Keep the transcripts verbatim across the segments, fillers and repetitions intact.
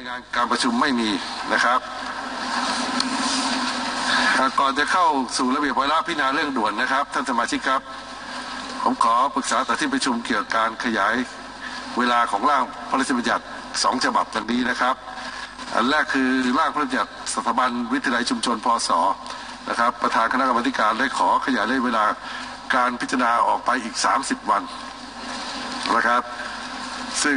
ายงานการประชุมไม่มีนะครับก่อนจะเข้าสู่ระเบียบวาระพิจารณาเรื่องด่วนนะครับท่านสมาชิกครับผมขอปรึกษาต่อที่ประชุมเกี่ยวกับการขยายเวลาของร่างพระราชบัญญัติสองฉบับดังนี้นะครับอันแรกคือร่างพระราชบัญญัติสถาบันวิทยาลัยชุมชนพศนะครับประธานคณะกรรมการได้ขอขยายระยะเวลาการพิจารณาออกไปอีกสามสิบวันนะครับซึ่ง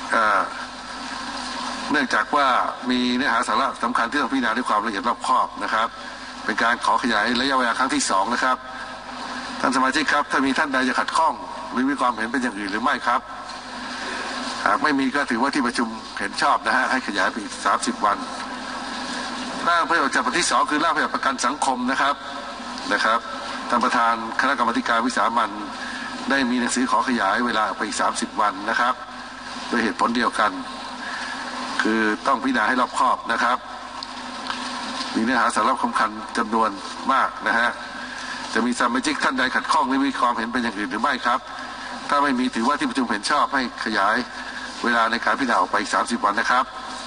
เนื่องจากว่ามีเนื้อหาสาระสำคัญที่ต้องพิจารณาด้วยความละเอียดรอบคอบนะครับเป็นการขอขยายระยะเวลาครั้งที่สองนะครับท่านสมาชิกครับถ้ามีท่านใดจะขัดข้องหรือมีความเห็นเป็นอย่างอื่นหรือไม่ครับหากไม่มีก็ถือว่าที่ประชุมเห็นชอบนะฮะให้ขยายไปอีกสามสิบวันร่างพระราชบัญญัติที่สองคือร่างพระราชบัญญัติประกันสังคมนะครับนะครับท่านประธานคณะกรรมการวิสามัญได้มีหนังสือขอขยายเวลาไปอีกสามสิบวันนะครับโดยเหตุผลเดียวกันคือต้องพิจารณาให้รอบคอบนะครับมีเนื้อหาสาระสำคัญจำนวนมากนะฮะจะมีสมาชิกท่านใดขัดข้องหรือมีความเห็นเป็นอย่างอื่นหรือไม่ครับถ้าไม่มีถือว่าที่ประชุมเห็นชอบให้ขยายเวลาในการพิจารณาออกไปอีกสามสิบวันนะครับ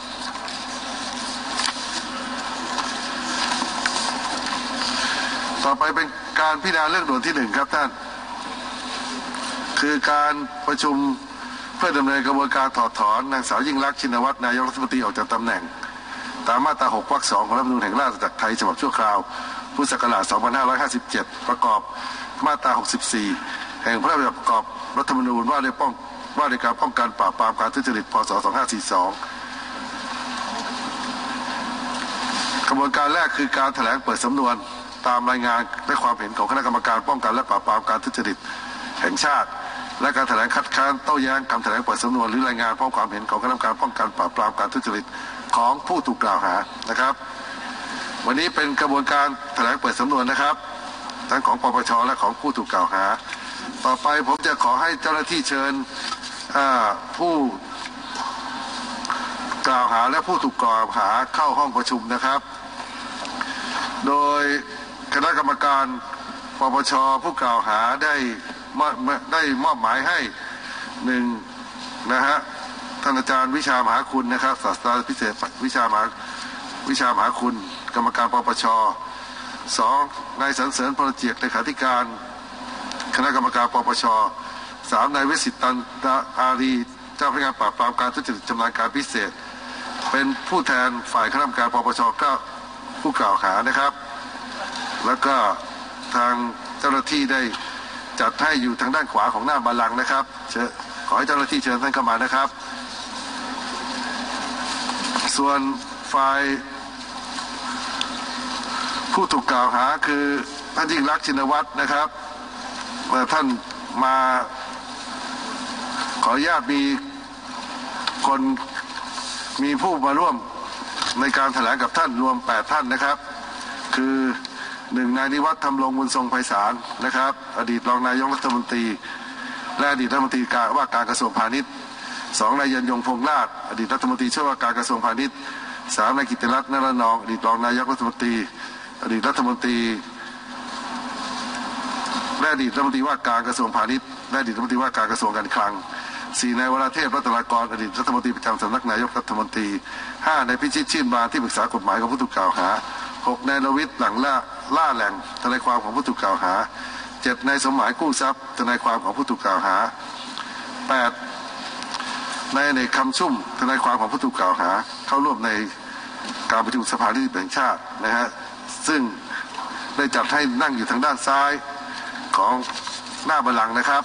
ต่อไปเป็นการพิจารณาเรื่องด่วนที่หนึ่งครับท่านคือการประชุมเพื่อดำเนินกระบวนการถอดถอนนางสาวยิ่งลักษณ์ชินวัตรนายกรัฐมนตรีออกจากตำแหน่งตามมาตราหกวรรคสองของรัฐธรรมนูญแห่งราชอาณาจักรไทยฉบับชั่วคราวพุทธศักราชสองพันห้าร้อยห้าสิบเจ็ดประกอบมาตราหกสิบสี่แห่งพระราชบัญญัติประกอบรัฐธรรมนูญว่าด้วยป้องว่าด้วยการป้องกันปราบปรามการทุจริตพ.ศ. สองพันห้าร้อยสี่สิบสองกระบวนการแรกคือการแถลงเปิดสำนวนตามรายงานและความเห็นของคณะกรรมการป้องกันและปราบปรามการทุจริตแห่งชาติและการแถลงคัดค้านโต้แย้งคำแถลงเปิดสำนวนหรือรายงานพร้อมความเห็นของคณะกรรมการป้องกันปราบปรามการทุจริตของผู้ถูกกล่าวหานะครับวันนี้เป็นกระบวนการแถลงเปิดสำนวนนะครับทั้งของปปชและของผู้ถูกกล่าวหาต่อไปผมจะขอให้เจ้าหน้าที่เชิญผู้กล่าวหาและผู้ถูกกล่าวหาเข้าห้องประชุมนะครับโดยคณะกรรมการปปชผู้กล่าวหาได้ได้มอบหมายให้หนึ่งนะฮะท่านอาจารย์วิชามหาคุณนะครับศาสตราจารย์พิเศษวิชามหาวิชามหาคุณกรรมการปปชสองนายสรรเสริญพลเจียกเลขาธิการคณะกรรมการปปชสามนายวิสิตตันตอารีเจ้าพนักงานปราบปรามการทุจริตชำนาญการพิเศษเป็นผู้แทนฝ่ายคณะกรรมการปปชก็ผู้กล่าวหานะครับแล้วก็ทางเจ้าหน้าที่ได้จัดให้อยู่ทางด้านขวาของหน้าบัลลังก์นะครับเชิญขอให้เจ้าหน้าที่เชิญท่านเข้ามานะครับส่วนฝ่ายผู้ถูกกล่าวหาคือท่านยิ่งลักษณ์ชินวัตรนะครับท่านมาขออนุญาตมีคนมีผู้มาร่วมในการแถลงกับท่านรวมแปดท่านนะครับคือหนึ่งนายนิวัฒน์ธรรมรงค์บุญทรงไพศาลนะครับอดีตรองนายกรัฐมนตรีและอดีตรัฐมนตรีว่าการกระทรวงพาณิชย์สองนายยันยงพงษ์ราชอดีตรัฐมนตรีช่วยว่าการกระทรวงพาณิชย์สามนายกิติรัตน์นรนองอดีตรองนายกรัฐมนตรีอดีตรัฐมนตรีและอดีตรัฐมนตรีว่าการกระทรวงพาณิชย์และอดีตรัฐมนตรีว่าการกระทรวงการคลังสี่นายวราเทพรัตนากรอดีตรัฐมนตรีประจำสำนักนายกรัฐมนตรีห้านายพิชิตชื่นบานที่ปรึกษากฎหมายของผู้ถูกกล่าวหาหกนายนวิทย์หลังล่าล่าแหล่งทนายความของผู้ถูกกล่าวหาเจ็ดนายสมหมายกู้ทรัพย์ทนายความของผู้ถูกกล่าวหาแปดนายเนกคำชุ่มทนายความของผู้ถูกกล่าวหาเข้าร่วมในการประชุมสภานิติบัญญัติแห่งชาตินะฮะซึ่งได้จัดให้นั่งอยู่ทางด้านซ้ายของหน้าบัลลังก์นะครับ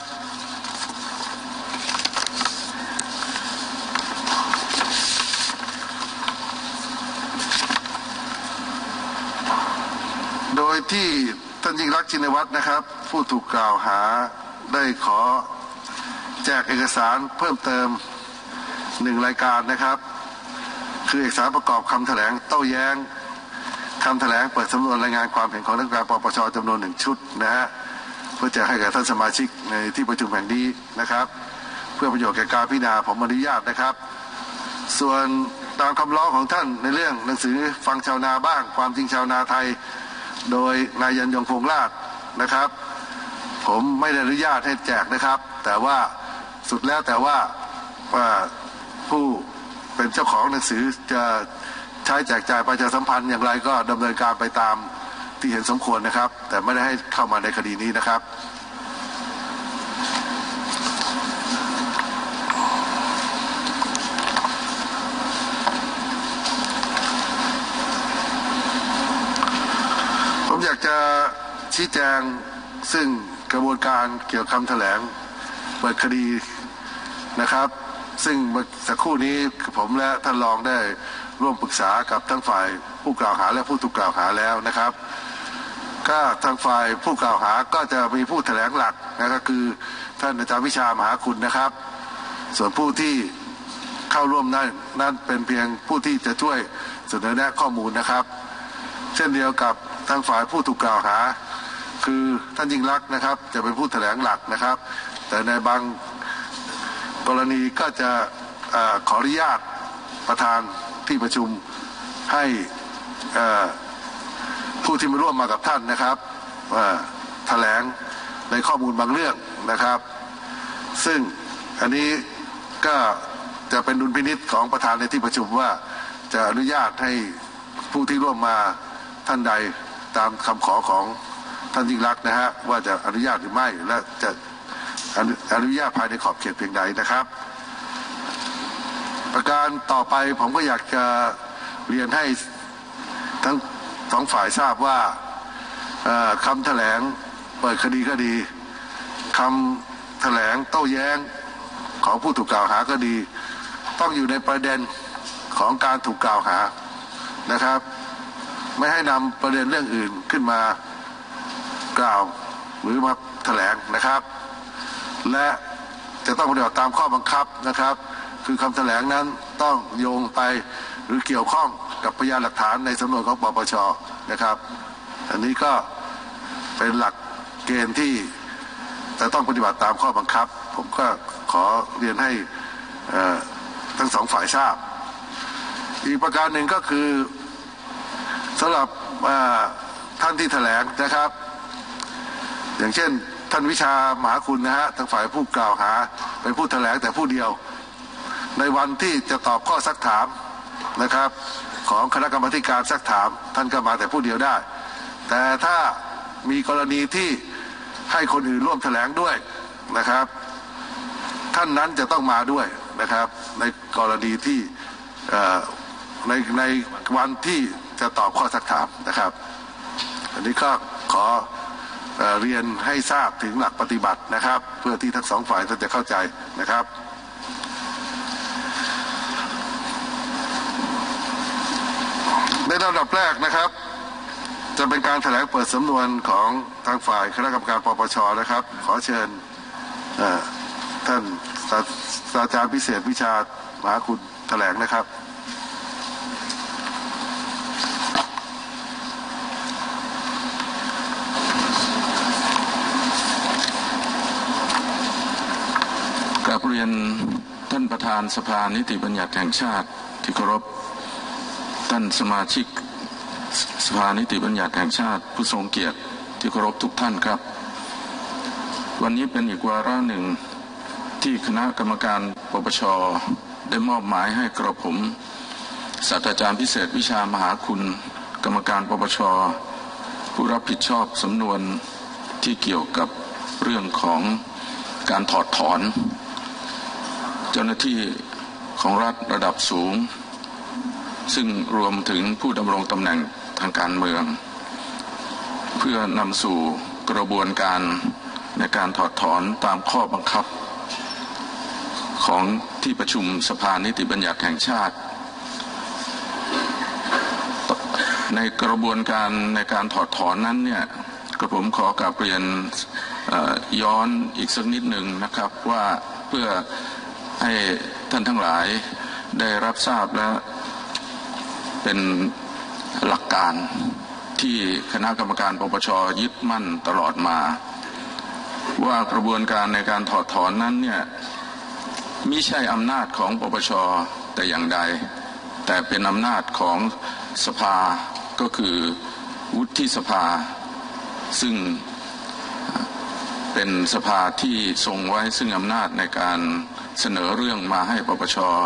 โดยที่ท่านยิ่งลักษณ์ชินวัตรนะครับผู้ถูกกล่าวหาได้ขอแจกเอกสารเพิ่มเติมหนึ่งรายการนะครับคือเอกสารประกอบคำแถลงโต้แย้งคำแถลงเปิดสำนวนรายงานความเห็นของนักการปปชจำนวนหนึ่งชุดนะฮะเพื่อแจกให้แก่ท่านสมาชิกในที่ประชุมแห่งนี้นะครับเพื่อประโยชน์แก่การพิจารณาผมอนุญาตนะครับส่วนตามคำร้องของท่านในเรื่องหนังสือฟังชาวนาบ้างความจริงชาวนาไทยโดยนายยันยงพงษ์ราชนะครับผมไม่ได้อนุญาตให้แจกนะครับแต่ว่าสุดแล้วแต่ว่าผู้เป็นเจ้าของหนังสือจะใช้แจกจ่ายประชาสัมพันธ์อย่างไรก็ดำเนินการไปตามที่เห็นสมควรนะครับแต่ไม่ได้ให้เข้ามาในคดีนี้นะครับผมอยากจะชี้แจงซึ่งกระบวนการเกี่ยวกับคำแถลงเปิดคดีนะครับซึ่งเมื่อสักครู่นี้ผมและท่านรองได้ร่วมปรึกษากับทั้งฝ่ายผู้กล่าวหาและผู้ถูกกล่าวหาแล้วนะครับก็ทางฝ่ายผู้กล่าวหาก็จะมีผู้แถลงหลักนะก็คือท่านอาจารย์วิชามหาคุณนะครับส่วนผู้ที่เข้าร่วมนั้นนั้นเป็นเพียงผู้ที่จะช่วยเสนอแนะข้อมูลนะครับเช่นเดียวกับทางฝ่ายผู้ถูกกล่าวหาคือท่านยิ่งลักษณ์นะครับจะเป็นผู้แถลงหลักนะครับแต่ในบางกรณีก็จะขออนุญาตประธานที่ประชุมให้ผู้ที่มาร่วมมากับท่านนะครับแถลงในข้อมูลบางเรื่องนะครับซึ่งอันนี้ก็จะเป็นดุลพินิจของประธานในที่ประชุมว่าจะอนุญาตให้ผู้ที่ร่วมมาท่านใดตามคำขอของท่านยิ่งลักษณ์นะฮะว่าจะอนุญาตหรือไม่และจะอนุญาตภายในขอบเขตเพียงใดนะครับประการต่อไปผมก็อยากจะเรียนให้ทั้งสองฝ่ายทราบว่าคำแถลงเปิดคดีก็ดีคำแถลงโต้แย้งของผู้ถูกกล่าวหาก็ดีต้องอยู่ในประเด็นของการถูกกล่าวหานะครับไม่ให้นำประเด็นเรื่องอื่นขึ้นมากล่าวหรือมาแถลงนะครับและจะต้องปฏิบัติตามข้อบังคับนะครับคือคำแถลงนั้นต้องโยงไปหรือเกี่ยวข้องกับพยานหลักฐานในสำนวนของปปช.นะครับอันนี้ก็เป็นหลักเกณฑ์ที่จะต้องปฏิบัติตามข้อบังคับผมก็ขอเรียนให้ทั้งสองฝ่ายทราบอีกประการหนึ่งก็คือสำหรับท่านที่แถลงนะครับอย่างเช่นท่านวิชามหาคุณนะฮะทางฝ่ายผู้กล่าวหาเป็นผู้แถลงแต่ผู้เดียวในวันที่จะตอบข้อซักถามนะครับของคณะกรรมการซักถามท่านก็มาแต่ผู้เดียวได้แต่ถ้ามีกรณีที่ให้คนอื่นร่วมแถลงด้วยนะครับท่านนั้นจะต้องมาด้วยนะครับในกรณีที่ในในวันที่จะตอบข้อซักถามนะครับอันนี้ก็ขอเอ่อเรียนให้ทราบถึงหลักปฏิบัตินะครับเพื่อที่ทั้งสองฝ่ายจะเข้าใจนะครับในลำดับแรกนะครับจะเป็นการแถลงเปิดสำนวนของทางฝ่ายคณะกรรมการปปช.นะครับขอเชิญท่านศาสตราจารย์พิเศษวิชามหาคุณแถลงนะครับกราบเรียนท่านประธานสภานิติบัญญัติแห่งชาติที่เคารพท่านสมาชิกสภานิติบัญญัติแห่งชาติผู้ทรงเกียรติที่เคารพทุกท่านครับวันนี้เป็นอีกวาระหนึ่งที่คณะกรรมการปปช.ได้มอบหมายให้กระผมศาสตราจารย์พิเศษวิชามหาคุณกรรมการปปช.ผู้รับผิดชอบสำนวนที่เกี่ยวกับเรื่องของการถอดถอนเจ้าหน้าที่ของรัฐระดับสูงซึ่งรวมถึงผู้ดำรงตำแหน่งทางการเมืองเพื่อนำสู่กระบวนการในการถอดถอนตามข้อบังคับของที่ประชุมสภานิติบัญญัติแห่งชาติในกระบวนการในการถอดถอนนั้นเนี่ยกระผมขอกราบเรียนย้อนอีกสักนิดหนึ่งนะครับว่าเพื่อให้ท่านทั้งหลายได้รับทราบและเป็นหลักการที่คณะกรรมการปปช.ยึดมั่นตลอดมาว่ากระบวนการในการถอดถอนนั้นเนี่ยมิใช่อำนาจของปปช.แต่อย่างใดแต่เป็นอำนาจของสภาก็คือวุฒิสภาซึ่งเป็นสภาที่ทรงไว้ซึ่งอำนาจในการเสนอเรื่องมาให้ปปช.ด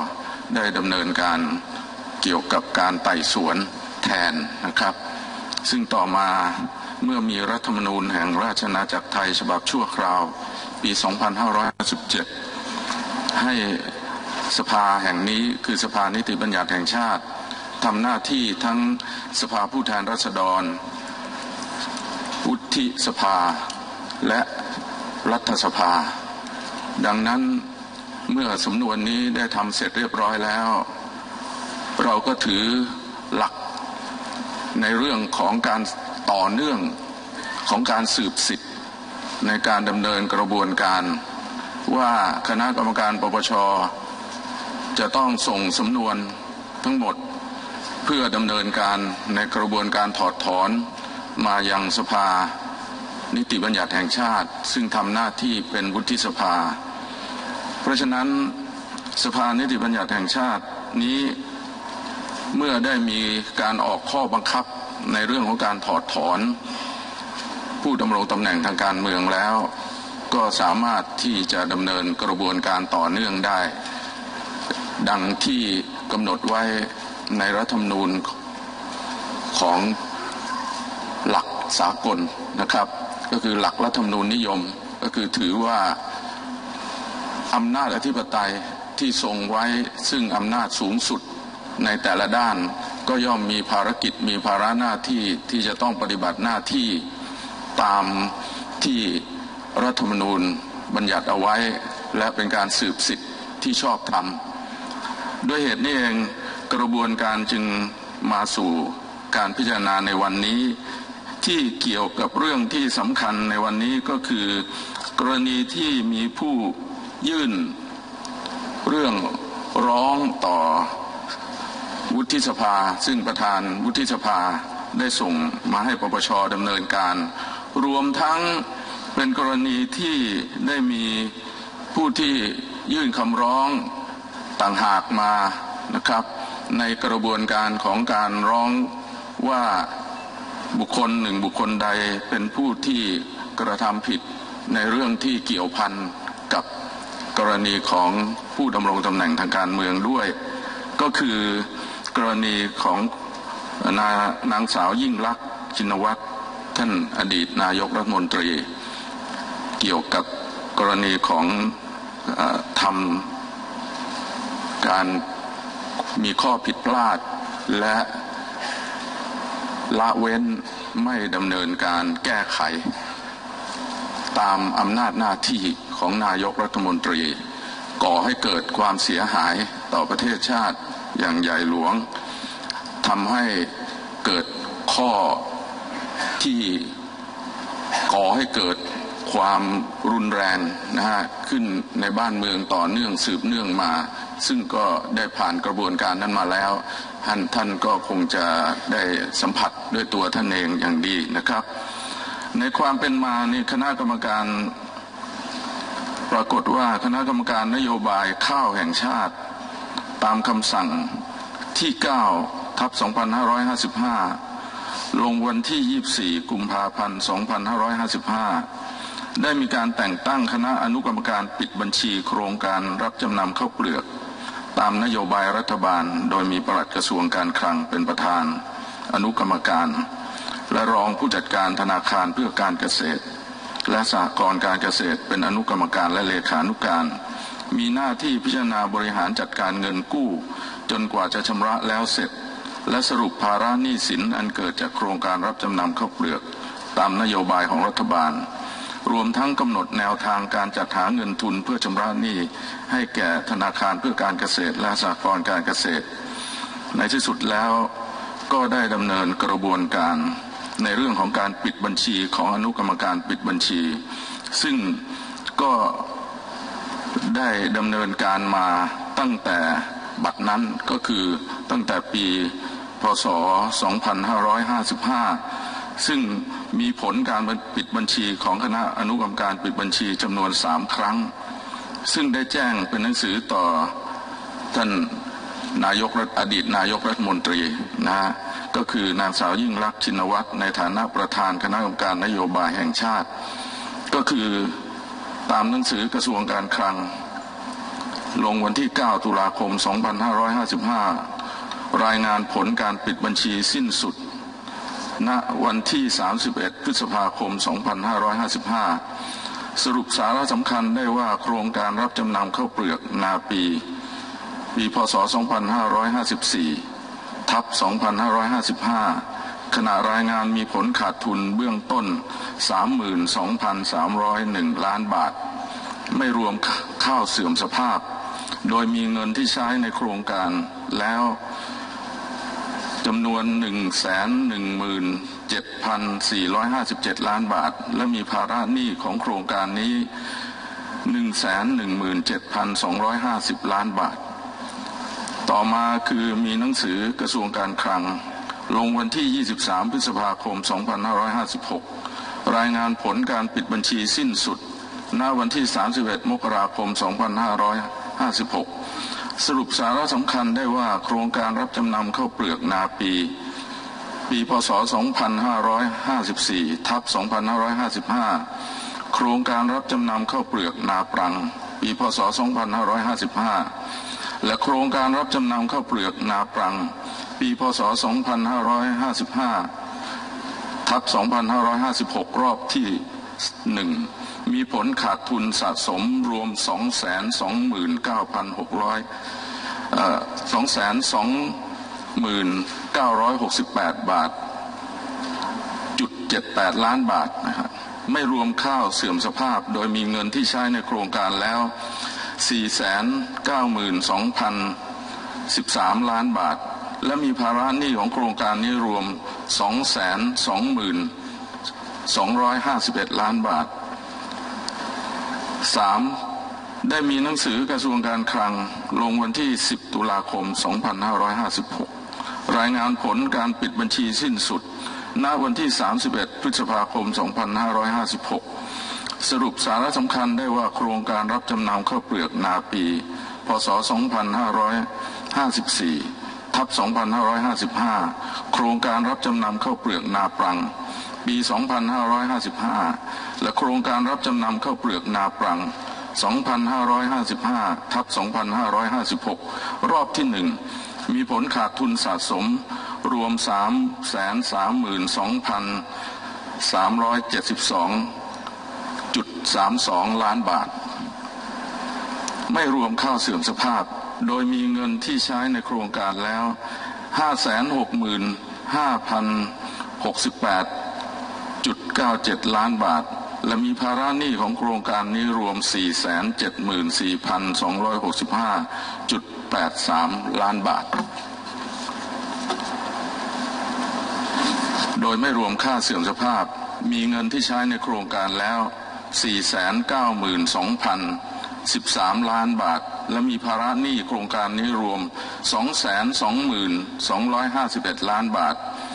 ได้ดำเนินการเกี่ยวกับการไต่สวนแทนนะครับซึ่งต่อมาเมื่อมีรัฐธรรมนูญแห่งราชอาณาจักรไทยฉบับชั่วคราวปี สองพันห้าร้อยห้าสิบเจ็ด ให้สภาแห่งนี้คือสภานิติบัญญัติแห่งชาติทำหน้าที่ทั้งสภาผู้แทนราษฎรวุฒิสภาและรัฐสภาดังนั้นเมื่อสำนวนนี้ได้ทำเสร็จเรียบร้อยแล้วเราก็ถือหลักในเรื่องของการต่อเนื่องของการสืบสิทธิ์ในการดำเนินกระบวนการว่าคณะกรรมการปปช.จะต้องส่งสำนวนทั้งหมดเพื่อดำเนินการในกระบวนการถอดถอนมายังสภานิติบัญญัติแห่งชาติซึ่งทำหน้าที่เป็นวุฒิสภาเพราะฉะนั้นสภานิติบัญญัติแห่งชาตินี้เมื่อได้มีการออกข้อบังคับในเรื่องของการถอดถอนผู้ดำรงตำแหน่งทางการเมืองแล้วก็สามารถที่จะดำเนินกระบวนการต่อเนื่องได้ดังที่กำหนดไว้ในรัฐธรรมนูญของหลักสากลนะครับก็คือหลักรัฐธรรมนูญนิยมก็คือถือว่าอำนาจอธิปไตยที่ทรงไว้ซึ่งอำนาจสูงสุดในแต่ละด้านก็ย่อมมีภารกิจมีภาระหน้าที่ที่จะต้องปฏิบัติหน้าที่ตามที่รัฐธรรมนูญบัญญัติเอาไว้และเป็นการสืบสิทธิที่ชอบธรรมด้วยเหตุนี้เองกระบวนการจึงมาสู่การพิจารณาในวันนี้ที่เกี่ยวกับเรื่องที่สำคัญในวันนี้ก็คือกรณีที่มีผู้ยื่นเรื่องร้องต่อวุฒิสภาซึ่งประธานวุฒิสภาได้ส่งมาให้ปปช.ดำเนินการรวมทั้งเป็นกรณีที่ได้มีผู้ที่ยื่นคำร้องต่างหากมานะครับในกระบวนการของการร้องว่าบุคคลหนึ่งบุคคลใดเป็นผู้ที่กระทำผิดในเรื่องที่เกี่ยวพันกับกรณีของผู้ดำรงตำแหน่งทางการเมืองด้วยก็คือกรณีของนานางสาวยิ่งลักษณ์ชินวัตรท่านอดีตนายกรัฐมนตรีเกี่ยวกับกรณีของทำการมีข้อผิดพลาดและละเว้นไม่ดำเนินการแก้ไขตามอำนาจหน้าที่ของนายกรัฐมนตรีก่อให้เกิดความเสียหายต่อประเทศชาติอย่างใหญ่หลวงทำให้เกิดข้อที่ก่อให้เกิดความรุนแรงนะฮะขึ้นในบ้านเมืองต่อเนื่องสืบเนื่องมาซึ่งก็ได้ผ่านกระบวนการนั้นมาแล้วท่านท่านก็คงจะได้สัมผัสด้วยตัวท่านเองอย่างดีนะครับในความเป็นมานี่คณะกรรมการปรากฏว่าคณะกรรมการนโยบายข้าวแห่งชาติตามคำสั่งที่เก้าทับสองพันห้าร้อยห้าสิบห้าลงวันที่ยี่สิบสี่กุมภาพันธ์สองพันห้าร้อยห้าสิบห้าได้มีการแต่งตั้งคณะอนุกรรมการปิดบัญชีโครงการรับจำนำข้าวเปลือกตามนโยบายรัฐบาลโดยมีปลัดกระทรวงการคลังเป็นประธานอนุกรรมการและรองผู้จัดการธนาคารเพื่อการเกษตรและสหกรณ์การเกษตรเป็นอนุกรรมการและเลขานุการมีหน้าที่พิจารณาบริหารจัดการเงินกู้จนกว่าจะชำระแล้วเสร็จและสรุปภาระหนี้สินอันเกิดจากโครงการรับจำนำข้าวเปลือกตามนโยบายของรัฐบาลรวมทั้งกำหนดแนวทางการจัดหาเงินทุนเพื่อชำระหนี้ให้แก่ธนาคารเพื่อการเกษตรและสหกรณ์การเกษตรในที่สุดแล้วก็ได้ดำเนินกระบวนการในเรื่องของการปิดบัญชีของอนุกรรมการปิดบัญชีซึ่งก็ได้ดำเนินการมาตั้งแต่บัดนั้นก็คือตั้งแต่ปีพ.ศ. สองพันห้าร้อยห้าสิบห้าซึ่งมีผลการปิดบัญชีของคณะอนุกรรมการปิดบัญชีจำนวนสามครั้งซึ่งได้แจ้งเป็นหนังสือต่อท่านนายกอดีตนายกรัฐมนตรีนะฮะก็คือนางสาวยิ่งลักษณ์ชินวัตรในฐานะประธานคณะกรรมการนโยบายแห่งชาติก็คือตามหนังสือกระทรวงการคลังลงวันที่เก้าตุลาคมสองพันห้าร้อยห้าสิบห้า รายงานผลการปิดบัญชีสิ้นสุดณวันที่สามสิบเอ็ดพฤษภาคมสองพันห้าร้อยห้าสิบห้าสรุปสาระสำคัญได้ว่าโครงการรับจำนำข้าวเปลือกนาปีปีพ.ศ. สองพันห้าร้อยห้าสิบสี่ ทับ สองพันห้าร้อยห้าสิบห้า ขณะรายงานมีผลขาดทุนเบื้องต้น สามหมื่นสองพันสามร้อยเอ็ด ล้านบาทไม่รวมข้าวเสื่อมสภาพโดยมีเงินที่ใช้ในโครงการแล้วจำนวน หนึ่งแสนหนึ่งหมื่นเจ็ดพันสี่ร้อยห้าสิบเจ็ด ล้านบาทและมีภาระหนี้ของโครงการนี้ หนึ่งแสนหนึ่งหมื่นเจ็ดพันสองร้อยห้าสิบ ล้านบาทต่อมาคือมีหนังสือกระทรวงการคลังลงวันที่ยี่สิบสามพฤษภาคมสองพันห้าร้อยห้าสิบหกรายงานผลการปิดบัญชีสิ้นสุดณวันที่สามสิบเอ็ดมกราคมสองพันห้าร้อยห้าสิบหกสรุปสาระสำคัญได้ว่าโครงการรับจำนำข้าวเปลือกนาปีปีพ.ศ. สองพันห้าร้อยห้าสิบสี่ ทับ สองพันห้าร้อยห้าสิบห้า โครงการรับจำนำข้าวเปลือกนาปรังปีพ.ศ. สองพันห้าร้อยห้าสิบห้าและโครงการรับจำนำข้าวเปลือกนาปรังปีพ.ศ. สองพันห้าร้อยห้าสิบห้า ทับ สองพันห้าร้อยห้าสิบหก รอบที่หนึ่งมีผลขาดทุนสะสมรวม สองแสนสองหมื่นเก้าพันหกร้อย เอ่อ สองแสนสองหมื่นเก้าร้อยหกสิบแปด บาทจุดเจ็ดแปดล้านบาทนะครับไม่รวมข้าวเสื่อมสภาพโดยมีเงินที่ใช้ในโครงการแล้ว สี่แสนเก้าหมื่นสองพันสิบสาม ล้านบาทและมีภาระหนี้ของโครงการนี้รวม สองแสนสองหมื่นสองร้อยห้าสิบเอ็ด ล้านบาทสามได้มีหนังสือกระทรวงการคลังลงวันที่สิบตุลาคมสองพันห้าร้อยห้าสิบหกรายงานผลการปิดบัญชีสิ้นสุดณวันที่สามสิบเอ็ดพฤษภาคมสองพันห้าร้อยห้าสิบหกสรุปสาระสำคัญได้ว่าโครงการรับจำนำข้าวเปลือกนาปีพ.ศ. สองพันห้าร้อยห้าสิบสี่ ทับ สองพันห้าร้อยห้าสิบห้า โครงการรับจำนำข้าวเปลือกนาปรังปีสองพันห้าร้อยห้าสิบห้าและโครงการรับจำนำข้าวเปลือกนาปรังสองพันห้าร้อยห้าสิบห้า ทับ สองพันห้าร้อยห้าสิบหก รอบที่หนึ่งมีผลขาดทุนสะสมรวม สามแสนสามหมื่นสองพันสามร้อยเจ็ดสิบสองจุดสามสอง ล้านบาทไม่รวมข้าวเสื่อมสภาพโดยมีเงินที่ใช้ในโครงการแล้ว ห้าแสนหกหมื่นห้าพันหกสิบแปดจุดเก้าเจ็ด ล้านบาทและมีภาระหนี้ของโครงการนี้รวม สี่แสนเจ็ดหมื่นสี่พันสองร้อยหกสิบห้าจุดแปดสาม ล้านบาทโดยไม่รวมค่าเสื่อมสภาพมีเงินที่ใช้ในโครงการแล้ว สี่แสนเก้าหมื่นสองพันสิบสาม ล้านบาทและมีภาระหนี้โครงการนี้รวม สองแสนสองหมื่นสองร้อยห้าสิบเอ็ด ล้านบาท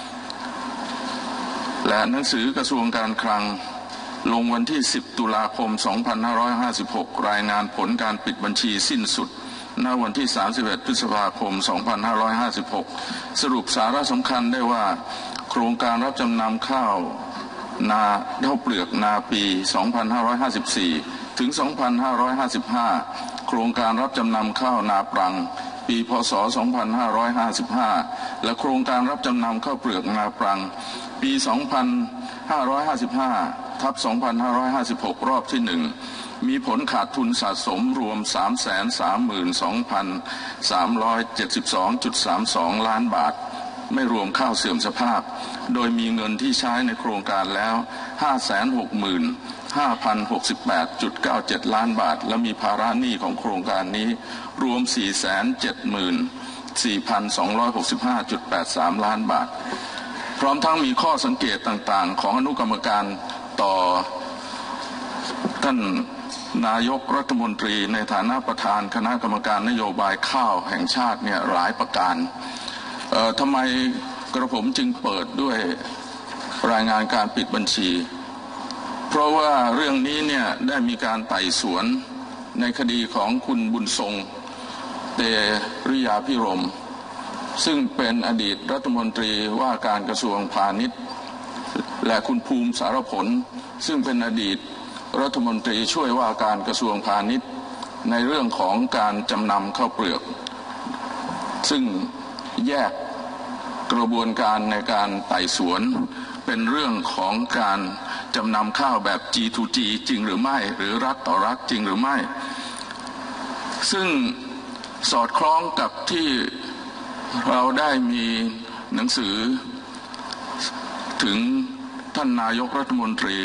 และหนังสือกระทรวงการคลังลงวันที่สิบตุลาคมสองพันห้าร้อยห้าสิบหกรายงานผลการปิดบัญชีสิ้นสุดณวันที่สามสิบเอ็ดพฤษภาคมสองพันห้าร้อยห้าสิบหกสรุปสาระสำคัญได้ว่าโครงการรับจำนำข้าวนาข้าวเปลือกนาปีสองพันห้าร้อยห้าสิบสี่ถึงสองพันห้าร้อยห้าสิบห้าโครงการรับจำนำข้าวนาปรังปีพ.ศ. สองพันห้าร้อยห้าสิบห้าและโครงการรับจำนำข้าวเปลือกนาปรังปีสองพันห้าร้อยห้าสิบห้า ทับ สองพันห้าร้อยห้าสิบหก รอบที่หนึ่งมีผลขาดทุนสะสมรวม สามแสนสามหมื่นสองพันสามร้อยเจ็ดสิบสองจุดสามสอง ล้านบาทไม่รวมข้าวเสื่อมสภาพโดยมีเงินที่ใช้ในโครงการแล้ว ห้าแสนหกหมื่นห้าพันหกสิบแปดจุดเก้าเจ็ด ล้านบาทและมีภาระหนี้ของโครงการนี้รวม สี่แสนเจ็ดหมื่นสี่พันสองร้อยหกสิบห้าจุดแปดสาม ล้านบาทพร้อมทั้งมีข้อสังเกตต่างๆของอนุกรรมการต่อท่านนายกรัฐมนตรีในฐานะประธานคณะกรรมการนโยบายข้าวแห่งชาติเนี่ยหลายประการเอ่อทำไมกระผมจึงเปิดด้วยรายงานการปิดบัญชีเพราะว่าเรื่องนี้เนี่ยได้มีการไต่สวนในคดีของคุณบุญทรงเตริยาภิรมย์ซึ่งเป็นอดีตรัฐมนตรีว่าการกระทรวงพาณิชย์และคุณภูมิสารผลซึ่งเป็นอดีตรัฐมนตรีช่วยว่าการกระทรวงพาณิชย์ในเรื่องของการจำนำข้าวเปลือกซึ่งแยกกระบวนการในการไต่สวนเป็นเรื่องของการจำนำข้าวแบบ จี ทู จี จริงหรือไม่หรือรัฐต่อรัฐจริงหรือไม่ซึ่งสอดคล้องกับที่เราได้มีหนังสือถึงท่านนายกรัฐมนตรี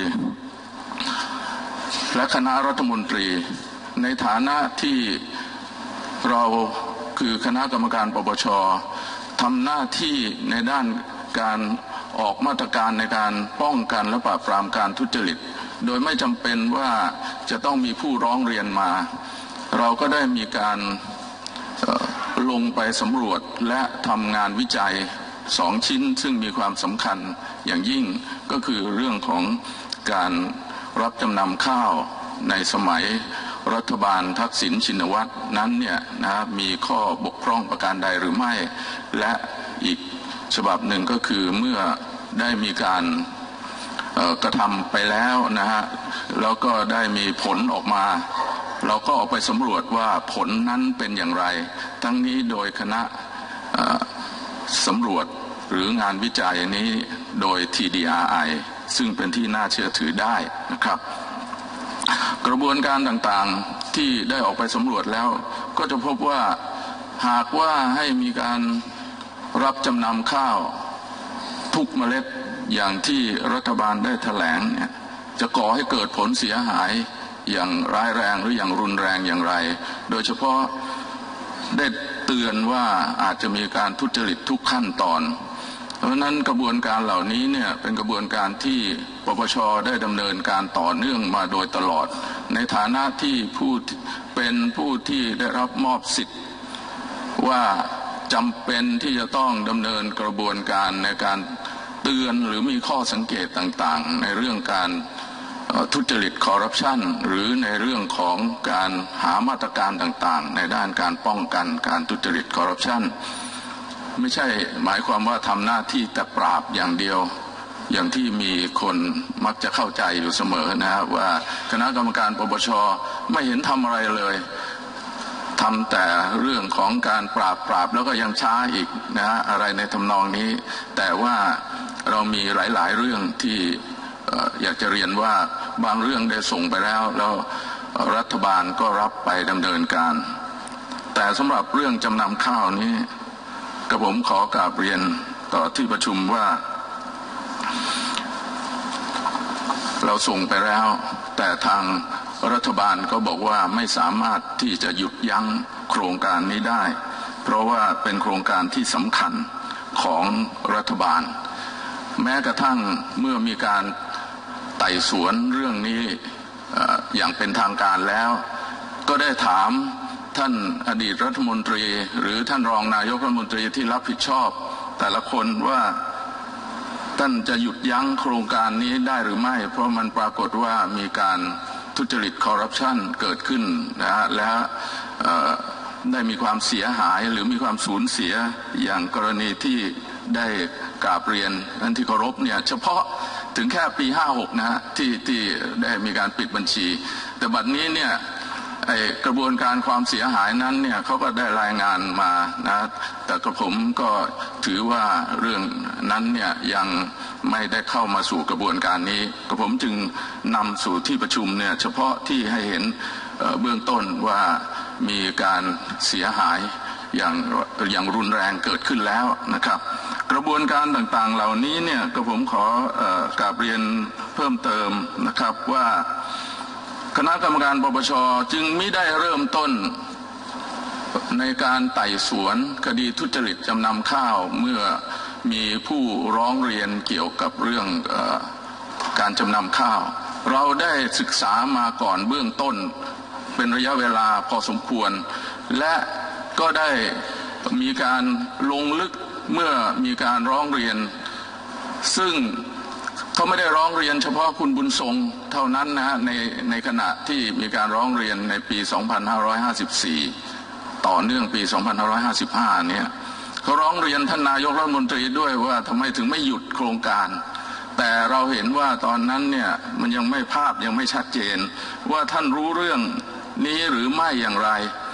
และคณะรัฐมนตรีในฐานะที่เราคือคณะกรรมการปปช.ทำหน้าที่ในด้านการออกมาตรการในการป้องกันและปราบปรามการทุจริตโดยไม่จำเป็นว่าจะต้องมีผู้ร้องเรียนมาเราก็ได้มีการลงไปสำรวจและทำงานวิจัยสองชิ้นซึ่งมีความสำคัญอย่างยิ่งก็คือเรื่องของการรับจำนำข้าวในสมัยรัฐบาลทักษิณชินวัตรนั้นเนี่ยนะมีข้อบกพร่องประการใดหรือไม่และอีกฉบับหนึ่งก็คือเมื่อได้มีการกระทำไปแล้วนะฮะแล้วก็ได้มีผลออกมาเราก็ออกไปสำรวจว่าผลนั้นเป็นอย่างไรทั้งนี้โดยคณะสำรวจหรืองานวิจัยนี้โดย ที ดี อาร์ ไอ ซึ่งเป็นที่น่าเชื่อถือได้นะครับกระบวนการต่างๆที่ได้ออกไปสำรวจแล้วก็จะพบว่าหากว่าให้มีการรับจำนำข้าวทุกเมล็ดอย่างที่รัฐบาลได้แถลงเนี่ยจะก่อให้เกิดผลเสียหายอย่างร้ายแรงหรืออย่างรุนแรงอย่างไรโดยเฉพาะได้เตือนว่าอาจจะมีการทุจริตทุกขั้นตอนเพราะนั้นกระบวนการเหล่านี้เนี่ยเป็นกระบวนการที่ปปช.ได้ดำเนินการต่อเนื่องมาโดยตลอดในฐานะที่ผู้เป็นผู้ที่ได้รับมอบสิทธิ์ว่าจำเป็นที่จะต้องดำเนินกระบวนการในการเตือนหรือมีข้อสังเกตต่างๆในเรื่องการทุจริตคอร์รัปชันหรือในเรื่องของการหามาตรการต่างๆในด้านการป้องกันการทุจริตคอร์รัปชันไม่ใช่หมายความว่าทำหน้าที่แต่ปราบอย่างเดียวอย่างที่มีคนมักจะเข้าใจอยู่เสมอนะว่าคณะกรรมการปปช.ไม่เห็นทำอะไรเลยทำแต่เรื่องของการปราบปราบแล้วก็ยังช้าอีกนะอะไรในทำนองนี้แต่ว่าเรามีหลายๆเรื่องที่อยากจะเรียนว่าบางเรื่องได้ส่งไปแล้วแล้วรัฐบาลก็รับไปดำเนินการแต่สำหรับเรื่องจำนำข้าวนี้กระผมขอกราบเรียนต่อที่ประชุมว่าเราส่งไปแล้วแต่ทางรัฐบาลก็บอกว่าไม่สามารถที่จะหยุดยั้งโครงการนี้ได้เพราะว่าเป็นโครงการที่สำคัญของรัฐบาลแม้กระทั่งเมื่อมีการไต่สวนเรื่องนี้อย่างเป็นทางการแล้วก็ได้ถามท่านอดีตรัฐมนตรีหรือท่านรองนายกรัฐมนตรีที่รับผิดชอบแต่ละคนว่าท่านจะหยุดยั้งโครงการนี้ได้หรือไม่เพราะมันปรากฏว่ามีการทุจริตคอร์รัปชันเกิดขึ้นนะฮะและได้มีความเสียหายหรือมีความสูญเสียอย่างกรณีที่ได้กราบเรียนท่านที่เคารพเนี่ยเฉพาะถึงแค่ปีห้าหกนะฮะที่ที่ได้มีการปิดบัญชีแต่บัดนี้เนี่ยไอกระบวนการความเสียหายนั้นเนี่ยเขาก็ได้รายงานมานะแต่กระผมก็ถือว่าเรื่องนั้นเนี่ยยังไม่ได้เข้ามาสู่กระบวนการนี้กระผมจึงนำสู่ที่ประชุมเนี่ยเฉพาะที่ให้เห็นเบื้องต้นว่ามีการเสียหายอย่างอย่างรุนแรงเกิดขึ้นแล้วนะครับกระบวนการต่างๆเหล่านี้เนี่ยกระผมขอกราบเรียนเพิ่มเติมนะครับว่าคณะกรรมการปปช.จึงไม่ได้เริ่มต้นในการไต่สวนคดีทุจริตจำนำข้าวเมื่อมีผู้ร้องเรียนเกี่ยวกับเรื่องเอ่อการจำนำข้าวเราได้ศึกษามาก่อนเบื้องต้นเป็นระยะเวลาพอสมควรและก็ได้มีการลงลึกเมื่อมีการร้องเรียนซึ่งเขาไม่ได้ร้องเรียนเฉพาะคุณบุญทรงเท่านั้นนะฮะในในขณะที่มีการร้องเรียนในปีสองพันห้าร้อยห้าสิบสี่ต่อเนื่องปีสองพันห้าร้อยห้าสิบห้าเนี่ยเขาร้องเรียนท่านนายกรัฐมนตรีด้วยว่าทำไมถึงไม่หยุดโครงการแต่เราเห็นว่าตอนนั้นเนี่ยมันยังไม่ภาพยังไม่ชัดเจนว่าท่านรู้เรื่องนี้หรือไม่อย่างไร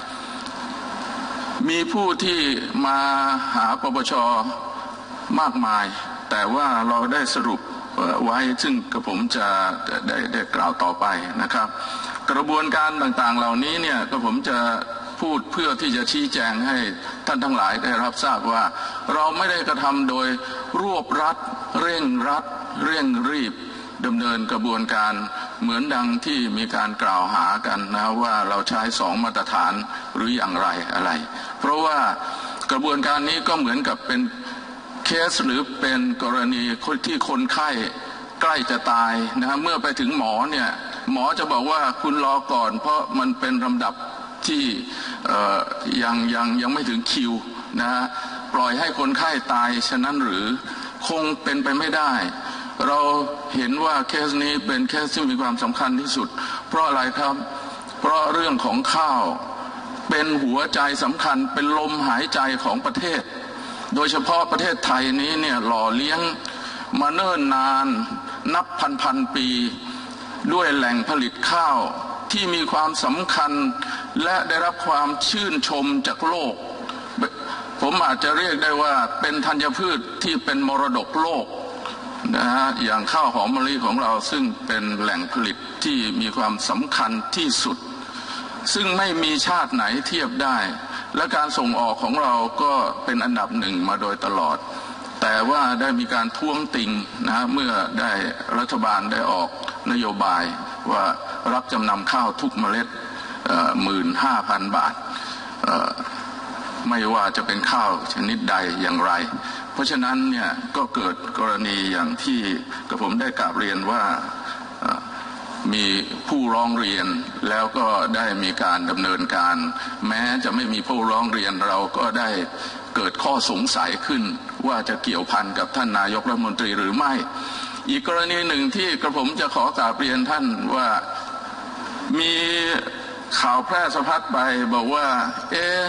มีผู้ที่มาหาปปช.มากมายแต่ว่าเราได้สรุปไว้ซึ่งกระผมจะได้ได้กล่าวต่อไปนะครับกระบวนการต่างๆเหล่านี้เนี่ยกระผมจะพูดเพื่อที่จะชี้แจงให้ท่านทั้งหลายได้รับทราบว่าเราไม่ได้กระทำโดยรวบรัดเร่งรัดเร่งรีบดำเนินกระบวนการเหมือนดังที่มีการกล่าวหากันนะว่าเราใช้สองมาตรฐานหรืออย่างไรอะไรเพราะว่ากระบวนการนี้ก็เหมือนกับเป็นเคสหรือเป็นกรณีที่คนไข้ใกล้จะตายนะเมื่อไปถึงหมอเนี่ยหมอจะบอกว่าคุณรอก่อนเพราะมันเป็นลำดับที่ยังยังยังไม่ถึงคิวนะปล่อยให้คนไข้ตายฉะนั้นหรือคงเป็นไปไม่ได้เราเห็นว่าเคสนี้เป็นเคสที่มีความสำคัญที่สุดเพราะอะไรครับเพราะเรื่องของข้าวเป็นหัวใจสำคัญเป็นลมหายใจของประเทศโดยเฉพาะประเทศไทยนี้เนี่ยหล่อเลี้ยงมาเนิ่นนานนับพันพันปีด้วยแหล่งผลิตข้าวที่มีความสำคัญและได้รับความชื่นชมจากโลกผมอาจจะเรียกได้ว่าเป็นธัญพืชที่เป็นมรดกโลกนะฮะอย่างข้าวหอมมะลิของเราซึ่งเป็นแหล่งผลิตที่มีความสำคัญที่สุดซึ่งไม่มีชาติไหนเทียบได้และการส่งออกของเราก็เป็นอันดับหนึ่งมาโดยตลอดแต่ว่าได้มีการท้วงติงนะเมื่อได้รัฐบาลได้ออกนโยบายว่ารับจำนำข้าวทุกเมล็ดหมื่นห้าพันบาทไม่ว่าจะเป็นข้าวชนิดใดอย่างไรเพราะฉะนั้นเนี่ยก็เกิดกรณีอย่างที่กระผมได้กราบเรียนว่ามีผู้ร้องเรียนแล้วก็ได้มีการดำเนินการแม้จะไม่มีผู้ร้องเรียนเราก็ได้เกิดข้อสงสัยขึ้นว่าจะเกี่ยวพันกับท่านนายกรัฐมนตรีหรือไม่อีกกรณีหนึ่งที่กระผมจะขอกราบเรียนท่านว่ามีข่าวแพร่สะพัดไปบอกว่าเอ๊ะ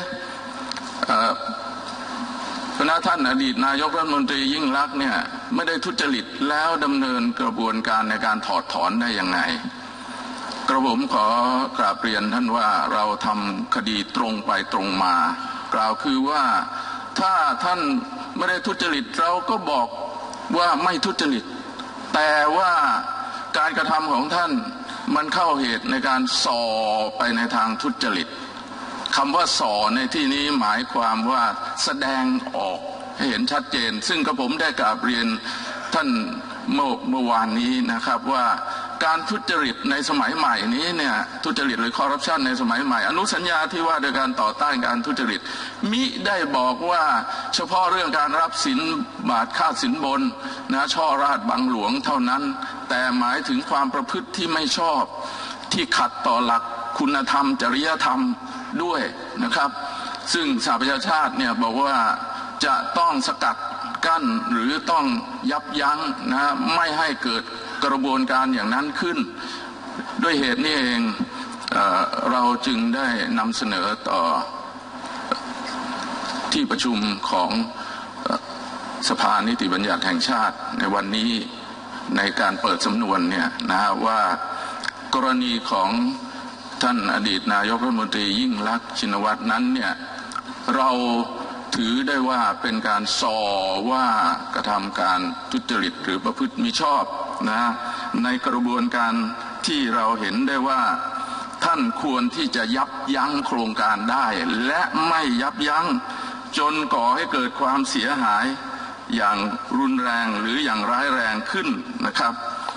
คณะท่านอดีตนายกรัฐมนตรียิ่งลักษณ์เนี่ยไม่ได้ทุจริตแล้วดำเนินกระบวนการในการถอดถอนได้ยังไงกระผมขอกราบเรียนท่านว่าเราทำคดีตรงไปตรงมากล่าวคือว่าถ้าท่านไม่ได้ทุจริตเราก็บอกว่าไม่ทุจริตแต่ว่าการกระทำของท่านมันเข้าเหตุในการส่อไปในทางทุจริตคำว่าส่อในที่นี้หมายความว่าแสดงออกให้เห็นชัดเจนซึ่งกระผมได้กราบเรียนท่านเมื่อเมื่อวานนี้นะครับว่าการทุจริตในสมัยใหม่นี้เนี่ยทุจริตหรือคอร์รัปชันในสมัยใหม่อนุสัญญาที่ว่าโดยการต่อต้านการทุจริตมิได้บอกว่าเฉพาะเรื่องการรับสินบาทค่าสินบนนะช่อราชบังหลวงเท่านั้นแต่หมายถึงความประพฤติที่ไม่ชอบที่ขัดต่อหลักคุณธรรมจริยธรรมด้วยนะครับซึ่งสหประชาชาติเนี่ยบอกว่าจะต้องสกัดกั้นหรือต้องยับยั้งนะไม่ให้เกิดกระบวนการอย่างนั้นขึ้นด้วยเหตุนี้เองเอ่อเราจึงได้นำเสนอต่อที่ประชุมของสภานิติบัญญัติแห่งชาติในวันนี้ในการเปิดสำนวนเนี่ยนะว่ากรณีของท่านอดีตนายกรัฐมนตรียิ่งลักษณ์ชินวัตรนั้นเนี่ยเราถือได้ว่าเป็นการส่อว่ากระทำการทุจริตหรือประพฤติมิชอบนะในกระบวนการที่เราเห็นได้ว่าท่านควรที่จะยับยั้งโครงการได้และไม่ยับยั้งจนก่อให้เกิดความเสียหายอย่างรุนแรงหรืออย่างร้ายแรงขึ้นนะครับ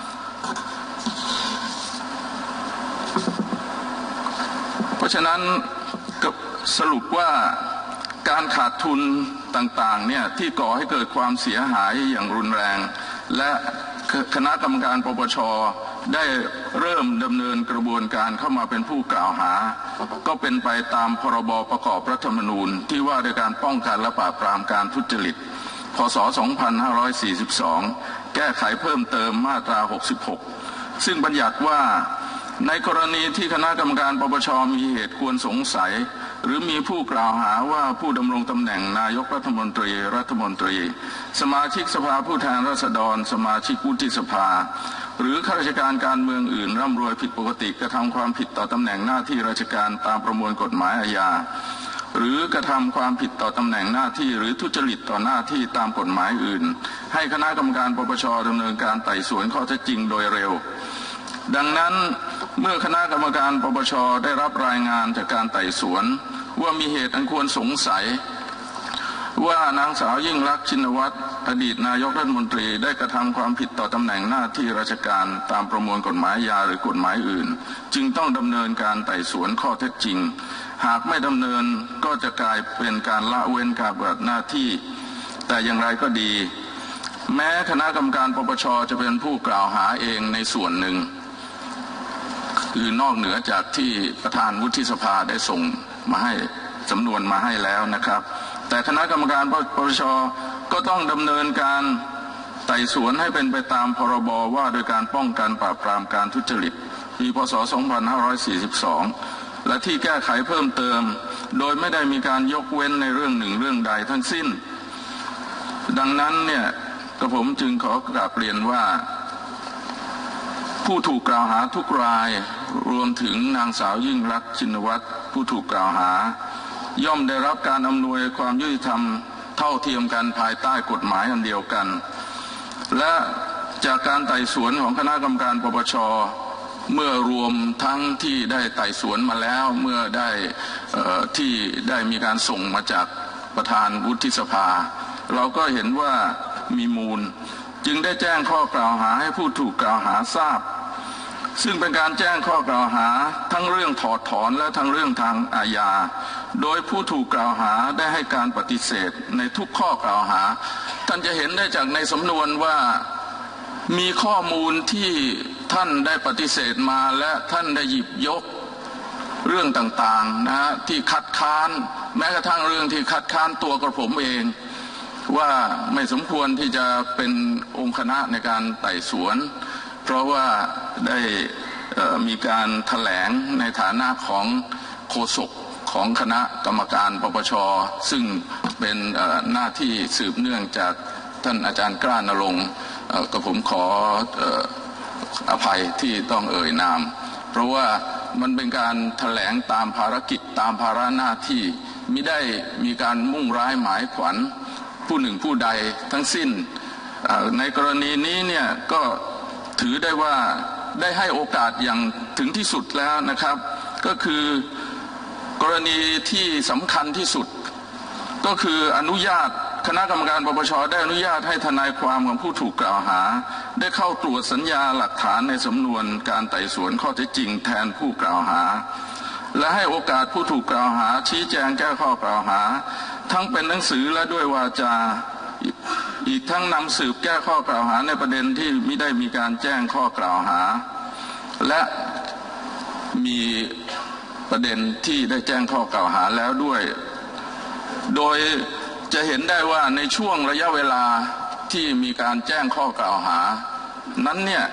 เพราะฉะนั้นสรุปว่าการขาดทุนต่างๆเนี่ยที่ก่อให้เกิดความเสียหายอย่างรุนแรงและคณะกรรมการปปช.ได้เริ่มดำเนินกระบวนการเข้ามาเป็นผู้กล่าวหาก็เป็นไปตามพรบประกอบรัฐธรรมนูญที่ว่าด้วยการป้องกันและปราบปรามการทุจริตพ.ศ. สองพันห้าร้อยสี่สิบสองแก้ไขเพิ่มเติมมาตราหกสิบหกซึ่งบัญญัติว่าในกรณีที่คณะกรรมการปปช.มีเหตุควรสงสัยหรือมีผู้กล่าวหาว่าผู้ดำรงตำแหน่งนายกรัฐมนตรีรัฐมนตรีสมาชิกสภาผู้แทนราษฎรสมาชิกวุฒิสภาหรือข้าราชการการเมืองอื่นร่ำรวยผิดปกติกระทำความผิดต่อตำแหน่งหน้าที่ราชการตามประมวลกฎหมายอาญาหรือกระทำความผิดต่อตำแหน่งหน้าที่หรือทุจริตต่อหน้าที่ตามกฎหมายอื่นให้คณะกรรมการปปช.ดำเนินการไต่สวนข้อเท็จจริงโดยเร็วดังนั้นเมื่อคณะกรรมการปปช.ได้รับรายงานจากการไต่สวนว่ามีเหตุอันควรสงสัยว่านางสาวยิ่งลักษณ์ชินวัตรอดีตนายกรัฐมนตรีได้กระทำความผิดต่อตำแหน่งหน้าที่ราชการตามประมวลกฎหมายอาญาหรือกฎหมายอื่นจึงต้องดำเนินการไต่สวนข้อเท็จจริงหากไม่ดำเนินก็จะกลายเป็นการละเว้นการปฏิบัติหน้าที่แต่อย่างไรก็ดีแม้คณะกรรมการปปช.จะเป็นผู้กล่าวหาเองในส่วนหนึ่งคือนอกเหนือจากที่ประธานวุฒิสภาได้ส่งมาให้สำนวนมาให้แล้วนะครับแต่คณะกรรมการปปช.ก็ต้องดำเนินการไต่สวนให้เป็นไปตามพรบว่าโดยการป้องกันปราบปรามการทุจริตปีพ.ศ. สองพันห้าร้อยสี่สิบสองและที่แก้ไขเพิ่มเติมโดยไม่ได้มีการยกเว้นในเรื่องหนึ่งเรื่องใดทั้งสิ้นดังนั้นเนี่ยกระผมจึงขอกราบเรียนว่าผู้ถูกกล่าวหาทุกรายรวมถึงนางสาวยิ่งลักษณ์ชินวัตรผู้ถูกกล่าวหาย่อมได้รับการอำนวยความยุติธรรมเท่าเทียมกันภายใต้กฎหมายอันเดียวกันและจากการไต่สวนของคณะกรรมการปปช.เมื่อรวมทั้งที่ได้ไต่สวนมาแล้วเมื่อได้ที่ได้มีการส่งมาจากประธานวุฒิสภาเราก็เห็นว่ามีมูลจึงได้แจ้งข้อกล่าวหาให้ผู้ถูกกล่าวหาทราบซึ่งเป็นการแจ้งข้อกล่าวหาทั้งเรื่องถอดถอนและทั้งเรื่องทางอาญาโดยผู้ถูกกล่าวหาได้ให้การปฏิเสธในทุกข้อกล่าวหาท่านจะเห็นได้จากในสำนวนว่ามีข้อมูลที่ท่านได้ปฏิเสธมาและท่านได้หยิบยกเรื่องต่างๆนะที่คัดค้านแม้กระทั่งเรื่องที่คัดค้านตัวกระผมเองว่าไม่สมควรที่จะเป็นองค์คณะในการไต่สวนเพราะว่าได้มีการแถลงในฐานะของโฆษกของคณะกรรมการปปช.ซึ่งเป็นหน้าที่สืบเนื่องจากท่านอาจารย์กล้านรงค์กระผมขออภัยที่ต้องเอ่ยนามเพราะว่ามันเป็นการแถลงตามภารกิจตามภาระหน้าที่มิได้มีการมุ่งร้ายหมายขวัญผู้หนึ่งผู้ใดทั้งสิ้นในกรณีนี้เนี่ยก็ถือได้ว่าได้ให้โอกาสอย่างถึงที่สุดแล้วนะครับก็คือกรณีที่สำคัญที่สุดก็คืออนุญาตคณะกรรมการปปช.ได้อนุญาตให้ทนายความของผู้ถูกกล่าวหาได้เข้าตรวจสัญญาหลักฐานในสำนวนการไต่สวนข้อเท็จจริงแทนผู้กล่าวหาและให้โอกาสผู้ถูกกล่าวหาชี้แจงแก้ข้อกล่าวหาทั้งเป็นหนังสือและด้วยวาจาอีกทั้งนำสืบแก้ข้อกล่าวหาในประเด็นที่ไม่ได้มีการแจ้งข้อกล่าวหาและมีประเด็นที่ได้แจ้งข้อกล่าวหาแล้วด้วยโดยจะเห็นได้ว่าในช่วงระยะเวลาที่มีการแจ้งข้อกล่าวหานั้นเนี่ย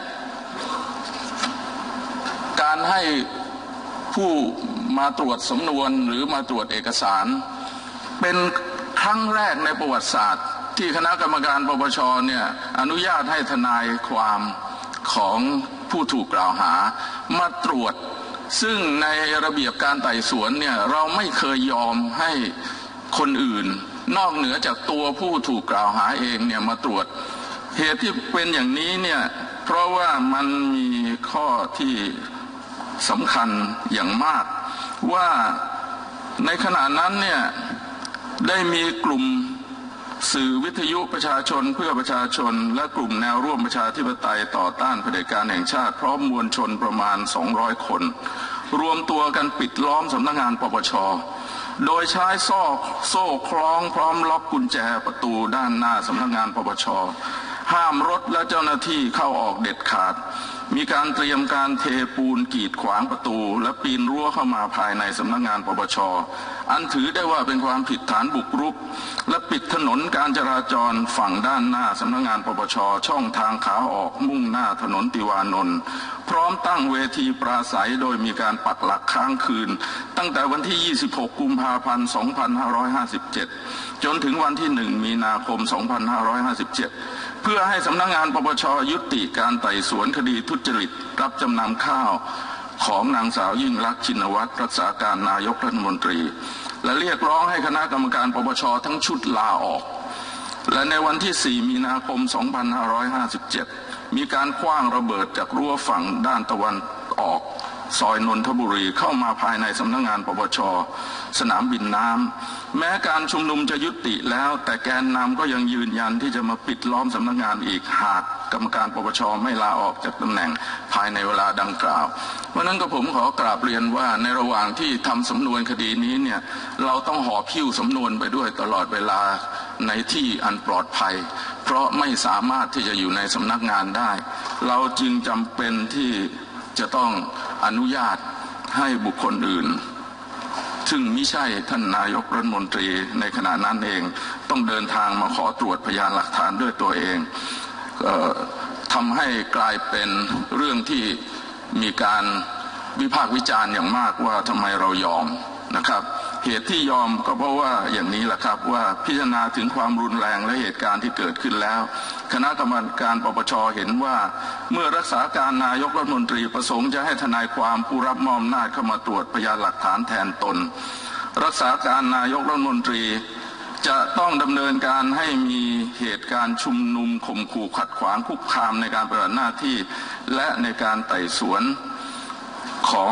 การให้ผู้มาตรวจสำนวนหรือมาตรวจเอกสารเป็นครั้งแรกในประวัติศาสตร์ที่คณะกรรมการปปช.เนี่ยอนุญาตให้ทนายความของผู้ถูกกล่าวหามาตรวจซึ่งในระเบียบการไต่สวนเนี่ยเราไม่เคยยอมให้คนอื่นนอกเหนือจากตัวผู้ถูกกล่าวหาเองเนี่ยมาตรวจเหตุที่เป็นอย่างนี้เนี่ยเพราะว่ามันมีข้อที่สำคัญอย่างมากว่าในขณะนั้นเนี่ยได้มีกลุ่มสื่อวิทยุประชาชนเพื่อประชาชนและกลุ่มแนวร่วมประชาธิปไตยต่อต้านเผด็จการแห่งชาติพร้อมมวลชนประมาณสองร้อยคนรวมตัวกันปิดล้อมสำนักงานปปช.โดยใช้โซ่โซ่คล้องพร้อมล็อกกุญแจประตูด้านหน้าสำนักงานปปช.ห้ามรถและเจ้าหน้าที่เข้าออกเด็ดขาดมีการเตรียมการเทปูนกีดขวางประตูและปีนรั้วเข้ามาภายในสำนักงานปปช.ออันถือได้ว่าเป็นความผิดฐานบุกรุกและปิดถนนการจราจรฝั่งด้านหน้าสำนักงานปปช.ช่องทางขาออกมุ่งหน้าถนนติวานนท์พร้อมตั้งเวทีปราศัยโดยมีการปักหลักค้างคืนตั้งแต่วันที่ยี่สิบหกกุมภาพันธ์สองพันห้าร้อยห้าสิบเจ็ดจนถึงวันที่หนึ่งมีนาคมสองพันห้าร้อยห้าสิบเจ็ดเพื่อให้สำนักงานปปช.ยุติการไต่สวนคดีทุจริตรับจำนำข้าวของนางสาวยิ่งลักษณ์ชินวัตรรักษาการนายกรัฐมนตรีและเรียกร้องให้คณะกรรมการปปช.ทั้งชุดลาออกและในวันที่สี่มีนาคมสองพันห้าร้อยห้าสิบเจ็ดมีการขว้างระเบิดจากรั้วฝั่งด้านตะวันออกซอยนนทบุรีเข้ามาภายในสำนักงานปปช.สนามบินน้ำแม้การชุมนุมจะยุติแล้วแต่แกนนำก็ยังยืนยันที่จะมาปิดล้อมสำนักงานอีกหากกรรมการปปช.ไม่ลาออกจากตำแหน่งภายในเวลาดังกล่าวเพราะนั้นก็ผมขอกราบเรียนว่าในระหว่างที่ทำสำนวนคดีนี้เนี่ยเราต้องหอบหิ้วสำนวนไปด้วยตลอดเวลาในที่อันปลอดภัยเพราะไม่สามารถที่จะอยู่ในสำนักงานได้เราจึงจำเป็นที่จะต้องอนุญาตให้บุคคลอื่นซึ่งไม่ใช่ท่านนายกรัฐมนตรีในขณะนั้นเองต้องเดินทางมาขอตรวจพยานหลักฐานด้วยตัวเองเอ่อทำให้กลายเป็นเรื่องที่มีการวิพากษ์วิจารณ์อย่างมากว่าทำไมเรายอมนะครับเหตุที่ยอมก็เพราะว่าอย่างนี้แหละครับว่าพิจารณาถึงความรุนแรงและเหตุการณ์ที่เกิดขึ้นแล้วคณะกรรมการปปช.เห็นว่าเมื่อรักษาการนายกรัฐมนตรีประสงค์จะให้ทนายความผู้รับมอบอำนาจเข้ามาตรวจพยานหลักฐานแทนตนรักษาการนายกรัฐมนตรีจะต้องดำเนินการให้มีเหตุการณ์ชุมนุมข่มขู่ขัดขวางคุกคามในการปฏิบัติหน้าที่และในการไต่สวนของ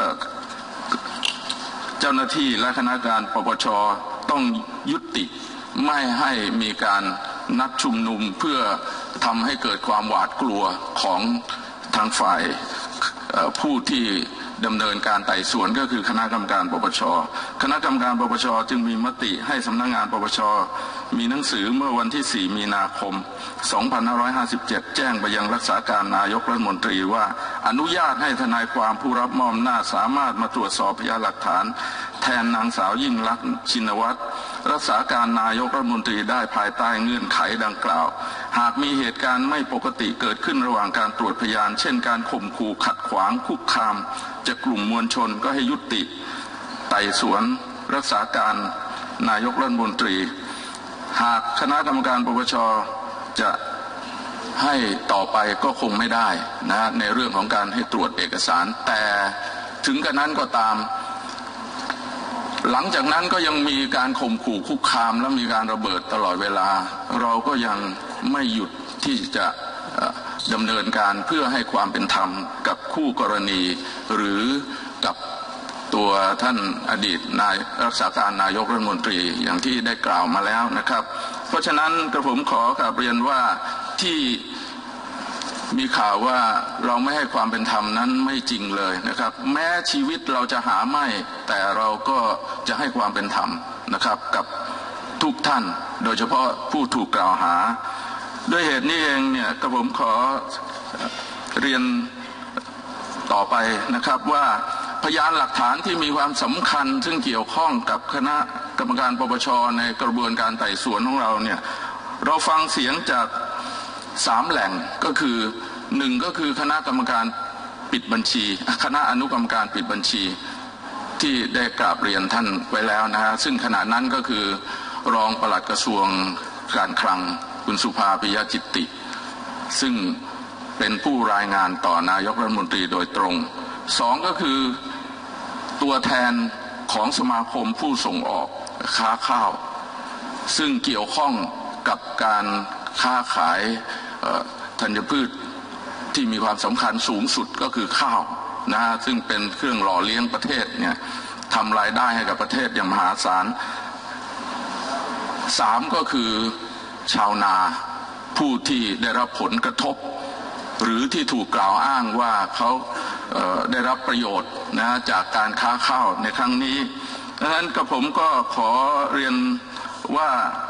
เจ้าหน้าที่และคณะกรรมการปปช.ต้องยุติไม่ให้มีการนัดชุมนุมเพื่อทำให้เกิดความหวาดกลัวของทางฝ่ายผู้ที่ดำเนินการไต่สวนก็คือคณะกรรมการปปช.คณะกรรมการปปช.จึงมีมติให้สำนักงานปปช.มีหนังสือเมื่อวันที่สี่มีนาคมสองพันห้าร้อยห้าสิบเจ็ดแจ้งไปยังรักษาการนายกรัฐมนตรีว่าอนุญาตให้ทนายความผู้รับมอบอำนาจสามารถมาตรวจสอบพยานหลักฐานแทนนางสาวยิ่งลักษณ์ชินวัตรรักษาการนายกรัฐมนตรีได้ภายใต้เงื่อนไขดังกล่าวหากมีเหตุการณ์ไม่ปกติเกิดขึ้นระหว่างการตรวจพยานเช่นการข่มขู่ขัดขวางคุกคามจากกลุ่มมวลชนก็ให้ยุติไต่สวนรักษาการนายกรัฐมนตรีหากคณะกรรมการปปช.จะให้ต่อไปก็คงไม่ได้นะในเรื่องของการให้ตรวจเอกสารแต่ถึงกระนั้นก็ตามหลังจากนั้นก็ยังมีการข่มขู่คุกคามและมีการระเบิดตลอดเวลาเราก็ยังไม่หยุดที่จะดำเนินการเพื่อให้ความเป็นธรรมกับคู่กรณีหรือกับตัวท่านอดีตนายรักษาการนายกรัฐมนตรีอย่างที่ได้กล่าวมาแล้วนะครับเพราะฉะนั้นกระผมขอกราบเรียนว่าที่มีข่าวว่าเราไม่ให้ความเป็นธรรมนั้นไม่จริงเลยนะครับแม้ชีวิตเราจะหาไม่แต่เราก็จะให้ความเป็นธรรมนะครับกับทุกท่านโดยเฉพาะผู้ถูกกล่าวหาด้วยเหตุนี้เองเนี่ยกระผมขอเรียนต่อไปนะครับว่าพยานหลักฐานที่มีความสำคัญซึ่งเกี่ยวข้องกับคณะกรรมการปปช.ในกระบวนการไต่สวนของเราเนี่ยเราฟังเสียงจากสามแหล่งก็คือหนึ่งก็คือคณะกรรมการปิดบัญชีคณะอนุกรรมการปิดบัญชีที่ได้กราบเรียนท่านไว้แล้วนะฮะซึ่งขณะนั้นก็คือรองปลัดกระทรวงการคลังคุณสุภาปิยจิตติซึ่งเป็นผู้รายงานต่อนายกรัฐมนตรีโดยตรงสองก็คือตัวแทนของสมาคมผู้ส่งออกค้าข้าวซึ่งเกี่ยวข้องกับการค้าขายธัญพืชที่มีความสำคัญสูงสุดก็คือข้าวนะฮะซึ่งเป็นเครื่องหล่อเลี้ยงประเทศเนี่ยทำรายได้ให้กับประเทศอย่างมหาศาลสามก็คือชาวนาผู้ที่ได้รับผลกระทบหรือที่ถูกกล่าวอ้างว่าเขาได้รับประโยชน์นะจากการค้าข้าวในครั้งนี้ดังนั้นก็ผมก็ขอเรียนว่า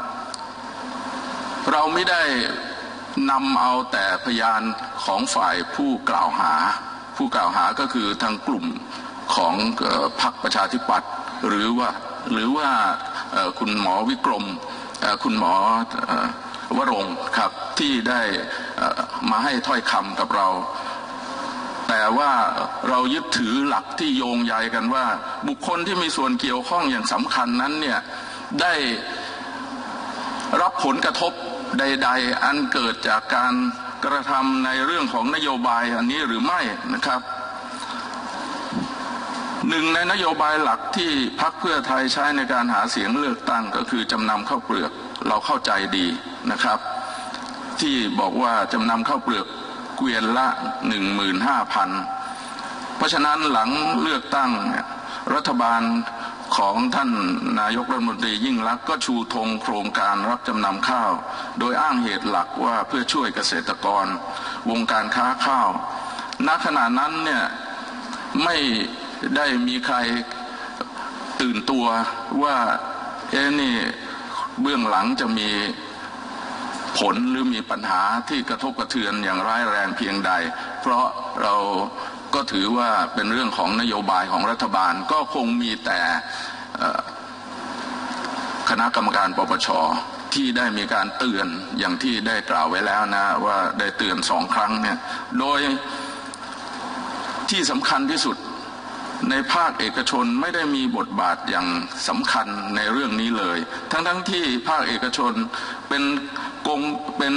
เราไม่ได้นำเอาแต่พยานของฝ่ายผู้กล่าวหาผู้กล่าวหาก็คือทางกลุ่มของพรรคประชาธิปัตย์หรือว่าหรือว่าคุณหมอวิกรมคุณหมอวรงค์ครับที่ได้มาให้ถ้อยคำกับเราแต่ว่าเรายึดถือหลักที่โยงใยกันว่าบุคคลที่มีส่วนเกี่ยวข้องอย่างสำคัญนั้นเนี่ยได้รับผลกระทบใดๆอันเกิดจากการกระทำในเรื่องของนโยบายอันนี้หรือไม่นะครับหนึ่งในนโยบายหลักที่พรรคเพื่อไทยใช้ในการหาเสียงเลือกตั้งก็คือจำนำข้าวเปลือกเราเข้าใจดีนะครับที่บอกว่าจำนำข้าวเปลือกเกวียนละหนึ่งหมื่นห้าพันเพราะฉะนั้นหลังเลือกตั้งรัฐบาลของท่านนายกรัฐมนตรียิ่งลักษณ์ก็ชูธงโครงการรับจำนำข้าวโดยอ้างเหตุหลักว่าเพื่อช่วยเกษตรกรวงการค้าข้าวณขณะนั้นเนี่ยไม่ได้มีใครตื่นตัวว่าเอ๊ะนี่เบื้องหลังจะมีผลหรือมีปัญหาที่กระทบกระเทือนอย่างร้ายแรงเพียงใดเพราะเราก็ถือว่าเป็นเรื่องของนโยบายของรัฐบาลก็คงมีแต่คณะกรรมการปปช.ที่ได้มีการเตือนอย่างที่ได้กล่าวไว้แล้วนะว่าได้เตือนสองครั้งเนี่ยโดยที่สำคัญที่สุดในภาคเอกชนไม่ได้มีบทบาทอย่างสำคัญในเรื่องนี้เลยทั้งทั้งที่ภาคเอกชนเป็นกงเป็น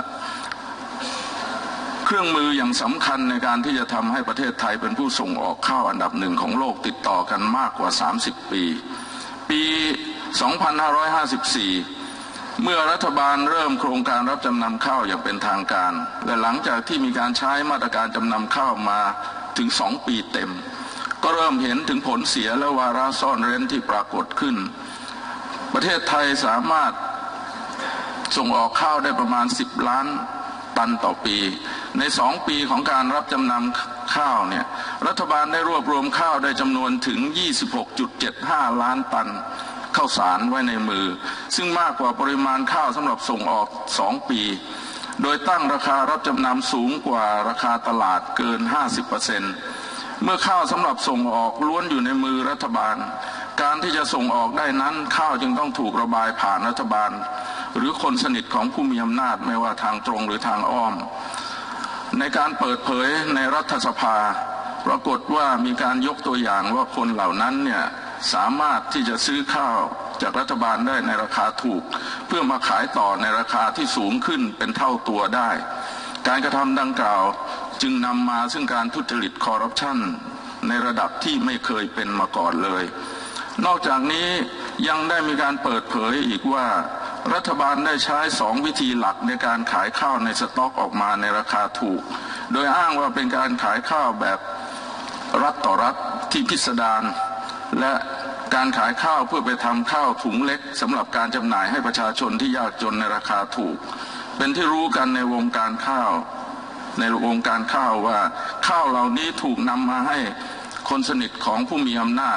เครื่องมืออย่างสำคัญในการที่จะทำให้ประเทศไทยเป็นผู้ส่งออกข้าวอันดับหนึ่งของโลกติดต่อกันมากกว่าสามสิบปีปี สองพันห้าร้อยห้าสิบสี่ เมื่อรัฐบาลเริ่มโครงการรับจำนำข้าวอย่างเป็นทางการและหลังจากที่มีการใช้มาตรการจำนำข้าวมาถึงสองปีเต็มก็เริ่มเห็นถึงผลเสียและวาระซ่อนเร้นที่ปรากฏขึ้นประเทศไทยสามารถส่งออกข้าวได้ประมาณสิบล้านตันต่อปีในสองปีของการรับจำนำข้าวเนี่ยรัฐบาลได้รวบรวมข้าวได้จำนวนถึง ยี่สิบหกจุดเจ็ดห้า ล้านตันข้าวสารไว้ในมือซึ่งมากกว่าปริมาณข้าวสำหรับส่งออกสองปีโดยตั้งราคารับจำนำสูงกว่าราคาตลาดเกิน ห้าสิบเปอร์เซ็นต์ เมื่อข้าวสำหรับส่งออกล้วนอยู่ในมือรัฐบาลการที่จะส่งออกได้นั้นข้าวจึงต้องถูกระบายผ่านรัฐบาลหรือคนสนิทของผู้มีอำนาจไม่ว่าทางตรงหรือทางอ้อมในการเปิดเผยในรัฐสภาปรากฏว่ามีการยกตัวอย่างว่าคนเหล่านั้นเนี่ยสามารถที่จะซื้อข้าวจากรัฐบาลได้ในราคาถูกเพื่อมาขายต่อในราคาที่สูงขึ้นเป็นเท่าตัวได้การกระทำดังกล่าวจึงนำมาซึ่งการทุจริตคอร์รัปชันในระดับที่ไม่เคยเป็นมาก่อนเลยนอกจากนี้ยังได้มีการเปิดเผยอีกว่ารัฐบาลได้ใช้สองวิธีหลักในการขายข้าวในสต็อกออกมาในราคาถูกโดยอ้างว่าเป็นการขายข้าวแบบรัฐต่อรัฐที่พิสดารและการขายข้าวเพื่อไปทำข้าวถุงเล็กสำหรับการจำหน่ายให้ประชาชนที่ยากจนในราคาถูกเป็นที่รู้กันในวงการข้าวในวงการข้าวว่าข้าวเหล่านี้ถูกนำมาให้คนสนิทของผู้มีอำนาจ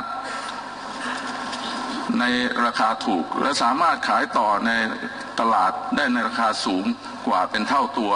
ในราคาถูกและสามารถขายต่อในตลาดได้ในราคาสูงกว่าเป็นเท่าตัว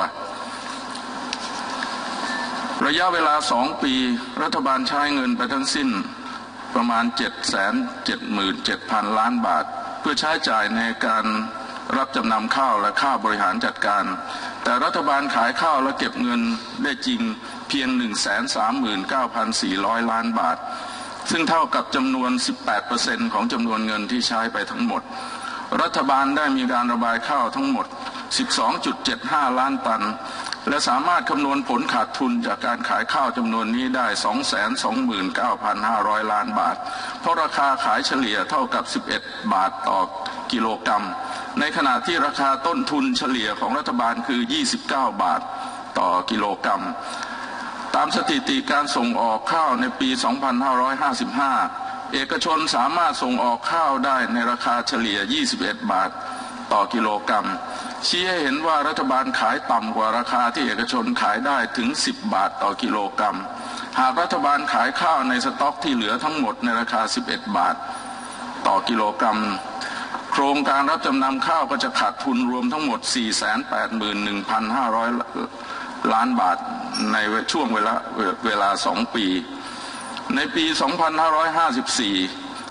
ระยะเวลาสองปีรัฐบาลใช้เงินไปทั้งสิ้นประมาณ เจ็ดแสนเจ็ดหมื่นเจ็ดพัน ล้านบาทเพื่อใช้จ่ายในการรับจำนำข้าวและค่าบริหารจัดการแต่รัฐบาลขายข้าวและเก็บเงินได้จริงเพียง หนึ่งแสนสามหมื่นเก้าพันสี่ร้อย ล้านบาทซึ่งเท่ากับจำนวน สิบแปดเปอร์เซ็นต์ ของจำนวนเงินที่ใช้ไปทั้งหมดรัฐบาลได้มีการระบายข้าวทั้งหมด สิบสองจุดเจ็ดห้า ล้านตันและสามารถคำนวณผลขาดทุนจากการขายข้าวจำนวนนี้ได้ สองแสนสองหมื่นเก้าพันห้าร้อย ล้านบาทเพราะราคาขายเฉลี่ยเท่ากับสิบเอ็ดบาทต่อกิโลกรัมในขณะที่ราคาต้นทุนเฉลี่ยของรัฐบาลคือยี่สิบเก้าบาทต่อกิโลกรัมตามสถิติการส่งออกข้าวในปี สองพันห้าร้อยห้าสิบห้า เอกชนสามารถส่งออกข้าวได้ในราคาเฉลี่ยยี่สิบเอ็ดบาทต่อกิโลกรัมชี้ให้เห็นว่ารัฐบาลขายต่ำกว่าราคาที่เอกชนขายได้ถึงสิบบาทต่อกิโลกรัมหากรัฐบาลขายข้าวในสต็อกที่เหลือทั้งหมดในราคาสิบเอ็ดบาทต่อกิโลกรัมโครงการรับจำนำข้าวก็จะขาดทุนรวมทั้งหมด สี่แสนแปดหมื่นหนึ่งพันห้าร้อย ล้านบาทในช่วงเวลาเวลาสองปีในปี สองพันห้าร้อยห้าสิบสี่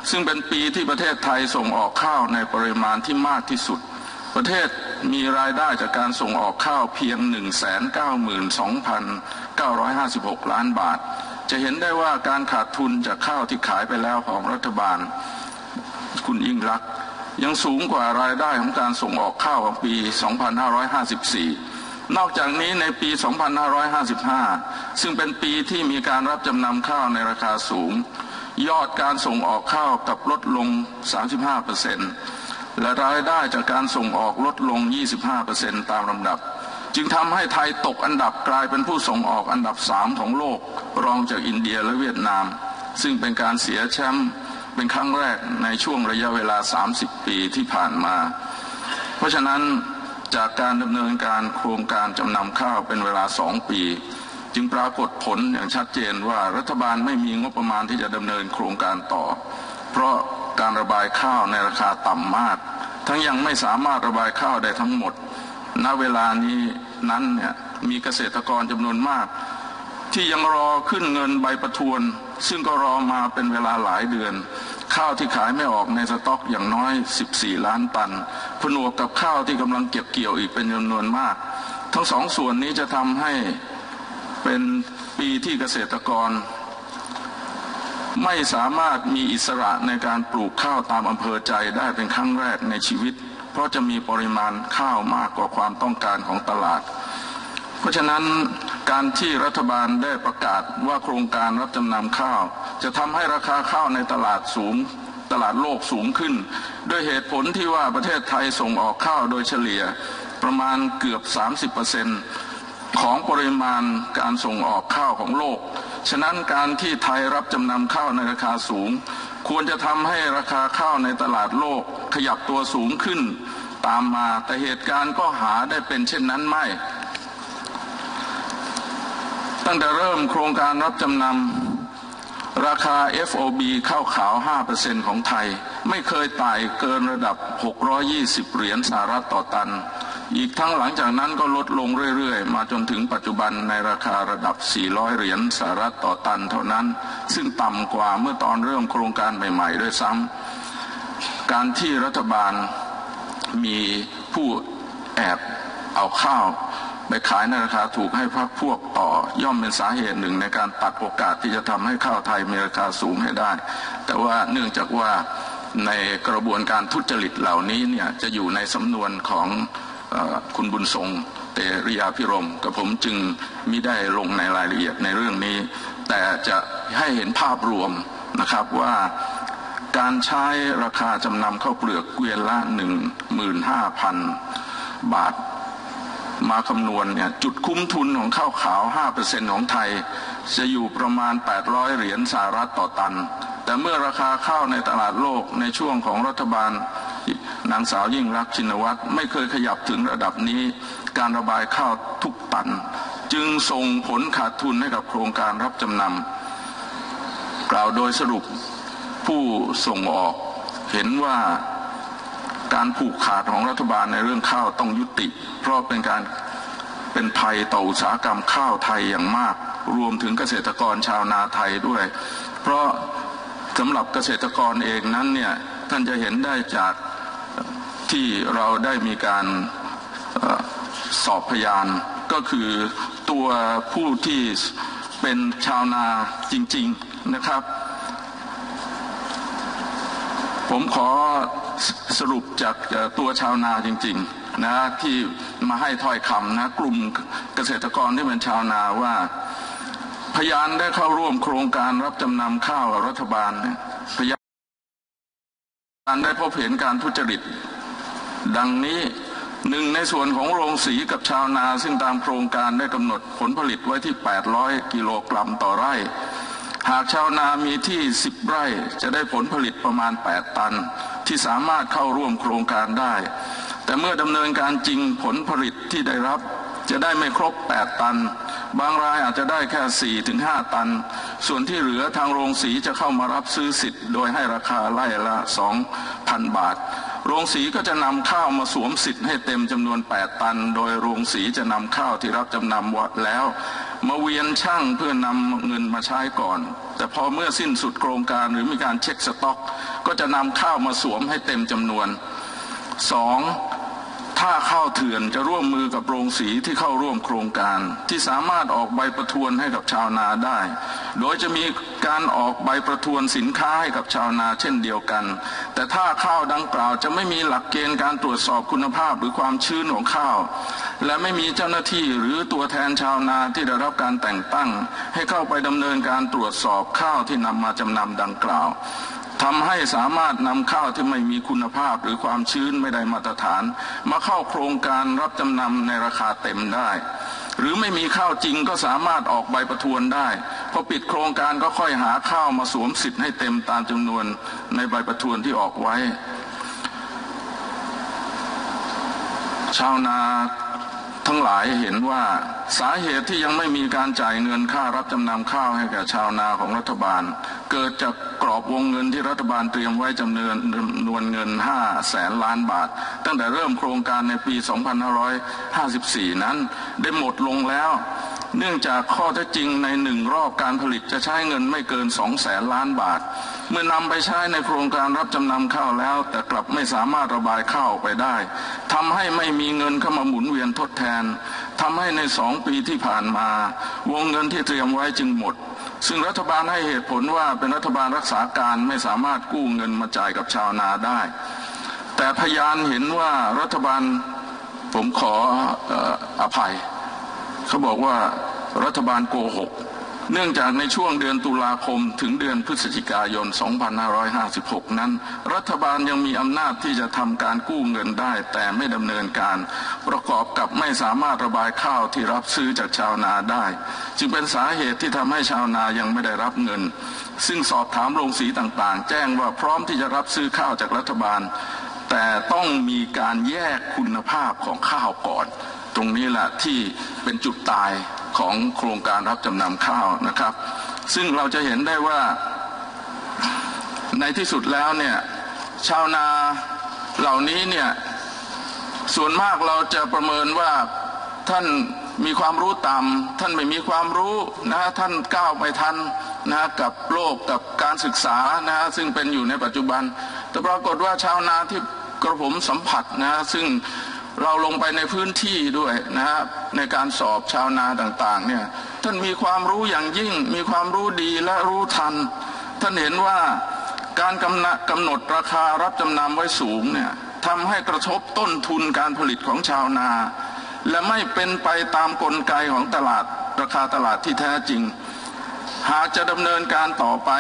ซึ่งเป็นปีที่ประเทศไทยส่งออกข้าวในปริมาณที่มากที่สุดประเทศมีรายได้จากการส่งออกข้าวเพียง หนึ่งแสนเก้าหมื่นสองพันเก้าร้อยห้าสิบหก ล้านบาทจะเห็นได้ว่าการขาดทุนจากข้าวที่ขายไปแล้วของรัฐบาลคุณยิ่งลักษณ์ยังสูงกว่ารายได้ของการส่งออกข้าวของปี สองพันห้าร้อยห้าสิบสี่ นอกจากนี้ในปี สองพันห้าร้อยห้าสิบห้า ซึ่งเป็นปีที่มีการรับจำนำข้าวในราคาสูงยอดการส่งออกข้าวกลับลดลง สามสิบห้าเปอร์เซ็นต์ และรายได้จากการส่งออกลดลง ยี่สิบห้าเปอร์เซ็นต์ ตามลำดับจึงทำให้ไทยตกอันดับกลายเป็นผู้ส่งออกอันดับสามของโลกรองจากอินเดียและเวียดนามซึ่งเป็นการเสียแชมป์เป็นครั้งแรกในช่วงระยะเวลาสามสิบปีที่ผ่านมาเพราะฉะนั้นจากการดำเนินการโครงการจำนำข้าวเป็นเวลาสองปีจึงปรากฏผลอย่างชัดเจนว่ารัฐบาลไม่มีงบประมาณที่จะดำเนินโครงการต่อเพราะการระบายข้าวในราคาต่ำมากทั้งยังไม่สามารถระบายข้าวได้ทั้งหมดณเวลานี้นั้นเนี่ยมีเกษตรกรจำนวนมากที่ยังรอขึ้นเงินใบประทวนซึ่งก็รอมาเป็นเวลาหลายเดือนข้าวที่ขายไม่ออกในสต็อกอย่างน้อยสิบสี่ล้านตันผนวกกับข้าวที่กำลังเก็บเกี่ยวอีกเป็นจำนวนมากทั้งสองส่วนนี้จะทำให้เป็นปีที่เกษตรกรไม่สามารถมีอิสระในการปลูกข้าวตามอำเภอใจได้เป็นครั้งแรกในชีวิตเพราะจะมีปริมาณข้าวมากกว่าความต้องการของตลาดเพราะฉะนั้นการที่รัฐบาลได้ประกาศว่าโครงการรับจำนำข้าวจะทำให้ราคาข้าวในตลาดสูงตลาดโลกสูงขึ้นด้วยเหตุผลที่ว่าประเทศไทยส่งออกข้าวโดยเฉลี่ยประมาณเกือบ สามสิบเปอร์เซ็นต์ ของปริมาณการส่งออกข้าวของโลกฉะนั้นการที่ไทยรับจำนำข้าวในราคาสูงควรจะทำให้ราคาข้าวในตลาดโลกขยับตัวสูงขึ้นตามมาแต่เหตุการณ์ก็หาได้เป็นเช่นนั้นไม่ตั้งแต่เริ่มโครงการรับจำนำราคา เอฟ โอ บี ข้าวขาว ห้าเปอร์เซ็นต์ ของไทยไม่เคยไต่เกินระดับหกร้อยยี่สิบเหรียญสหรัฐต่อตันอีกทั้งหลังจากนั้นก็ลดลงเรื่อยๆมาจนถึงปัจจุบันในราคาระดับสี่ร้อยเหรียญสหรัฐต่อตันเท่านั้นซึ่งต่ำกว่าเมื่อตอนเริ่มโครงการใหม่ๆด้วยซ้ำการที่รัฐบาลมีผู้แอบเอาข้าวไปขายในราคาถูกให้พรรคพวกต่อย่อมเป็นสาเหตุหนึ่งในการตัดโอกาสที่จะทำให้ข้าวไทยมีราคาสูงให้ได้แต่ว่าเนื่องจากว่าในกระบวนการทุจริตเหล่านี้เนี่ยจะอยู่ในสำนวนของคุณบุญทรงเตริยาภิรมย์กับผมจึงมิได้ลงในรายละเอียดในเรื่องนี้แต่จะให้เห็นภาพรวมนะครับว่าการใช้ราคาจำนำข้าวเปลือกเกวียนละหนึ่งหมื่นห้าพันบาทมาคำนวณเนี่ยจุดคุ้มทุนของข้าวขาว ห้าเปอร์เซ็นต์ ของไทยจะอยู่ประมาณแปดร้อยเหรียญสหรัฐต่อตันแต่เมื่อราคาข้าวในตลาดโลกในช่วงของรัฐบาลนางสาวยิ่งลักษณ์ชินวัตรไม่เคยขยับถึงระดับนี้การระบายข้าวทุกตันจึงส่งผลขาดทุนให้กับโครงการรับจำนำกล่าวโดยสรุปผู้ส่งออกเห็นว่าการผูกขาดของรัฐบาลในเรื่องข้าวต้องยุติเพราะเป็นการเป็นภัยต่ออุตสาหกรรมข้าวไทยอย่างมากรวมถึงเกษตรกรชาวนาไทยด้วยเพราะสำหรับเกษตรกรเองนั้นเนี่ยท่านจะเห็นได้จากที่เราได้มีการสอบพยานก็คือตัวผู้ที่เป็นชาวนาจริงๆนะครับผมขอสรุปจากตัวชาวนาจริงๆนะที่มาให้ถ้อยคำนะกลุ่มเกษตรกรที่เป็นชาวนาว่าพยานได้เข้าร่วมโครงการรับจำนำข้าวรัฐบาลพยานได้พบเห็นการทุจริตดังนี้หนึ่งในส่วนของโรงสีกับชาวนาซึ่งตามโครงการได้กำหนดผลผลิตไว้ที่แปดร้อยกิโลกรัมต่อไร่หากชาวนามีที่สิบไร่จะได้ผลผลิตประมาณแปดตันที่สามารถเข้าร่วมโครงการได้แต่เมื่อดำเนินการจริงผลผลิตที่ได้รับจะได้ไม่ครบแปดตันบางรายอาจจะได้แค่ สี่ถึงห้า ตันส่วนที่เหลือทางโรงสีจะเข้ามารับซื้อสิทธิ์โดยให้ราคาไร่ละ สองพัน บาทโรงสีก็จะนำข้าวมาสวมสิทธิ์ให้เต็มจำนวนแปดตันโดยโรงสีจะนำข้าวที่รับจำนำวัดแล้วมาเวียนช่างเพื่อนำเงินมาใช้ก่อนแต่พอเมื่อสิ้นสุดโครงการหรือมีการเช็คสต็อกก็จะนำข้าวมาสวมให้เต็มจำนวนสองถ้าข้าวเถื่อนจะร่วมมือกับโรงสีที่เข้าร่วมโครงการที่สามารถออกใบประทวนให้กับชาวนาได้โดยจะมีการออกใบประทวนสินค้าให้กับชาวนาเช่นเดียวกันแต่ถ้าข้าวดังกล่าวจะไม่มีหลักเกณฑ์การตรวจสอบคุณภาพหรือความชื้นของข้าวและไม่มีเจ้าหน้าที่หรือตัวแทนชาวนาที่ได้รับการแต่งตั้งให้เข้าไปดำเนินการตรวจสอบข้าวที่นำมาจำนำดังกล่าวทำให้สามารถนำข้าวที่ไม่มีคุณภาพหรือความชื้นไม่ได้มาตรฐานมาเข้าโครงการรับจำนำในราคาเต็มได้หรือไม่มีข้าวจริงก็สามารถออกใบประทวนได้พอปิดโครงการก็ค่อยหาข้าวมาสวมสิทธิ์ให้เต็มตามจำนวนในใบประทวนที่ออกไว้ชาวนาทั้งหลายเห็นว่าสาเหตุที่ยังไม่มีการจ่ายเงินค่ารับจำนำข้าวให้แก่ชาวนาของรัฐบาลเกิดจากกรอบวงเงินที่รัฐบาลเตรียมไว้จำนวนจำนวนเงินห้าแสนล้านบาทตั้งแต่เริ่มโครงการในปีสองพันห้าร้อยห้าสิบสี่นั้นได้หมดลงแล้วเนื่องจากข้อเท็จจริงในหนึ่งรอบการผลิตจะใช้เงินไม่เกินสองแสนล้านบาทเมื่อนำไปใช้ในโครงการรับจำนำข้าวแล้วแต่กลับไม่สามารถระบายข้าวไปได้ทำให้ไม่มีเงินเข้ามาหมุนเวียนทดแทนทำให้ในสองปีที่ผ่านมาวงเงินที่เตรียมไว้จึงหมดซึ่งรัฐบาลให้เหตุผลว่าเป็นรัฐบาลรักษาการไม่สามารถกู้เงินมาจ่ายกับชาวนาได้แต่พยานเห็นว่ารัฐบาลผมขอเอ่ออภัยเขาบอกว่ารัฐบาลโกหกเนื่องจากในช่วงเดือนตุลาคมถึงเดือนพฤศจิกายนสองพันห้าร้อยห้าสิบหกนั้นรัฐบาลยังมีอำนาจที่จะทำการกู้เงินได้แต่ไม่ดำเนินการประกอบกับไม่สามารถระบายข้าวที่รับซื้อจากชาวนาได้จึงเป็นสาเหตุที่ทำให้ชาวนายังไม่ได้รับเงินซึ่งสอบถามโรงสีต่างๆแจ้งว่าพร้อมที่จะรับซื้อข้าวจากรัฐบาลแต่ต้องมีการแยกคุณภาพของข้าวก่อนตรงนี้แหละที่เป็นจุดตายของโครงการรับจำนำข้าวนะครับซึ่งเราจะเห็นได้ว่าในที่สุดแล้วเนี่ยชาวนาเหล่านี้เนี่ยส่วนมากเราจะประเมินว่าท่านมีความรู้ต่ำท่านไม่มีความรู้นะท่านก้าวไม่ทันนะกับโลกกับการศึกษานะซึ่งเป็นอยู่ในปัจจุบันแต่ปรากฏว่าชาวนาที่กระผมสัมผัสนะซึ่งเราลงไปในพื้นที่ด้วยนะฮะในการสอบชาวนาต่างๆเนี่ยท่านมีความรู้อย่างยิ่งมีความรู้ดีและรู้ทันท่านเห็นว่าการกำหนดกำหนดราคารับจำนำไว้สูงเนี่ยทำให้กระทบต้นทุนการผลิตของชาวนาและไม่เป็นไปตามกลไกของตลาดราคาตลาดที่แท้จริงหากจะดำเนินการต่อไป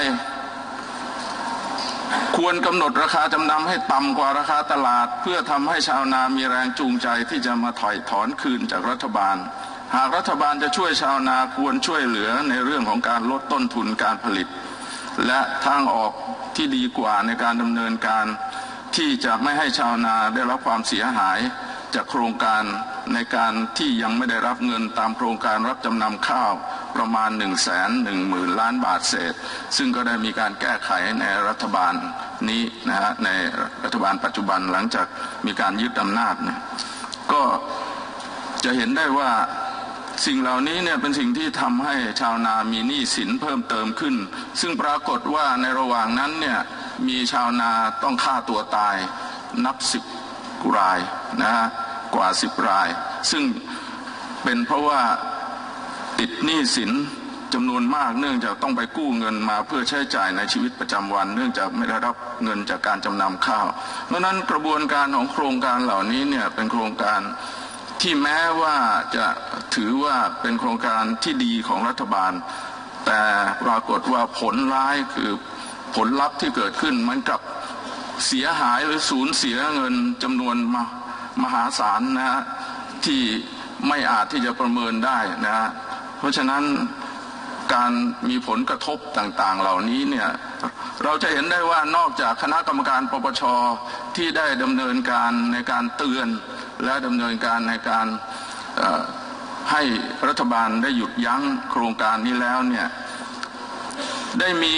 ควรกำหนดราคาจำนำให้ต่ำกว่าราคาตลาดเพื่อทำให้ชาวนามีแรงจูงใจที่จะมาถอยถอนคืนจากรัฐบาลหากรัฐบาลจะช่วยชาวนาควรช่วยเหลือในเรื่องของการลดต้นทุนการผลิตและทางออกที่ดีกว่าในการดำเนินการที่จะไม่ให้ชาวนาได้รับความเสียหายจากโครงการในการที่ยังไม่ได้รับเงินตามโครงการรับจำนำข้าวประมาณหนึ่งแสนหนึ่งหมื่นล้านบาทเศษซึ่งก็ได้มีการแก้ไขในรัฐบาลนี้นะฮะในรัฐบาลปัจจุบันหลังจากมีการยึดอำนาจเนี่ยก็จะเห็นได้ว่าสิ่งเหล่านี้เนี่ยเป็นสิ่งที่ทำให้ชาวนามีหนี้สินเพิ่มเติมขึ้นซึ่งปรากฏว่าในระหว่างนั้นเนี่ยมีชาวนาต้องฆ่าตัวตายนับสิบรายนะฮะกว่าสิบรายซึ่งเป็นเพราะว่าติดหนี้สินจำนวนมากเนื่องจากต้องไปกู้เงินมาเพื่อใช้จ่ายในชีวิตประจำวันเนื่องจากไม่ได้รับเงินจากการจำนำข้าวเพราะนั้นกระบวนการของโครงการเหล่านี้เนี่ยเป็นโครงการที่แม้ว่าจะถือว่าเป็นโครงการที่ดีของรัฐบาลแต่ปรากฏว่าผลร้ายคือผลลัพธ์ที่เกิดขึ้นมันกับเสียหายหรือสูญเสียเงินจำนวนมามหาศาลนะฮะที่ไม่อาจที่จะประเมินได้นะฮะเพราะฉะนั้นการมีผลกระทบต่างๆเหล่านี้เนี่ยเราจะเห็นได้ว่านอกจากคณะกรรมการปปช.ที่ได้ดำเนินการในการเตือนและดำเนินการในการให้รัฐบาลได้หยุดยั้งโครงการนี้แล้วเนี่ยได้มี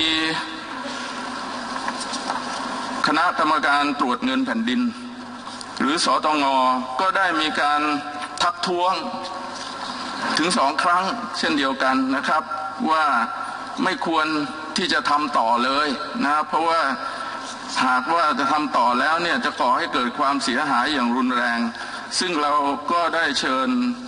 คณะกรรมการตรวจเงินแผ่นดินหรือสตง.ก็ได้มีการทักท้วงถึงสองครั้งเช่นเดียวกันนะครับว่าไม่ควรที่จะทำต่อเลยนะเพราะว่าหากว่าจะทำต่อแล้วเนี่ยจะก่อให้เกิดความเสียหายอย่างรุนแรงซึ่งเราก็ได้เชิญ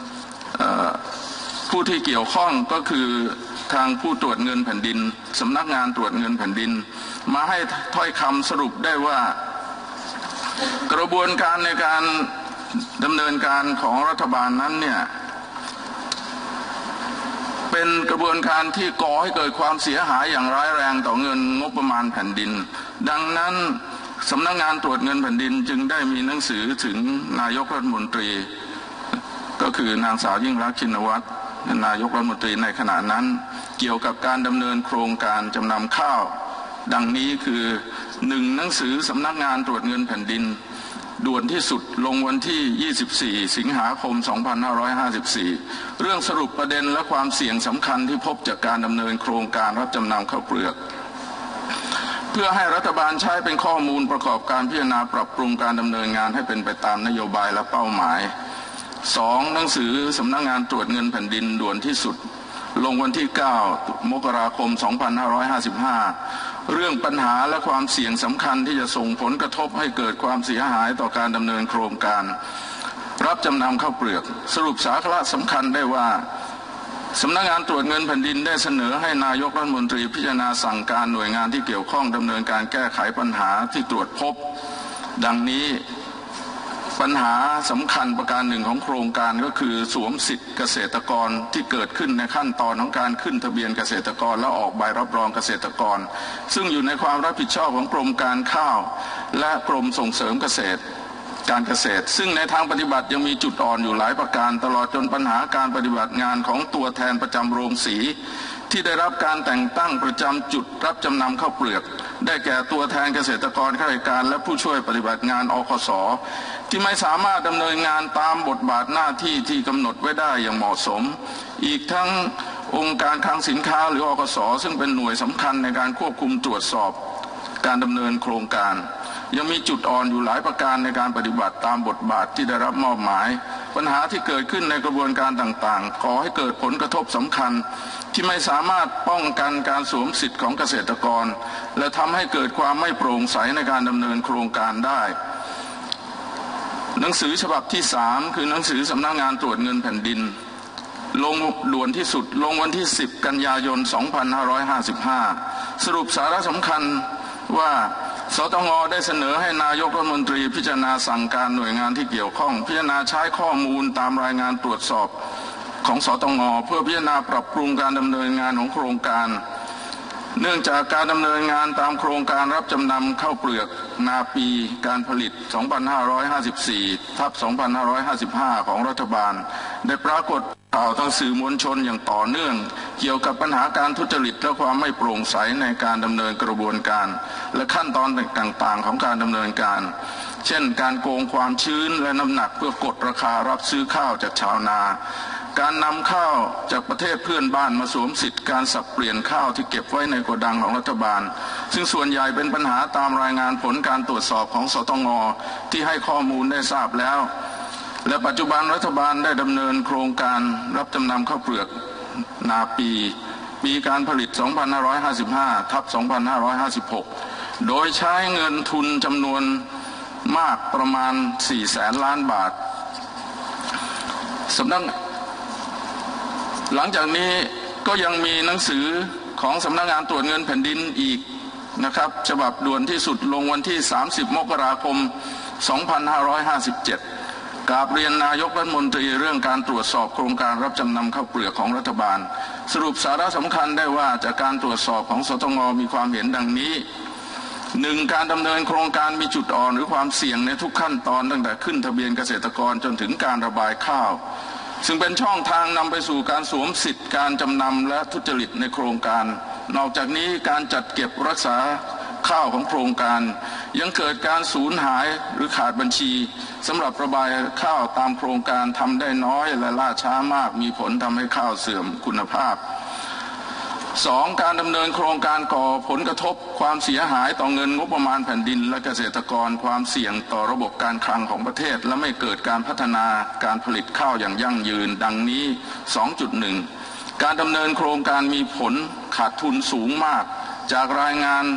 ผู้ที่เกี่ยวข้องก็คือทางผู้ตรวจเงินแผ่นดินสำนักงานตรวจเงินแผ่นดินมาให้ถ้อยคำสรุปได้ว่ากระบวนการในการดำเนินการของรัฐบาลนั้นเนี่ยเป็นกระบวนการที่ก่อให้เกิดความเสียหายอย่างร้ายแรงต่อเงินงบประมาณแผ่นดินดังนั้นสำนักงานตรวจเงินแผ่นดินจึงได้มีหนังสือถึงนายกรัฐมนตรีก็คือนางสาวยิ่งรักษณ์ชินวัตรนายกรัฐมนตรีในขณะนั้นเกี่ยวกับการดำเนินโครงการจำนำข้าวดังนี้คือหนึ่งหนังสือสำนักงานตรวจเงินแผ่นดินด่วนที่สุดลงวันที่ยี่สิบสี่สิงหาคมสองพันห้าร้อยห้าสิบสี่เรื่องสรุปประเด็นและความเสี่ยงสำคัญที่พบจากการดำเนินโครงการรับจำนำข้าวเปลือกเพื่อให้รัฐบาลใช้เป็นข้อมูลประกอบการพิจารณาปรับปรุงการดำเนินงานให้เป็นไปตามนโยบายและเป้าหมายสองหนังสือสำนักงานตรวจเงินแผ่นดินด่วนที่สุดลงวันที่เก้ามกราคมสองพันห้าร้อยห้าสิบห้าเรื่องปัญหาและความเสี่ยงสำคัญที่จะส่งผลกระทบให้เกิดความเสียหายต่อการดำเนินโครงการรับจำนำข้าวเปลือกสรุปสาระสำคัญได้ว่าสำนักงานตรวจเงินแผ่นดินได้เสนอให้นายกรัฐมนตรีพิจารณาสั่งการหน่วยงานที่เกี่ยวข้องดำเนินการแก้ไขปัญหาที่ตรวจพบดังนี้ปัญหาสำคัญประการหนึ่งของโครงการก็คือสวมสิทธิเกษตรกรที่เกิดขึ้นในขั้นตอนของการขึ้นทะเบียนเกษตรกรและออกใบรับรองเกษตรกรซึ่งอยู่ในความรับผิดชอบของกรมการข้าวและกรมส่งเสริมเกษตรการเกษตรซึ่งในทางปฏิบัติยังมีจุดอ่อนอยู่หลายประการตลอดจนปัญหาการปฏิบัติงานของตัวแทนประจำโรงสีที่ได้รับการแต่งตั้งประจำจุดรับจำนำข้าวเปลือกได้แก่ตัวแทนเกษตรกรข้าราชการและผู้ช่วยปฏิบัติงานอคส.ที่ไม่สามารถดำเนินงานตามบทบาทหน้าที่ที่กำหนดไว้ได้อย่างเหมาะสมอีกทั้งองค์การคลังสินค้าหรืออคส.ซึ่งเป็นหน่วยสำคัญในการควบคุมตรวจสอบการดำเนินโครงการยังมีจุดอ่อนอยู่หลายประการในการปฏิบัติตามบทบาทที่ได้รับมอบหมายปัญหาที่เกิดขึ้นในกระบวนการต่างๆก่อให้เกิดผลกระทบสำคัญที่ไม่สามารถป้องกันการสวมสิทธิของเกษตรกรและทำให้เกิดความไม่โปร่งใสในการดำเนินโครงการได้หนังสือฉบับที่สามคือหนังสือสำนักงานตรวจเงินแผ่นดินลงด่วนที่สุดลงวันที่สิบกันยายนสองพันห้าร้อยห้าสิบห้าสรุปสาระสำคัญว่าสตง.ได้เสนอให้นายกรัฐมนตรีพิจารณาสั่งการหน่วยงานที่เกี่ยวข้องพิจารณาใช้ข้อมูลตามรายงานตรวจสอบของสตง.เพื่อพิจารณาปรับปรุงการดำเนินงานของโครงการเนื่องจากการดำเนินงานตามโครงการรับจำนำข้าวเปลือกนาปีการผลิต สองพันห้าร้อยห้าสิบสี่ ทับ สองพันห้าร้อยห้าสิบห้า ของรัฐบาลได้ปรากฏข่าวทางสื่อมวลชนอย่างต่อเนื่องเกี่ยวกับปัญหาการทุจริตและความไม่โปร่งใสในการดำเนินกระบวนการและขั้นตอนต่างๆของการดำเนินการเช่นการโกงความชื้นและน้ำหนักเพื่อกดราคารับซื้อข้าวจากชาวนาการนำข้าวจากประเทศเพื่อนบ้านมาสวมสิทธิการสับเปลี่ยนข้าวที่เก็บไว้ในโกดังของรัฐบาลซึ่งส่วนใหญ่เป็นปัญหาตามรายงานผลการตรวจสอบของสตง.ที่ให้ข้อมูลได้ทราบแล้วและปัจจุบันรัฐบาลได้ดำเนินโครงการรับจำนำข้าวเปลือกนาปีปีการผลิต สองพันห้าร้อยห้าสิบห้า ทับ สองพันห้าร้อยห้าสิบหก โดยใช้เงินทุนจำนวนมากประมาณ สี่แสนล้านบาทสำนักหลังจากนี้ก็ยังมีหนังสือของสำนักงานตรวจเงินแผ่นดินอีกนะครับฉบับด่วนที่สุดลงวันที่สามสิบมกราคมสองพันห้าร้อยห้าสิบเจ็ดกราบเรียนนายกรัฐมนตรีเรื่องการตรวจสอบโครงการรับจำนำข้าวเปลือกของรัฐบาลสรุปสาระสำคัญได้ว่าจากการตรวจสอบของสตง.มีความเห็นดังนี้หนึ่งการดำเนินโครงการมีจุดอ่อนหรือความเสี่ยงในทุกขั้นตอนตั้งแต่ขึ้นทะเบียนเกษตรกรจนถึงการระบายข้าวซึ่งเป็นช่องทางนำไปสู่การสวมสิทธิการจำนำและทุจริตในโครงการนอกจากนี้การจัดเก็บรักษาข้าวของโครงการยังเกิดการสูญหายหรือขาดบัญชีสำหรับระบายข้าวตามโครงการทำได้น้อยและล่าช้ามากมีผลทำให้ข้าวเสื่อมคุณภาพสองการดำเนินโครงการก่อผลกระทบความเสียหายต่อเงินงบประมาณแผ่นดินและเกษตรกรความเสี่ยงต่อระบบการคลังของประเทศและไม่เกิดการพัฒนาการผลิตข้าวอย่างยั่งยืนดังนี้ สองจุดหนึ่ง การดำเนินโครงการมีผลขาดทุนสูงมากจากรายงาน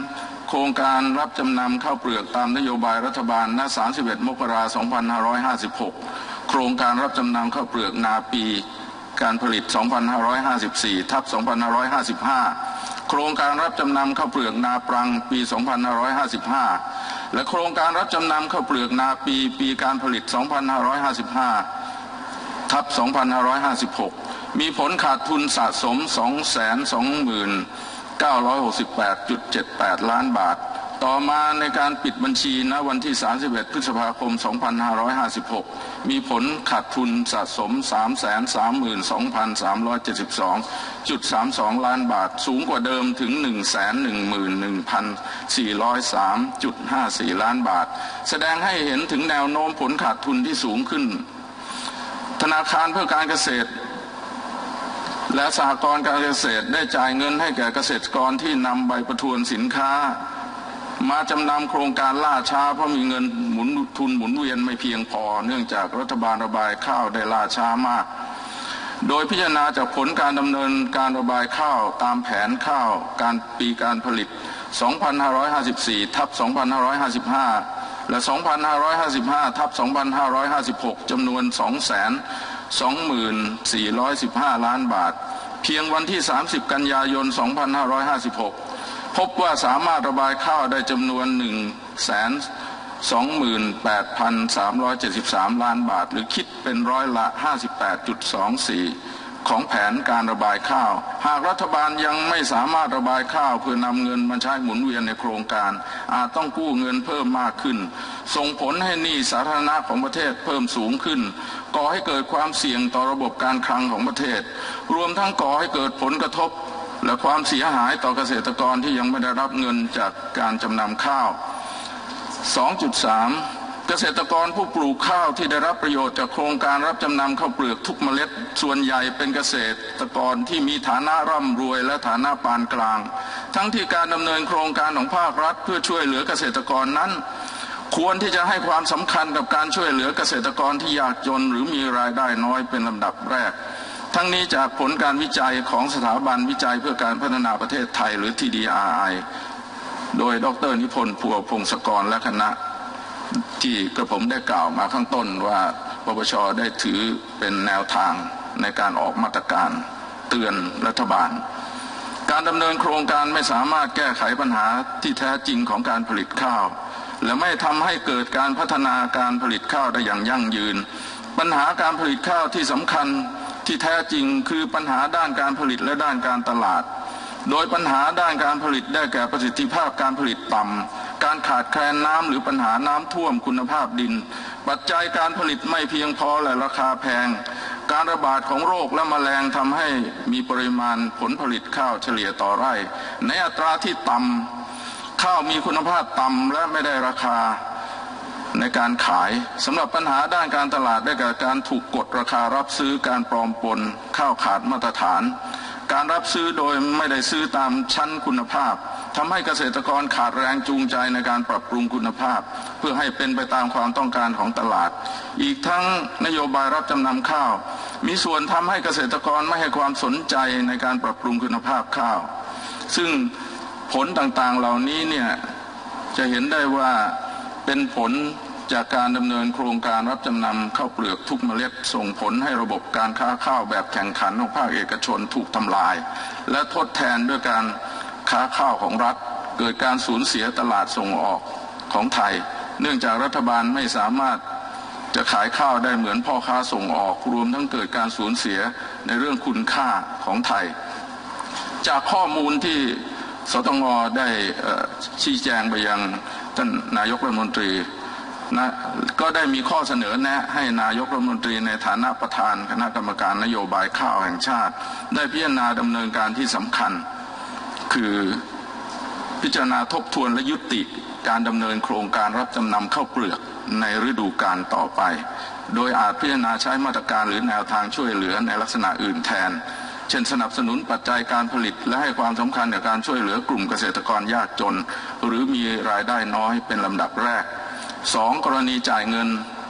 โครงการรับจำนำข้าวเปลือกตามนโยบายรัฐบาลณสามสิบเอ็ดมกราคมสองพันห้าร้อยห้าสิบหกโครงการรับจำนำข้าวเปลือกนาปีการผลิตสองพันห้าร้อยห้าสิบสี่ทับสองพันห้าร้อยห้าสิบห้าโครงการรับจำนำข้าวเปลือกนาปรังปีสองพันห้าร้อยห้าสิบห้าและโครงการรับจำนำข้าวเปลือกนาปีปีการผลิตสองพันห้าร้อยห้าสิบห้าทับสองพันห้าร้อยห้าสิบหกมีผลขาดทุนสะสม สองแสนสองหมื่นเก้าร้อยหกสิบแปดจุดเจ็ดแปด ล้านบาทต่อมาในการปิดบัญชีณวันที่สามสิบเอ็ดพฤษภาคมสองพันห้าร้อยห้าสิบหกมีผลขาดทุนสะสม สามแสนสามหมื่นสองพันสามร้อยเจ็ดสิบสองจุดสามสอง ล้านบาทสูงกว่าเดิมถึง หนึ่งแสนหนึ่งหมื่นหนึ่งพันสี่ร้อยสามจุดห้าสี่ ล้านบาทแสดงให้เห็นถึงแนวโน้มผลขาดทุนที่สูงขึ้นธนาคารเพื่อการเกษตรและสหกรณ์การเกษตรได้จ่ายเงินให้แก่เกษตรกรที่นำใบประทวนสินค้ามาจำนำโครงการล่าช้าเพราะมีเงินหมุนทุนหมุนเวียนไม่เพียงพอเนื่องจากรัฐบาลระบายข้าวได้ล่าช้ามากโดยพิจารณาจากผลการดำเนินการระบายข้าวตามแผนข้าวการปีการผลิตสองพันห้าร้อยห้าสิบสี่ทับสองพันห้าร้อยห้าสิบห้าและสองพันห้าร้อยห้าสิบห้าทับสองพันห้าร้อยห้าสิบหกจำนวน สองแสนสองหมื่นสี่ร้อยสิบห้า ล้านบาทเพียงวันที่สามสิบกันยายนสองพันห้าร้อยห้าสิบหกพบว่าสามารถระบายข้าวได้จำนวน หนึ่งแสนสองหมื่นแปดพันสามร้อยเจ็ดสิบสาม ล้านบาทหรือคิดเป็นร้อยละ ห้าสิบแปดจุดสองสี่ ของแผนการระบายข้าวหากรัฐบาลยังไม่สามารถระบายข้าวเพื่อนำเงินมาใช้หมุนเวียนในโครงการอาจต้องกู้เงินเพิ่มมากขึ้นส่งผลให้หนี้สาธารณะของประเทศเพิ่มสูงขึ้นก่อให้เกิดความเสี่ยงต่อระบบการคลังของประเทศรวมทั้งก่อให้เกิดผลกระทบและความเสียหายต่อเกษตรกรที่ยังไม่ได้รับเงินจากการจำนำข้าว สองจุดสาม เกษตรกรผู้ปลูกข้าวที่ได้รับประโยชน์จากโครงการรับจำนำข้าวเปลือกทุกเมล็ดส่วนใหญ่เป็นเกษตรกรที่มีฐานะร่ำรวยและฐานะปานกลางทั้งที่การดำเนินโครงการของภาครัฐเพื่อช่วยเหลือเกษตรกรนั้นควรที่จะให้ความสำคัญกับการช่วยเหลือเกษตรกรที่ยากจนหรือมีรายได้น้อยเป็นลำดับแรกทั้งนี้จากผลการวิจัยของสถาบันวิจัยเพื่อการพัฒนาประเทศไทยหรือ ที ดี อาร์ ไอ โดยดร.นิพนธ์ภัวพงศกรและคณะที่กระผมได้กล่าวมาข้างต้นว่าปปช.ได้ถือเป็นแนวทางในการออกมาตรการเตือนรัฐบาลการดำเนินโครงการไม่สามารถแก้ไขปัญหาที่แท้จริงของการผลิตข้าวและไม่ทำให้เกิดการพัฒนาการผลิตข้าวได้อย่างยั่งยืนปัญหาการผลิตข้าวที่สำคัญที่แท้จริงคือปัญหาด้านการผลิตและด้านการตลาดโดยปัญหาด้านการผลิตได้แก่ประสิทธิภาพการผลิตต่ำการขาดแคลนน้ำหรือปัญหาน้ำท่วมคุณภาพดินปัจจัยการผลิตไม่เพียงพอและราคาแพงการระบาดของโรคและแมลงทำให้มีปริมาณผลผลิตข้าวเฉลี่ยต่อไร่ในอัตราที่ต่ำข้าวมีคุณภาพต่ำและไม่ได้ราคาในการขายสำหรับปัญหาด้านการตลาดได้แก่การถูกกดราคารับซื้อการปลอมปนข้าวขาดมาตรฐานการรับซื้อโดยไม่ได้ซื้อตามชั้นคุณภาพทำให้เกษตรกรขาดแรงจูงใจในการปรับปรุงคุณภาพเพื่อให้เป็นไปตามความต้องการของตลาดอีกทั้งนโยบายรับจำนำข้าวมีส่วนทำให้เกษตรกรไม่ให้ความสนใจในการปรับปรุงคุณภาพข้าวซึ่งผลต่างๆเหล่านี้เนี่ยจะเห็นได้ว่าเป็นผลจากการดำเนินโครงการรับจำนำข้าวเปลือกทุกเมล็ดส่งผลให้ระบบการค้าข้าวแบบแข่งขันของภาคเอกชนถูกทำลายและทดแทนด้วยการค้าข้าวของรัฐเกิดการสูญเสียตลาดส่งออกของไทยเนื่องจากรัฐบาลไม่สามารถจะขายข้าวได้เหมือนพ่อค้าส่งออกรวมทั้งเกิดการสูญเสียในเรื่องคุณค่าของไทยจากข้อมูลที่สตง.ได้ชี้แจงไปยังท่านนายกรัฐมนตรีนะก็ได้มีข้อเสนอแนะให้นายกรัฐมนตรีในฐานะประธานคณะกรรมการนโยบายข้าวแห่งชาติได้พิจารณาดำเนินการที่สำคัญคือพิจารณาทบทวนและยุติการดำเนินโครงการรับจำนำข้าวเปลือกในฤดูกาลต่อไปโดยอาจพิจารณาใช้มาตรการหรือแนวทางช่วยเหลือในลักษณะอื่นแทนเช่นสนับสนุนปัจจัยการผลิตและให้ความสำคัญในการช่วยเหลือกลุ่มเกษตรกรยากจนหรือมีรายได้น้อยเป็นลำดับแรกสองกรณีจ่ายเงิน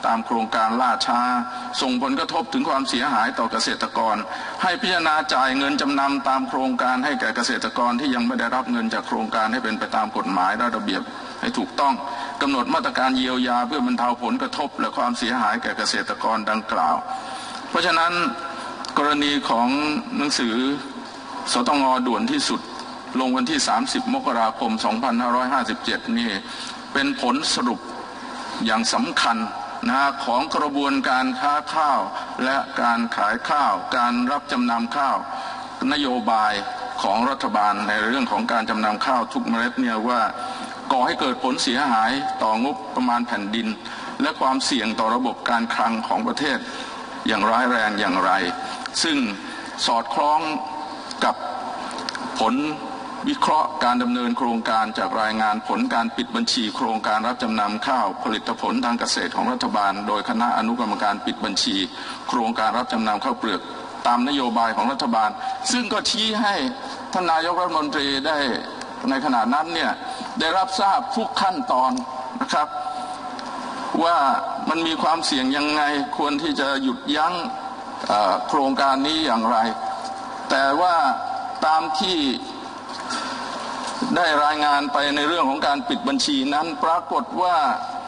ตามโครงการล่าช้าส่งผลกระทบถึงความเสียหายต่อเกษตรกรให้พิจารณาจ่ายเงินจำนำตามโครงการให้แก่เกษตรกรที่ยังไม่ได้รับเงินจากโครงการให้เป็นไปตามกฎหมายและระเบียบให้ถูกต้องกำหนดมาตรการเยียวยาเพื่อบรรเทาผลกระทบและความเสียหายแก่เกษตรกรดังกล่าวเพราะฉะนั้นกรณีของหนังสือสตง.ด่วนที่สุดลงวันที่สามสิบมกราคมสองพันห้าร้อยห้าสิบเจ็ดนี่เป็นผลสรุปอย่างสำคัญนะของกระบวนการค้าข้าวและการขายข้าวการรับจำนำข้าวนโยบายของรัฐบาลในเรื่องของการจำนำข้าวทุกเมล็ดเนี่ยว่าก่อให้เกิดผลเสียหายต่องบประมาณแผ่นดินและความเสี่ยงต่อระบบการคลังของประเทศอย่างร้ายแรงอย่างไรซึ่งสอดคล้องกับผลวิเคราะห์การดำเนินโครงการจากรายงานผลการปิดบัญชีโครงการรับจำนำข้าวผลิตผลทางเกษตรของรัฐบาลโดยคณะอนุกรรมการปิดบัญชีโครงการรับจำนำข้าวเปลือกตามนโยบายของรัฐบาลซึ่งก็ชี้ให้ท่านนายกรัฐมนตรีได้ในขณะนั้นเนี่ยได้รับทราบทุกขั้นตอนนะครับว่ามันมีความเสี่ยงยังไงควรที่จะหยุดยั้งโครงการนี้อย่างไรแต่ว่าตามที่ได้รายงานไปในเรื่องของการปิดบัญชีนั้นปรากฏว่า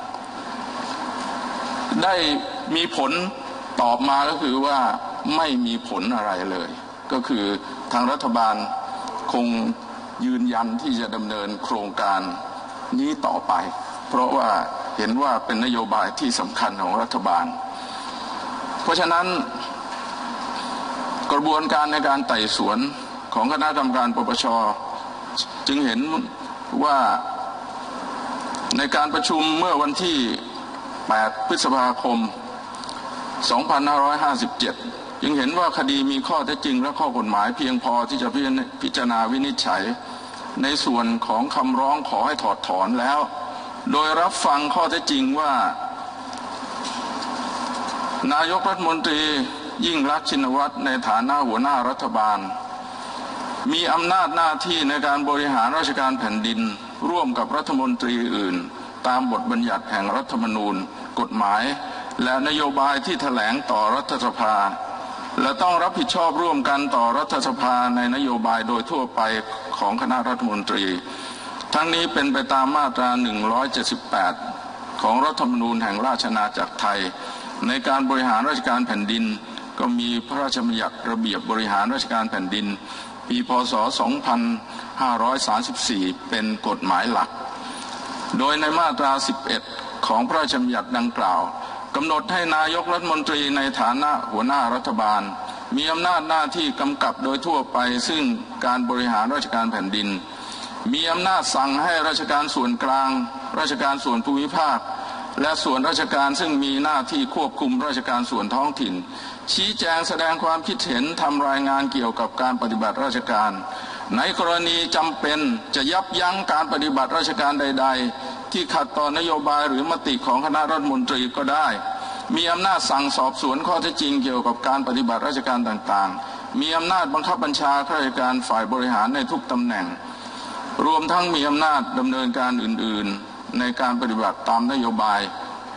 ได้มีผลตอบมาก็คือว่าไม่มีผลอะไรเลยก็คือทางรัฐบาลคงยืนยันที่จะดำเนินโครงการนี้ต่อไปเพราะว่าเห็นว่าเป็นนโยบายที่สำคัญของรัฐบาลเพราะฉะนั้นกระบวนการในการไต่สวนของคณะกรรมการปปช.จึงเห็นว่าในการประชุมเมื่อวันที่แปดพฤษภาคมสองพันห้าร้อยห้าสิบเจ็ดจึงเห็นว่าคดีมีข้อเท็จจริงและข้อกฎหมายเพียงพอที่จะพิจารณาวินิจฉัยในส่วนของคำร้องขอให้ถอดถอนแล้วโดยรับฟังข้อเท็จจริงว่านายกรัฐมนตรียิ่งลักษณ์ชินวัตรในฐานะหัวหน้ารัฐบาลมีอำนาจหน้าที่ในการบริหารราชการแผ่นดินร่วมกับรัฐมนตรีอื่นตามบทบัญญัติแห่งรัฐธรรมนูญกฎหมายและนโยบายที่แถลงต่อรัฐสภาและต้องรับผิดชอบร่วมกันต่อรัฐสภาในนโยบายโดยทั่วไปของคณะรัฐมนตรีทั้งนี้เป็นไปตามมาตราหนึ่งร้อยเจ็ดสิบแปดของรัฐธรรมนูญแห่งราชอาณาจักรไทยในการบริหารราชการแผ่นดินก็มีพระราชบัญญัติระเบียบบริหารราชการแผ่นดินปีพ.ศ. สองพันห้าร้อยสามสิบสี่เป็นกฎหมายหลักโดยในมาตราสิบเอ็ดของพระราชบัญญัติดังกล่าวกำหนดให้นายกรัฐมนตรีในฐานะหัวหน้ารัฐบาลมีอำนาจหน้าที่กำกับโดยทั่วไปซึ่งการบริหารราชการแผ่นดินมีอำนาจสั่งให้ราชการส่วนกลางราชการส่วนภูมิภาคและส่วนราชการซึ่งมีหน้าที่ควบคุมราชการส่วนท้องถิ่นชี้แจงแสดงความคิดเห็นทำรายงานเกี่ยวกับการปฏิบัติราชการในกรณีจำเป็นจะยับยั้งการปฏิบัติราชการใดๆที่ขัดต่อนโยบายหรือมติของคณะรัฐมนตรีก็ได้มีอำนาจสั่งสอบสวนข้อเท็จจริงเกี่ยวกับการปฏิบัติราชการต่างๆมีอำนาจบังคับบัญชาข้าราชการฝ่ายบริหารในทุกตำแหน่งรวมทั้งมีอำนาจดำเนินการอื่นๆในการปฏิบัติตามนโยบาย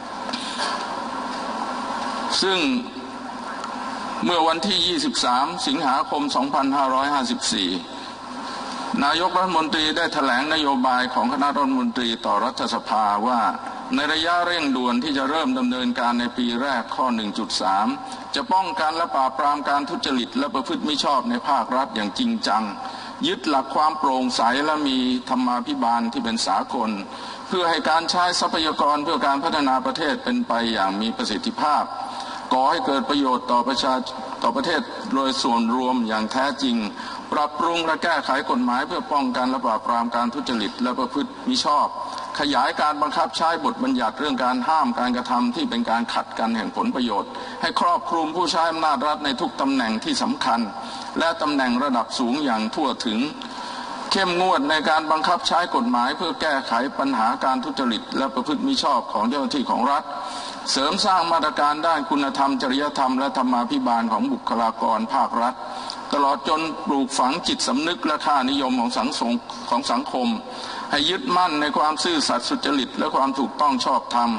ซึ่งเมื่อวันที่ยี่สิบสามสิงหาคมสองพันห้าร้อยห้าสิบสี่นายกรัฐมนตรีได้แถลงนโยบายของคณะรัฐมนตรีต่อรัฐสภาว่าในระยะเร่งด่วนที่จะเริ่มดำเนินการในปีแรกข้อ หนึ่งจุดสาม จะป้องกันและปราบปรามการทุจริตและประพฤติมิชอบในภาครัฐอย่างจริงจังยึดหลักความโปร่งใสและมีธรรมาภิบาลที่เป็นสากลเพื่อให้การใช้ทรัพยากรเพื่อการพัฒนาประเทศเป็นไปอย่างมีประสิทธิภาพก่อให้เกิดประโยชน์ต่อประชาต่อประเทศโดยส่วนรวมอย่างแท้จริงปรับปรุงและแก้ไขกฎหมายเพื่อป้องกันและปราบปรามการทุจริตและประพฤติมิชอบขยายการบังคับใช้บทบัญญัติเรื่องการห้ามการกระทำที่เป็นการขัดกันแห่งผลประโยชน์ให้ครอบคลุมผู้ใช้อำนาจรัฐในทุกตำแหน่งที่สำคัญและตำแหน่งระดับสูงอย่างทั่วถึงเข้มงวดในการบังคับใช้กฎหมายเพื่อแก้ไขปัญหาการทุจริตและประพฤติมิชอบของเจ้าหน้าที่ของรัฐเสริมสร้างมาตรการด้านคุณธรรมจริยธรรมและธรรมาภิบาลของบุคลากรภาครัฐตลอดจนปลูกฝังจิตสำนึกและค่านิยมของสังคมของสังคมให้ยึดมั่นในความซื่อสัตย์สุจริตและความถูกต้องชอบธรรม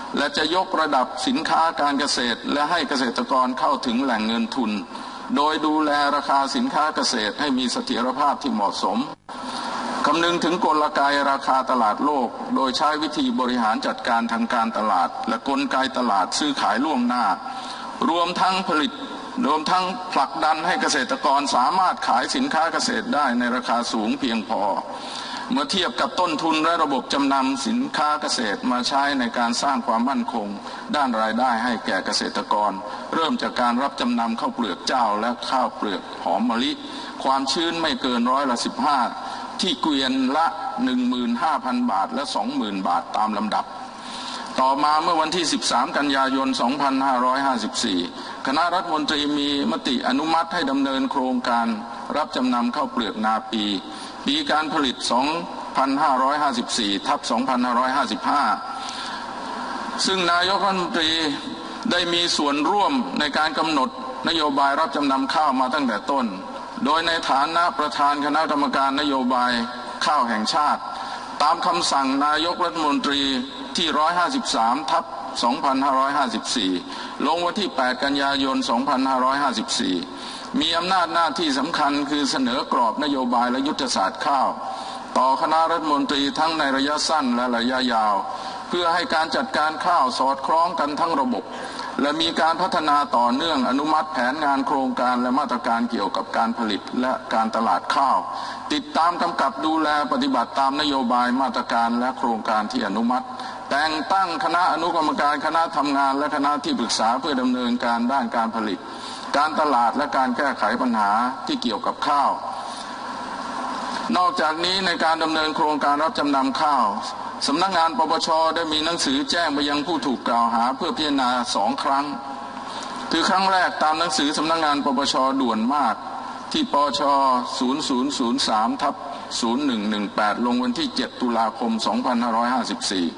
และจะยกระดับสินค้าการเกษตรและให้เกษตรกรเข้าถึงแหล่งเงินทุนโดยดูแลราคาสินค้าเกษตรให้มีเสถียรภาพที่เหมาะสมคำนึงถึงกลไกราคาตลาดโลกโดยใช้วิธีบริหารจัดการทางการตลาดและกลไกตลาดซื้อขายล่วงหน้ารวมทั้งผลิตรวมทั้งผลักดันให้เกษตรกรสามารถขายสินค้าเกษตรได้ในราคาสูงเพียงพอเมื่อเทียบกับต้นทุนและระบบจำนำสินค้าเกษตรมาใช้ในการสร้างความมั่นคงด้านรายได้ให้แก่เกษตรกรเริ่มจากการรับจำนำข้าวเปลือกเจ้าและข้าวเปลือกหอมมะลิความชื้นไม่เกินร้อยละสิบห้าที่เกวียนละ หนึ่งหมื่นห้าพัน บาทและ สองหมื่น บาทตามลำดับต่อมาเมื่อวันที่สิบสามกันยายนสองพันห้าร้อยห้าสิบสี่คณะรัฐมนตรีมีมติอนุมัติให้ดำเนินโครงการรับจำนำข้าวเปลือกนาปีปีการผลิต สองพันห้าร้อยห้าสิบสี่ ทับ สองพันห้าร้อยห้าสิบห้า ซึ่งนายกรัฐมนตรีได้มีส่วนร่วมในการกำหนดนโยบายรับจำนำข้าวมาตั้งแต่ต้นโดยในฐานะประธานคณะกรรมการนโยบายข้าวแห่งชาติตามคำสั่งนายกรัฐมนตรีที่หนึ่งร้อยห้าสิบสาม ทับ สองพันห้าร้อยห้าสิบสี่ ลงวันที่แปดกันยายนสองพันห้าร้อยห้าสิบสี่มีอำนาจหน้าที่สำคัญคือเสนอกรอบนโยบายและยุทธศาสตร์ข้าวต่อคณะรัฐมนตรีทั้งในระยะสั้นและระยะยาวเพื่อให้การจัดการข้าวสอดคล้องกันทั้งระบบและมีการพัฒนาต่อเนื่องอนุมัติแผนงานโครงการและมาตรการเกี่ยวกับการผลิตและการตลาดข้าวติดตามกำกับดูแลปฏิบัติตามนโยบายมาตรการและโครงการที่อนุมัติแต่งตั้งคณะอนุกรรมการคณะทำงานและคณะที่ปรึกษาเพื่อดำเนินการด้านการผลิตการตลาดและการแก้ไขปัญหาที่เกี่ยวกับข้าวนอกจากนี้ในการดำเนินโครงการรับจำนำข้าวสำนักงานปปช.ได้มีหนังสือแจ้งไปยังผู้ถูกกล่าวหาเพื่อพิจารณาสองครั้งคือครั้งแรกตามหนังสือสำนักงานปปช.ด่วนมากที่ปช ศูนย์ ศูนย์ ศูนย์ สาม ทับ ศูนย์ หนึ่ง หนึ่ง แปด ลงวันที่เจ็ดตุลาคมสองพันห้าร้อยห้าสิบสี่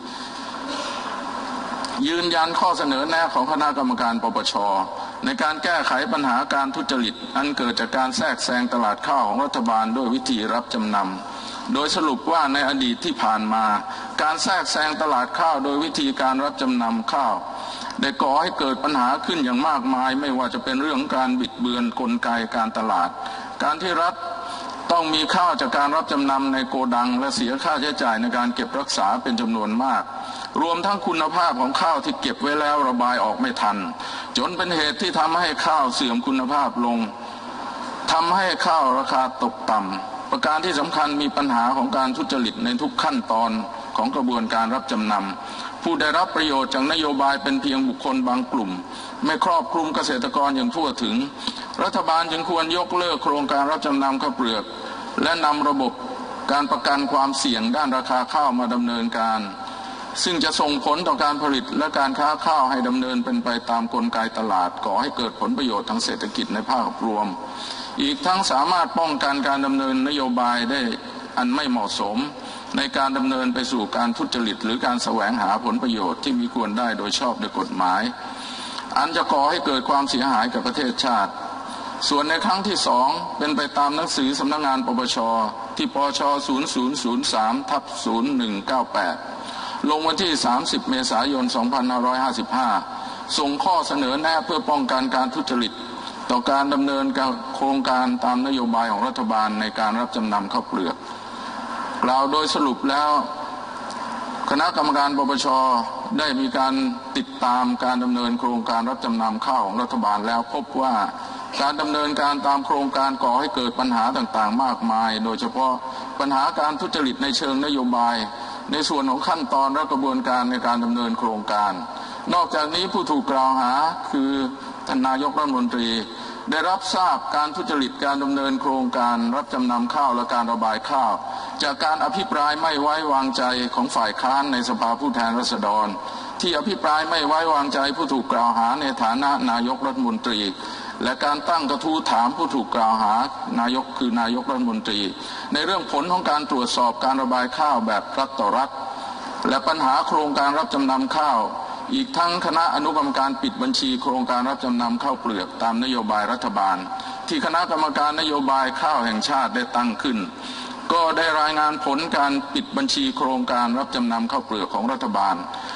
ยืนยันข้อเสนอแนะของคณะกรรมการปปช.ในการแก้ไขปัญหาการทุจริตอันเกิดจากการแทรกแซงตลาดข้าวของรัฐบาลด้วยวิธีรับจำนำโดยสรุปว่าในอดีตที่ผ่านมาการแทรกแซงตลาดข้าวโดยวิธีการรับจำนำข้าวได้ก่อให้เกิดปัญหาขึ้นอย่างมากมายไม่ว่าจะเป็นเรื่องการบิดเบือนกลไกการตลาดการที่รัฐต้องมีข้าวจากการรับจำนำในโกดังและเสียค่าใช้จ่ายในการเก็บรักษาเป็นจำนวนมากรวมทั้งคุณภาพของข้าวที่เก็บไว้แล้วระบายออกไม่ทันจนเป็นเหตุที่ทำให้ข้าวเสื่อมคุณภาพลงทำให้ข้าวราคาตกต่ำประการที่สำคัญมีปัญหาของการทุจริตในทุกขั้นตอนของกระบวนการรับจำนำผู้ได้รับประโยชน์จากนโยบายเป็นเพียงบุคคลบางกลุ่มไม่ครอบคลุมเกษตรกรอย่างทั่วถึงรัฐบาลจึงควรยกเลิกโครงการรับจำนำข้าวเปลือกและนำระบบการประกันความเสี่ยงด้านราคาข้าวมาดำเนินการซึ่งจะส่งผลต่อการผลิตและการค้าข้าวให้ดำเนินเป็นไปตามกลไกตลาดก่อให้เกิดผลประโยชน์ทางเศรษฐกิจในภาพรวมอีกทั้งสามารถป้องกันการดำเนินนโยบายได้อันไม่เหมาะสมในการดำเนินไปสู่การทุจริตหรือการแสวงหาผลประโยชน์ที่มีควรได้โดยชอบด้วยกฎหมายอันจะก่อให้เกิดความเสียหายกับประเทศชาติส่วนในครั้งที่สองเป็นไปตามหนังสือสำนักงานปปช.ที่ปช ศูนย์ ศูนย์ ศูนย์ สาม ทับ ศูนย์ หนึ่ง เก้า แปด ลงวันที่สามสิบเมษายนสองพันห้าร้อยห้าสิบห้าส่งข้อเสนอแนะเพื่อป้องกันการทุจริตต่อการดำเนินโครงการตามนโยบายของรัฐบาลในการรับจำนำข้าวเปลือกกล่าวโดยสรุปแล้วคณะกรรมการปปช.ได้มีการติดตามการดำเนินโครงการรับจำนำข้าวของรัฐบาลแล้วพบว่าการดำเนินการตามโครงการก่อให้เกิดปัญหาต่างๆมากมายโดยเฉพาะปัญหาการทุจริตในเชิงนโยบายในส่วนของขั้นตอนและกระบวนการในการดำเนินโครงการนอกจากนี้ผู้ถูกกล่าวหาคือท่านนายกรัฐมนตรีได้รับทราบการทุจริตการดำเนินโครงการรับจำนำข้าวและการระบายข้าวจากการอภิปรายไม่ไว้วางใจของฝ่ายค้านในสภาผู้แทนราษฎรที่อภิปรายไม่ไว้วางใจผู้ถูกกล่าวหาในฐานะนายกรัฐมนตรีและการตั้งกระทู้ถามผู้ถูกกล่าวหานายกคือนายกรัฐมนตรีในเรื่องผลของการตรวจสอบการระบายข้าวแบบรัฐต่อรัฐและปัญหาโครงการรับจำนำข้าวอีกทั้งคณะอนุกรรมการปิดบัญชีโครงการรับจำนำข้าวเปลือกตามนโยบายรัฐบาลที่คณะกรรมการนโยบายข้าวแห่งชาติได้ตั้งขึ้นก็ได้รายงานผลการปิดบัญชีโครงการรับจำนำข้าวเปลือกของรัฐบาล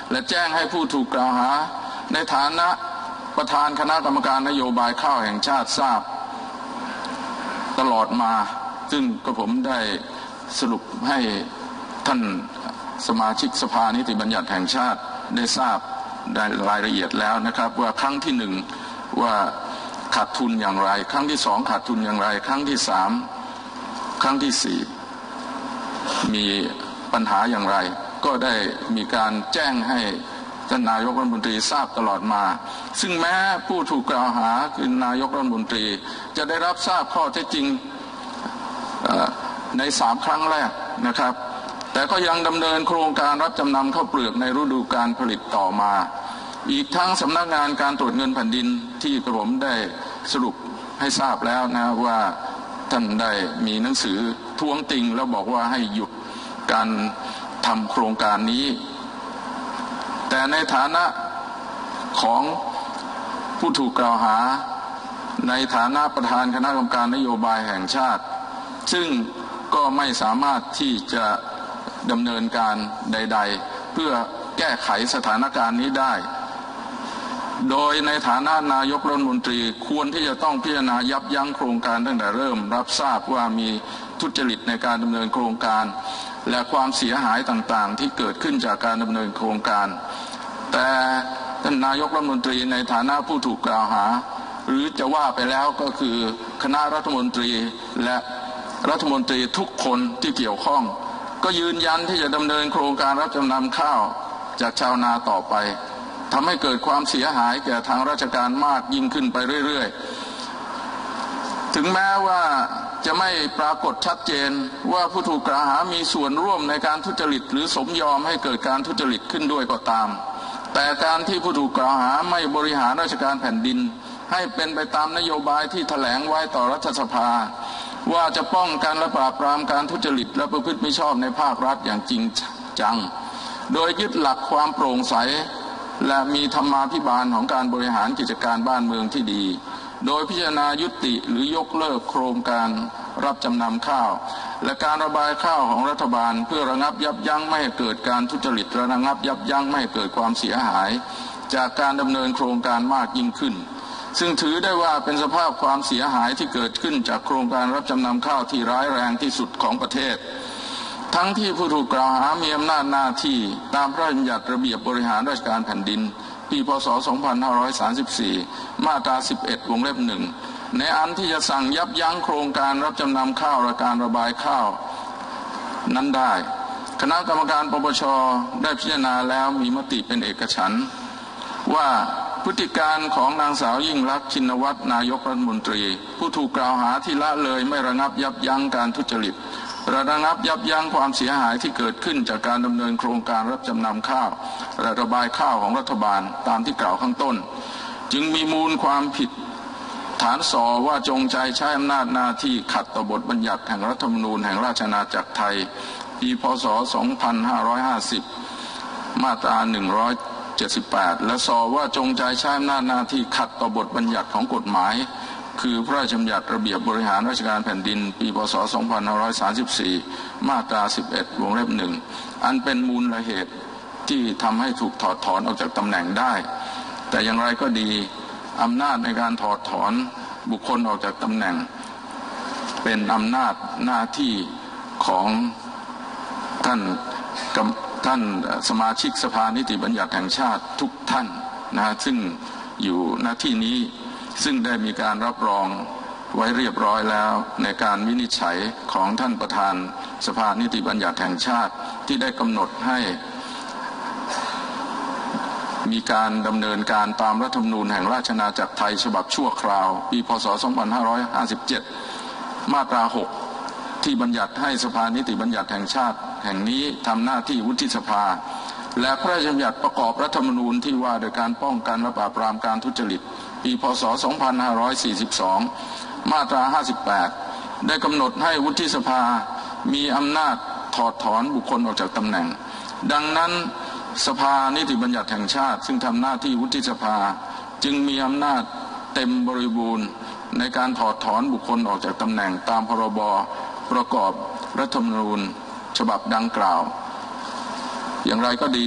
และแจ้งให้ผู้ถูกกล่าวหาในฐานะประธานคณะกรรมการนโยบายข้าวแห่งชาติทราบตลอดมาซึ่งกระผมได้สรุปให้ท่านสมาชิกสภานิติบัญญัติแห่งชาติได้ทราบได้รายละเอียดแล้วนะครับว่าครั้งที่หนึ่งว่าขาดทุนอย่างไรครั้งที่สองขาดทุนอย่างไรครั้งที่สามครั้งที่สี่มีปัญหาอย่างไรก็ได้มีการแจ้งให้ท่านนายกรัฐมนตรีทราบตลอดมาซึ่งแม้ผู้ถูกกล่าวหาคือนายกรัฐมนตรีจะได้รับทราบข้อเท็จจริงในสามครั้งแรกนะครับแต่ก็ยังดำเนินโครงการรับจำนำข้าวเปลือกในฤดูการผลิตต่อมาอีกทั้งสำนักงานการตรวจเงินแผ่นดินที่กระผมได้สรุปให้ทราบแล้วนะว่าท่านได้มีหนังสือท้วงติงแล้วบอกว่าให้หยุดการทำโครงการนี้แต่ในฐานะของผู้ถูกกล่าวหาในฐานะประธานคณะกรรมการนโยบายแห่งชาติซึ่งก็ไม่สามารถที่จะดำเนินการใดๆเพื่อแก้ไขสถานการณ์นี้ได้โดยในฐานะนายกรัฐมนตรีควรที่จะต้องพิจารณายับยั้งโครงการตั้งแต่เริ่มรับทราบว่ามีทุจริตในการดำเนินโครงการและความเสียหายต่างๆที่เกิดขึ้นจากการดำเนินโครงการแต่ท่านนายกรัฐมนตรีในฐานะผู้ถูกกล่าวหาหรือจะว่าไปแล้วก็คือคณะรัฐมนตรีและรัฐมนตรีทุกคนที่เกี่ยวข้องก็ยืนยันที่จะดำเนินโครงการรับจำนำข้าวจากชาวนาต่อไปทำให้เกิดความเสียหายแก่ทางราชการมากยิ่งขึ้นไปเรื่อยๆถึงแม้ว่าจะไม่ปรากฏชัดเจนว่าผู้ถูกกล่าวหามีส่วนร่วมในการทุจริตหรือสมยอมให้เกิดการทุจริตขึ้นด้วยก็ตามแต่การที่ผู้ถูกกล่าวหาไม่บริหารราชการแผ่นดินให้เป็นไปตามนโยบายที่แถลงไว้ต่อรัฐสภาว่าจะป้องกันและปราบปรามการทุจริตและประพฤติมิชอบในภาครัฐอย่างจริงจังโดยยึดหลักความโปร่งใสและมีธรรมาภิบาลของการบริหารกิจการบ้านเมืองที่ดีโดยพิจารณายุติหรือยกเลิกโครงการรับจำนำข้าวและการระบายข้าวของรัฐบาลเพื่อระงับยับยั้งไม่ให้เกิดการทุจริตระงับยับยั้งไม่ให้เกิดความเสียหายจากการดำเนินโครงการมากยิ่งขึ้นซึ่งถือได้ว่าเป็นสภาพความเสียหายที่เกิดขึ้นจากโครงการรับจำนำข้าวที่ร้ายแรงที่สุดของประเทศทั้งที่ผู้ถูกกล่าวหามีอำนาจหน้าที่ตามพระราชบัญญัติระเบียบบริหารราชการแผ่นดินปีพ.ศ. สองพันห้าร้อยสามสิบสี่มาตราสิบเอ็ดวงเล็บหนึ่งในอันที่จะสั่งยับยั้งโครงการรับจำนำข้าวและการระบายข้าวนั้นได้คณะกรรมการปปช.ได้พิจารณาแล้วมีมติเป็นเอกฉันท์ว่าพฤติการของนางสาวยิ่งลักษณ์ชินวัตรนายกรัฐมนตรีผู้ถูกกล่าวหาที่ละเลยไม่ระงับยับยั้งการทุจริตระงับยับยั้งความเสียหายที่เกิดขึ้นจากการดำเนินโครงการรับจำนำข้าวและระบายข้าวของรัฐบาลตามที่กล่าวข้างต้นจึงมีมูลความผิดฐานส่อว่าจงใจใช้อำนาจหน้าที่ขัดต่อบทบัญญัติแห่งรัฐธรรมนูญแห่งราชอาณาจักรไทยปีพ.ศ. สองพันห้าร้อยห้าสิบมาตราหนึ่งร้อยเจ็ดสิบแปดและส่อว่าจงใจใช้อำนาจหน้าที่ขัดต่อบทบัญญัติของกฎหมายคือพระราชบัญญัติระเบียบบริหารราชการแผ่นดินปีพ.ศ. สองพันห้าร้อยสามสิบสี่มาตราสิบเอ็ดวงเล็บหนึ่งอันเป็นมูลเหตุที่ทำให้ถูกถอดถอนออกจากตำแหน่งได้แต่อย่างไรก็ดีอำนาจในการถอดถอนบุคคลออกจากตำแหน่งเป็นอำนาจหน้าที่ของท่านท่านสมาชิกสภานิติบัญญัติแห่งชาติทุกท่านนะซึ่งอยู่หน้าที่นี้ซึ่งได้มีการรับรองไว้เรียบร้อยแล้วในการวินิจฉัยของท่านประธานสภานิติบัญญัติแห่งชาติที่ได้กำหนดให้มีการดำเนินการตามรัฐธรรมนูญแห่งราชอาณาจักรไทยฉบับชั่วคราวปีพ.ศ. สองพันห้าร้อยห้าสิบเจ็ดมาตราหกที่บัญญัติให้สภานิติบัญญัติแห่งชาติแห่งนี้ทำหน้าที่วุฒิสภาและพระราชบัญญัติประกอบรัฐธรรมนูญที่ว่าโดยการป้องกันและปราบปรามการทุจริตปีพ.ศ. สองพันห้าร้อยสี่สิบสองมาตราห้าสิบแปดได้กำหนดให้วุฒิสภามีอำนาจถอดถอนบุคคลออกจากตำแหน่งดังนั้นสภานิติบัญญัติแห่งชาติซึ่งทำหน้าที่วุฒิสภาจึงมีอำนาจเต็มบริบูรณ์ในการถอดถอนบุคคลออกจากตำแหน่งตามพรบประกอบรัฐธรรมนูญฉบับดังกล่าวอย่างไรก็ดี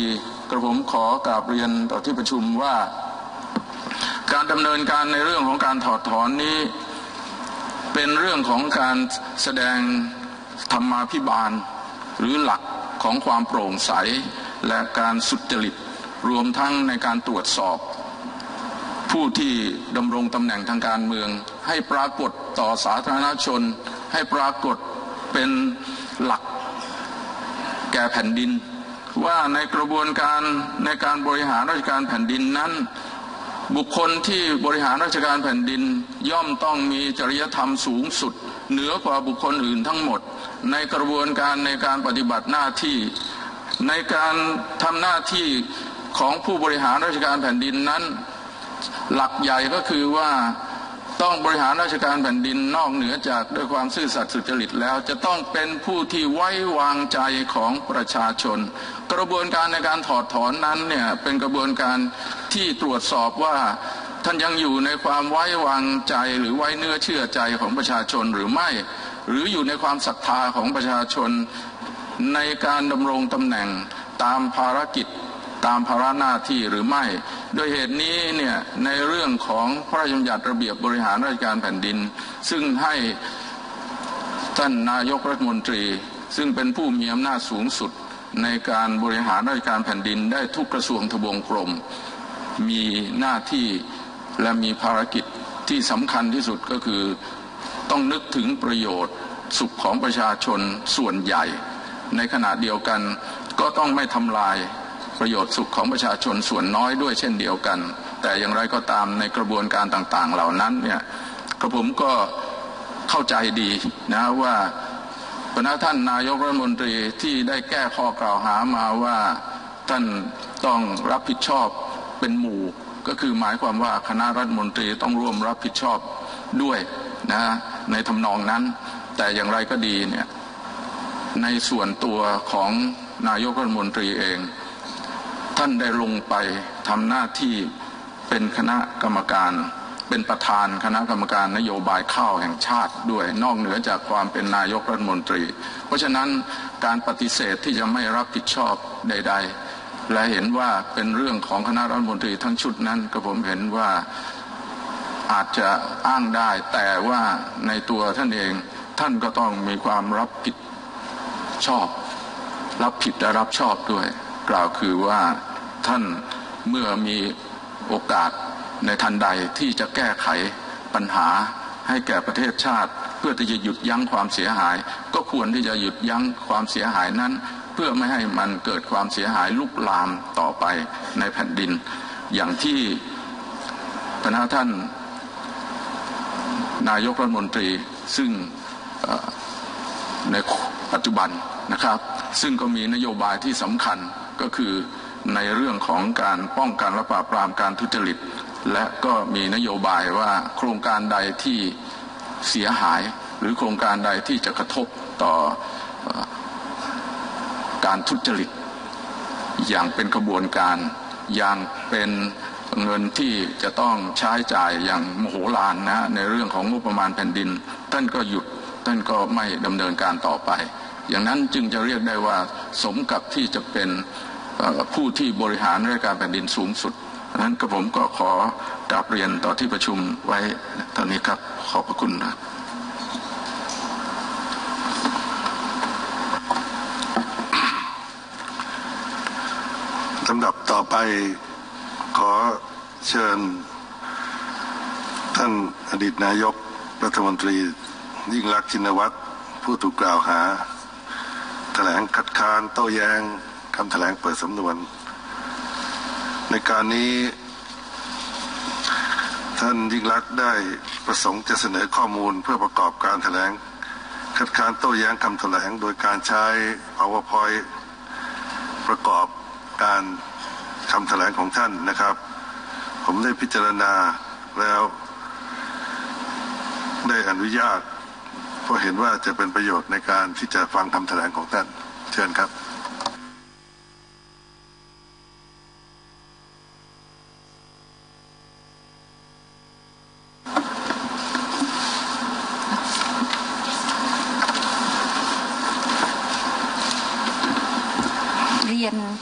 กระผมขอกราบเรียนต่อที่ประชุมว่าการดำเนินการในเรื่องของการถอดถอนนี้เป็นเรื่องของการแสดงธรรมาภิบาลหรือหลักของความโปร่งใสและการสุจริตรวมทั้งในการตรวจสอบผู้ที่ดำรงตำแหน่งทางการเมืองให้ปรากฏต่อสาธารณชนให้ปรากฏเป็นหลักแก่แผ่นดินว่าในกระบวนการในการบริหารราชการแผ่นดินนั้นบุคคลที่บริหารราชการแผ่นดินย่อมต้องมีจริยธรรมสูงสุดเหนือกว่าบุคคลอื่นทั้งหมดในกระบวนการในการปฏิบัติหน้าที่ในการทำหน้าที่ของผู้บริหารราชการแผ่นดินนั้นหลักใหญ่ก็คือว่าต้องบริหารราชการแผ่นดินนอกเหนือจากด้วยความซื่อสัตย์สุจริตแล้วจะต้องเป็นผู้ที่ไว้วางใจของประชาชนกระบวนการในการถอดถอนนั้นเนี่ยเป็นกระบวนการที่ตรวจสอบว่าท่านยังอยู่ในความไว้วางใจหรือไว้เนื้อเชื่อใจของประชาชนหรือไม่หรืออยู่ในความศรัทธาของประชาชนในการดำรงตำแหน่งตามภารกิจตามภาระหน้าที่หรือไม่โดยเหตุนี้เนี่ยในเรื่องของพระราชบัญญัติระเบียบบริหารราชการแผ่นดินซึ่งให้ท่านนายกรัฐมนตรีซึ่งเป็นผู้มีอำนาจสูงสุดในการบริหารราชการแผ่นดินได้ทุกกระทรวงทบวงกรมมีหน้าที่และมีภารกิจที่สำคัญที่สุดก็คือต้องนึกถึงประโยชน์สุขของประชาชนส่วนใหญ่ในขณะเดียวกันก็ต้องไม่ทำลายประโยชน์สุขของประชาชนส่วนน้อยด้วยเช่นเดียวกันแต่อย่างไรก็ตามในกระบวนการต่างๆเหล่านั้นเนี่ยกระผมก็เข้าใจดีนะว่าพนักท่านนายกรัฐมนตรีที่ได้แก้ข้อกล่าวหามาว่าท่านต้องรับผิดชอบเป็นหมู่ก็คือหมายความว่าคณะรัฐมนตรีต้องร่วมรับผิดชอบด้วยนะในทำนองนั้นแต่อย่างไรก็ดีเนี่ยในส่วนตัวของนายกรัฐมนตรีเองท่านได้ลงไปทำหน้าที่เป็นคณะกรรมการเป็นประธานคณะกรรมการนโยบายข้าวแห่งชาติด้วยนอกเหนือจากความเป็นนายกรัฐมนตรีเพราะฉะนั้นการปฏิเสธที่จะไม่รับผิดชอบใดๆและเห็นว่าเป็นเรื่องของคณะรัฐมนตรีทั้งชุดนั้นก็ผมเห็นว่าอาจจะอ้างได้แต่ว่าในตัวท่านเองท่านก็ต้องมีความรับผิดชอบรับผิดและรับชอบด้วยกล่าวคือว่าท่านเมื่อมีโอกาสในทันใดที่จะแก้ไขปัญหาให้แก่ประเทศชาติเพื่อที่จะหยุดยั้งความเสียหายก็ควรที่จะหยุดยั้งความเสียหายนั้นเพื่อไม่ให้มันเกิดความเสียหายลุกลามต่อไปในแผ่นดินอย่างที่พนักท่านนายกรัฐมนตรีซึ่งในปัจจุบันนะครับซึ่งก็มีนโยบายที่สำคัญก็คือในเรื่องของการป้องกันและปราบปรามการทุจริตและก็มีนโยบายว่าโครงการใดที่เสียหายหรือโครงการใดที่จะกระทบต่อการทุจริตอย่างเป็นกระบวนการอย่างเป็นเงินที่จะต้องใช้จ่ายอย่างมโหฬารนะในเรื่องของงบประมาณแผ่นดินท่านก็หยุดท่านก็ไม่ดำเนินการต่อไปอย่างนั้นจึงจะเรียกได้ว่าสมกับที่จะเป็นผู้ที่บริหารราชการแผ่นดินสูงสุดดังนั้นกระผมก็ขอกราบเรียนต่อที่ประชุมไว้เท่านี้ครับขอบพระคุณนะลำดับต่อไปขอเชิญท่านอดีตนายกรัฐมนตรียิ่งลักษณ์ชินวัตรผู้ถูกกล่าวหาแถลงคัดค้านโต้แย้งคำแถลงเปิดสำนวนในการนี้ท่านยิ่งลักษณ์ได้ประสงค์จะเสนอข้อมูลเพื่อประกอบการแถลงคัดค้านโต้แย้งคำแถลงโดยการใช้ PowerPoint ประกอบการคำแถลงของท่านนะครับผมได้พิจารณาแล้วได้อนุญาตเพราะเห็นว่าจะเป็นประโยชน์ในการที่จะฟังคำแถลงของท่านเชิญครับเรียน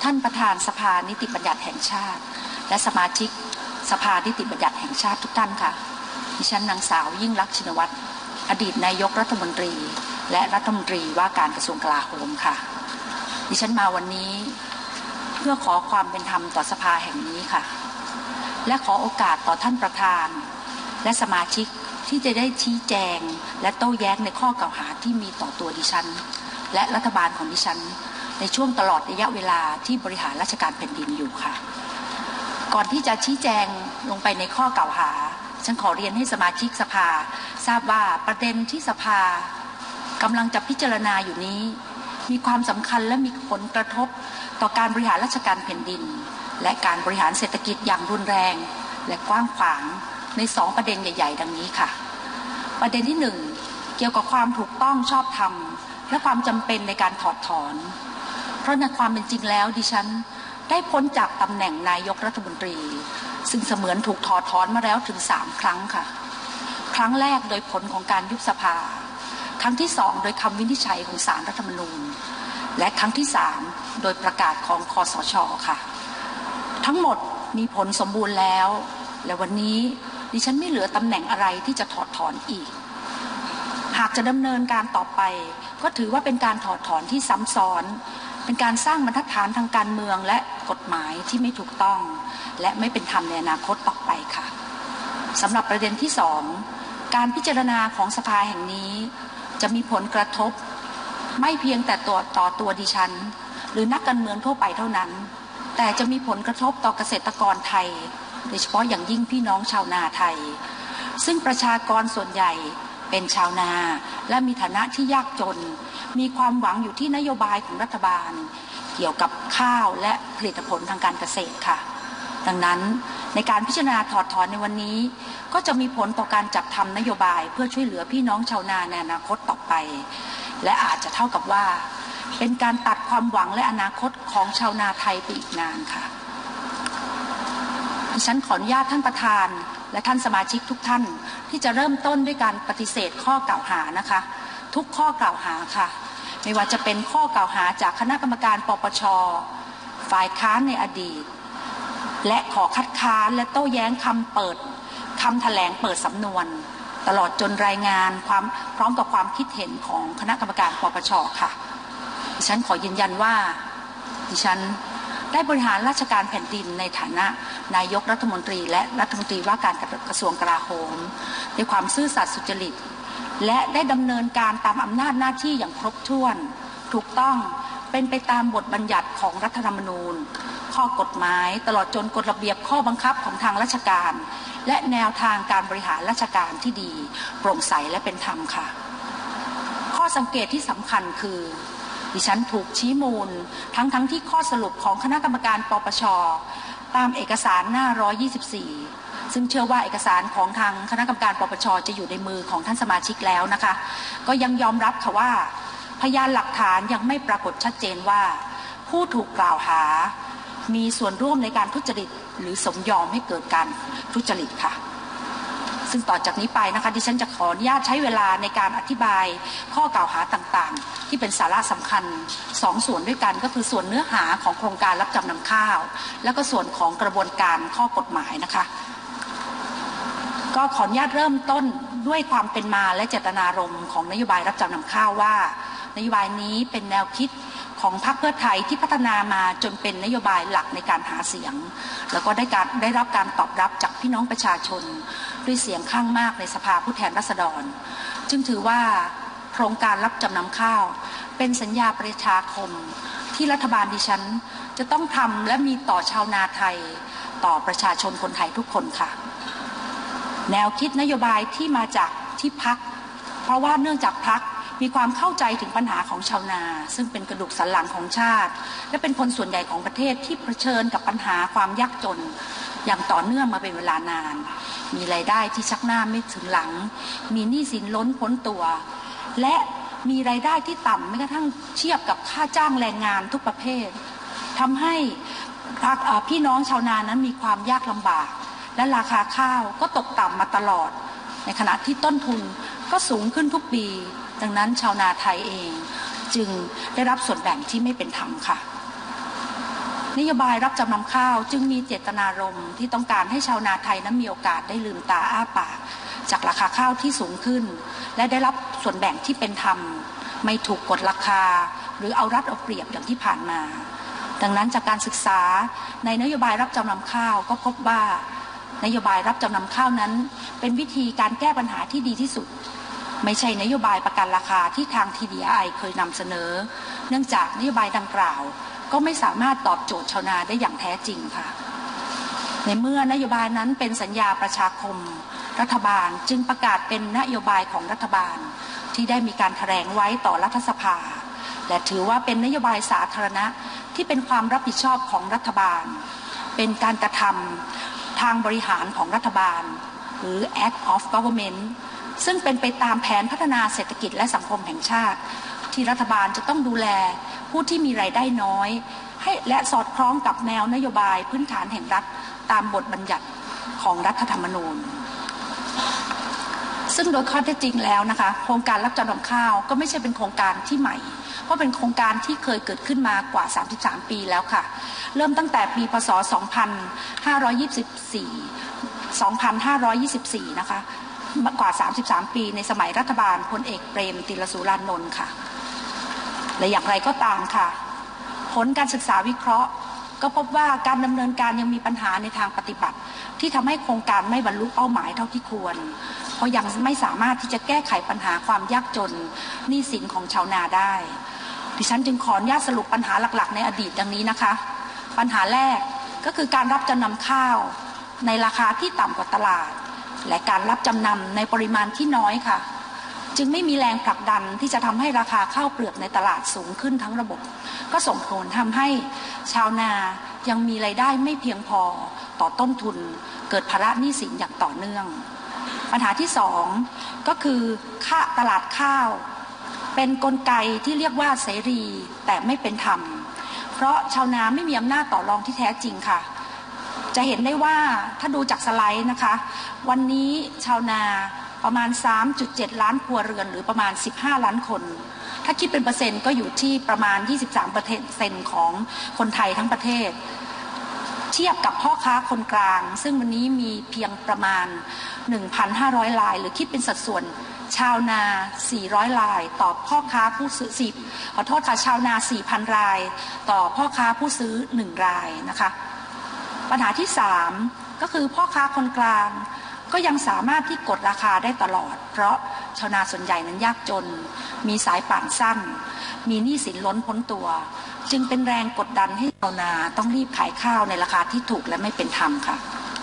ท่านประธานสภานิติบัญญัติแห่งชาติและสมาชิกสภานิติบัญญัติแห่งชาติทุกท่านค่ะดิฉันนางสาวยิ่งลักษณ์ชินวัตรอดีตนายกรัฐมนตรีและรัฐมนตรีว่าการกระทรวงกลาโหมค่ะดิฉันมาวันนี้เพื่อขอความเป็นธรรมต่อสภาแห่งนี้ค่ะและขอโอกาสต่อท่านประธานและสมาชิกที่จะได้ชี้แจงและโต้แย้งในข้อกล่าวหาที่มีต่อตัวดิฉันและรัฐบาลของดิฉันในช่วงตลอดระยะเวลาที่บริหารราชการแผ่นดินอยู่ค่ะก่อนที่จะชี้แจงลงไปในข้อกล่าวหาฉันขอเรียนให้สมาชิกสภาทราบว่าประเด็นที่สภากำลังจะพิจารณาอยู่นี้มีความสำคัญและมีผลกระทบต่อการบริหารราชการแผ่นดินและการบริหารเศรษฐกิจอย่างรุนแรงและกว้างขวางในสองประเด็นใหญ่ๆดังนี้ค่ะประเด็นที่หนึ่งเกี่ยวกับความถูกต้องชอบธรรมและความจำเป็นในการถอดถอนเพราะในความเป็นจริงแล้วดิฉันได้พ้นจากตำแหน่งนายกรัฐมนตรีซึ่งเสมือนถูกถอดถอนมาแล้วถึงสามครั้งค่ะครั้งแรกโดยผลของการยุบสภาครั้งที่สองโดยคำวินิจฉัยของศาลรัฐธรรมนูญและครั้งที่สามโดยประกาศของคสช.ค่ะทั้งหมดมีผลสมบูรณ์แล้วและวันนี้ดิฉันไม่เหลือตำแหน่งอะไรที่จะถอดถอนอีกหากจะดำเนินการต่อไปก็ถือว่าเป็นการถอดถอนที่ซ้ำซ้อนเป็นการสร้างบรรทัดฐานทางการเมืองและกฎหมายที่ไม่ถูกต้องและไม่เป็นธรรมในอนาคตต่อไปค่ะสำหรับประเด็นที่สองการพิจารณาของสภาแห่งนี้จะมีผลกระทบไม่เพียงแต่ตัวต่อตัวดิฉันหรือนักการเมืองทั่วไปเท่านั้นแต่จะมีผลกระทบต่อเกษตรกรไทยโดยเฉพาะอย่างยิ่งพี่น้องชาวนาไทยซึ่งประชากรส่วนใหญ่เป็นชาวนาและมีฐานะที่ยากจนมีความหวังอยู่ที่นโยบายของรัฐบาลเกี่ยวกับข้าวและผลิตผลทางการเกษตรค่ะดังนั้นในการพิจารณาถอดถอนในวันนี้ก็จะมีผลต่อการจัดทำนโยบายเพื่อช่วยเหลือพี่น้องชาวนาในอนาคตต่อไปและอาจจะเท่ากับว่าเป็นการตัดความหวังและอนาคตของชาวนาไทยไปอีกนานค่ะดิฉันขออนุญาตท่านประธานและท่านสมาชิกทุกท่านที่จะเริ่มต้นด้วยการปฏิเสธข้อกล่าวหานะคะทุกข้อกล่าวหาค่ะไม่ว่าจะเป็นข้อกล่าวหาจากคณะกรรมการปปช.ฝ่ายค้านในอดีตและขอคัดค้านและโต้แย้งคำเปิดคำแถลงเปิดสำนวนตลอดจนรายงานความพร้อมกับความคิดเห็นของคณะกรรมการปปช.ค่ะดิฉันขอยืนยันว่าดิฉันได้บริหารราชการแผ่นดินในฐานะนายกรัฐมนตรีและรัฐมนตรีว่าการกระทรวงกลาโหมด้วยความซื่อสัตย์สุจริตและได้ดำเนินการตามอำนาจหน้าที่อย่างครบถ้วนถูกต้องเป็นไปตามบทบัญญัติของรัฐธรรมนูญข้อกฎหมายตลอดจนกฎระเบียบข้อบังคับของทางราชการและแนวทางการบริหารราชการที่ดีโปร่งใสและเป็นธรรมค่ะข้อสังเกตที่สำคัญคือดิฉันถูกชี้มูลทั้งทั้งที่ข้อสรุปของคณะกรรมการปปช.ตามเอกสารหน้าหนึ่งร้อยยี่สิบสี่ซึ่งเชื่อว่าเอกสารของทางคณะกรรมการปปช.จะอยู่ในมือของท่านสมาชิกแล้วนะคะก็ยังยอมรับค่ะว่าพยานหลักฐานยังไม่ปรากฏชัดเจนว่าผู้ถูกกล่าวหามีส่วนร่วมในการทุจริตหรือสมยอมให้เกิดการทุจริตค่ะซึ่งต่อจากนี้ไปนะคะดิฉันจะขออนุญาตใช้เวลาในการอธิบายข้อกล่าวหาต่างๆที่เป็นสาระสำคัญสองส่วนด้วยกันก็คือส่วนเนื้อหาของโครงการรับจำนำข้าวแล้วก็ส่วนของกระบวนการข้อกฎหมายนะคะก็ขออนุญาตเริ่มต้นด้วยความเป็นมาและเจตนารมณ์ของนโยบายรับจำนำข้าวว่านโยบายนี้เป็นแนวคิดของพรรคเพื่อไทยที่พัฒนามาจนเป็นนโยบายหลักในการหาเสียงแล้วก็ได้การได้รับการตอบรับจากพี่น้องประชาชนด้วยเสียงข้างมากในสภาผู้แทนราษฎรจึงถือว่าโครงการรับจำนำข้าวเป็นสัญญาประชาคมที่รัฐบาลดิฉันจะต้องทำและมีต่อชาวนาไทยต่อประชาชนคนไทยทุกคนค่ะแนวคิดนโยบายที่มาจากที่พรรคเพราะว่าเนื่องจากพรรคมีความเข้าใจถึงปัญหาของชาวนาซึ่งเป็นกระดูกสันหลังของชาติและเป็นคนส่วนใหญ่ของประเทศที่เผชิญกับปัญหาความยากจนอย่างต่อเนื่องมาเป็นเวลานานมีรายได้ที่ชักหน้าไม่ถึงหลังมีหนี้สินล้นพ้นตัวและมีรายได้ที่ต่ำแม้กระทั่งเทียบกับค่าจ้างแรงงานทุกประเภททำให้พี่น้องชาวนานั้นมีความยากลำบากและราคาข้าวก็ตกต่ำมาตลอดในขณะที่ต้นทุนก็สูงขึ้นทุกปีดังนั้นชาวนาไทยเองจึงได้รับส่วนแบ่งที่ไม่เป็นธรรมค่ะนโยบายรับจำนำข้าวจึงมีเจตนารมณ์ที่ต้องการให้ชาวนาไทยนั้นมีโอกาสได้ลืมตาอ้าปากจากราคาข้าวที่สูงขึ้นและได้รับส่วนแบ่งที่เป็นธรรมไม่ถูกกดราคาหรือเอารัดเอาเปรียบอย่างที่ผ่านมาดังนั้นจากการศึกษาในนโยบายรับจำนำข้าวก็พบว่านโยบายรับจำนำข้าวนั้นเป็นวิธีการแก้ปัญหาที่ดีที่สุดไม่ใช่นโยบายประกันราคาที่ทาง ที ดี ไอ เคยนำเสนอเนื่องจากนโยบายดังกล่าวก็ไม่สามารถตอบโจทย์ชาวนาได้อย่างแท้จริงค่ะในเมื่อนโยบายนั้นเป็นสัญญาประชาคมรัฐบาลจึงประกาศเป็นนโยบายของรัฐบาลที่ได้มีการแถลงไว้ต่อรัฐสภาและถือว่าเป็นนโยบายสาธารณะที่เป็นความรับผิดชอบของรัฐบาลเป็นการกระทำทางบริหารของรัฐบาลหรือ Act of Government ซึ่งเป็นไปตามแผนพัฒนาเศรษฐกิจและสังคมแห่งชาติที่รัฐบาลจะต้องดูแลผู้ที่มีรายได้น้อยให้และสอดคล้องกับแนวนโยบายพื้นฐานแห่งรัฐตามบทบัญญัติของรัฐธรรมนูญซึ่งโดยข้อเท็จจริงแล้วนะคะโครงการรับจำนำข้าวก็ไม่ใช่เป็นโครงการที่ใหม่เพราะเป็นโครงการที่เคยเกิดขึ้นมากว่าสามสิบสามปีแล้วค่ะเริ่มตั้งแต่ปีพ.ศ. สองพันห้าร้อยยี่สิบสี่ สองพันห้าร้อยยี่สิบสี่นะคะกว่าสามสิบสามปีในสมัยรัฐบาลพลเอกเปรมติลสุรานนท์ค่ะและอย่างไรก็ตามค่ะผลการศึกษาวิเคราะห์ก็พบว่าการดำเนินการยังมีปัญหาในทางปฏิบัติที่ทำให้โครงการไม่บรรลุเป้าหมายเท่าที่ควรเพราะยังไม่สามารถที่จะแก้ไขปัญหาความยากจนหนี้สินของชาวนาได้ดิฉันจึงขออนุญาตสรุปปัญหาหลักๆในอดีตดังนี้นะคะปัญหาแรกก็คือการรับจำนำข้าวในราคาที่ต่ำกว่าตลาดและการรับจำนำในปริมาณที่น้อยค่ะจึงไม่มีแรงผลักดันที่จะทำให้ราคาข้าวเปลือกในตลาดสูงขึ้นทั้งระบบก็ส่งผลทำให้ชาวนายังมีรายได้ไม่เพียงพอต่อต้นทุนเกิดภาระหนี้สินอย่างต่อเนื่องปัญหาที่สองก็คือค่าตลาดข้าวเป็นกลไกที่เรียกว่าเสรีแต่ไม่เป็นธรรมเพราะชาวนาไม่มีอำนาจต่อรองที่แท้จริงค่ะจะเห็นได้ว่าถ้าดูจากสไลด์นะคะวันนี้ชาวนาประมาณ สามจุดเจ็ด ล้านครัวเรือนหรือประมาณสิบห้าล้านคนถ้าคิดเป็นเปอร์เซ็นต์ก็อยู่ที่ประมาณ ยี่สิบสามเปอร์เซ็นต์ ของคนไทยทั้งประเทศเทียบกับพ่อค้าคนกลางซึ่งวันนี้มีเพียงประมาณ หนึ่งพันห้าร้อย รายหรือคิดเป็นสัดส่วนชาวนาสี่ร้อยรายต่อพ่อค้าผู้ซื้อสิบขอโทษค่ะชาวนา สี่พัน รายต่อพ่อค้าผู้ซื้อหนึ่งรายนะคะปัญหาที่สามก็คือพ่อค้าคนกลางก็ยังสามารถที่กดราคาได้ตลอดเพราะชาวนาส่วนใหญ่นั้นยากจนมีสายป่านสั้นมีหนี้สินล้นพ้นตัวจึงเป็นแรงกดดันให้ชาวนาต้องรีบขายข้าวในราคาที่ถูกและไม่เป็นธรรมค่ะ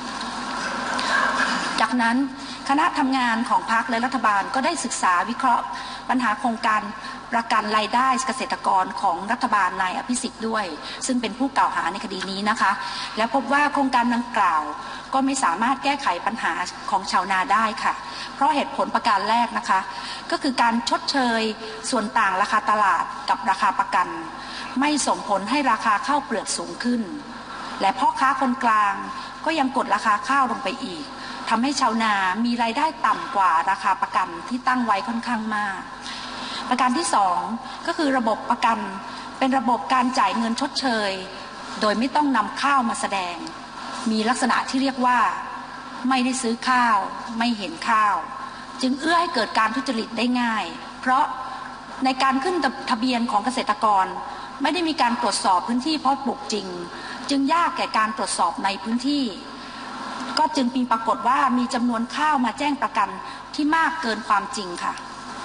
จากนั้นคณะทำงานของพรรคและรัฐบาลก็ได้ศึกษาวิเคราะห์ปัญหาโครงการประกันรายได้เกษตรกรของรัฐบาลนายอภิสิทธิ์ด้วยซึ่งเป็นผู้กล่าวหาในคดีนี้นะคะและพบว่าโครงการดังกล่าวก็ไม่สามารถแก้ไขปัญหาของชาวนาได้ค่ะเพราะเหตุผลประการแรกนะคะก็คือการชดเชยส่วนต่างราคาตลาดกับราคาประกันไม่ส่งผลให้ราคาข้าวเปลือกสูงขึ้นและพ่อค้าคนกลางก็ยังกดราคาข้าวลงไปอีกทำให้ชาวนามีรายได้ต่ำกว่าราคาประกันที่ตั้งไว้ค่อนข้างมากประการที่สองก็คือระบบประกันเป็นระบบการจ่ายเงินชดเชยโดยไม่ต้องนำข้าวมาแสดงมีลักษณะที่เรียกว่าไม่ได้ซื้อข้าวไม่เห็นข้าวจึงเอื้อให้เกิดการทุจริตได้ง่ายเพราะในการขึ้นทะเบียนของเกษตรกรไม่ได้มีการตรวจสอบพื้นที่เพาะปลูกจริงจึงยากแก่การตรวจสอบในพื้นที่ก็จึงมีปรากฏว่ามีจำนวนข้าวมาแจ้งประกันที่มากเกินความจริงค่ะ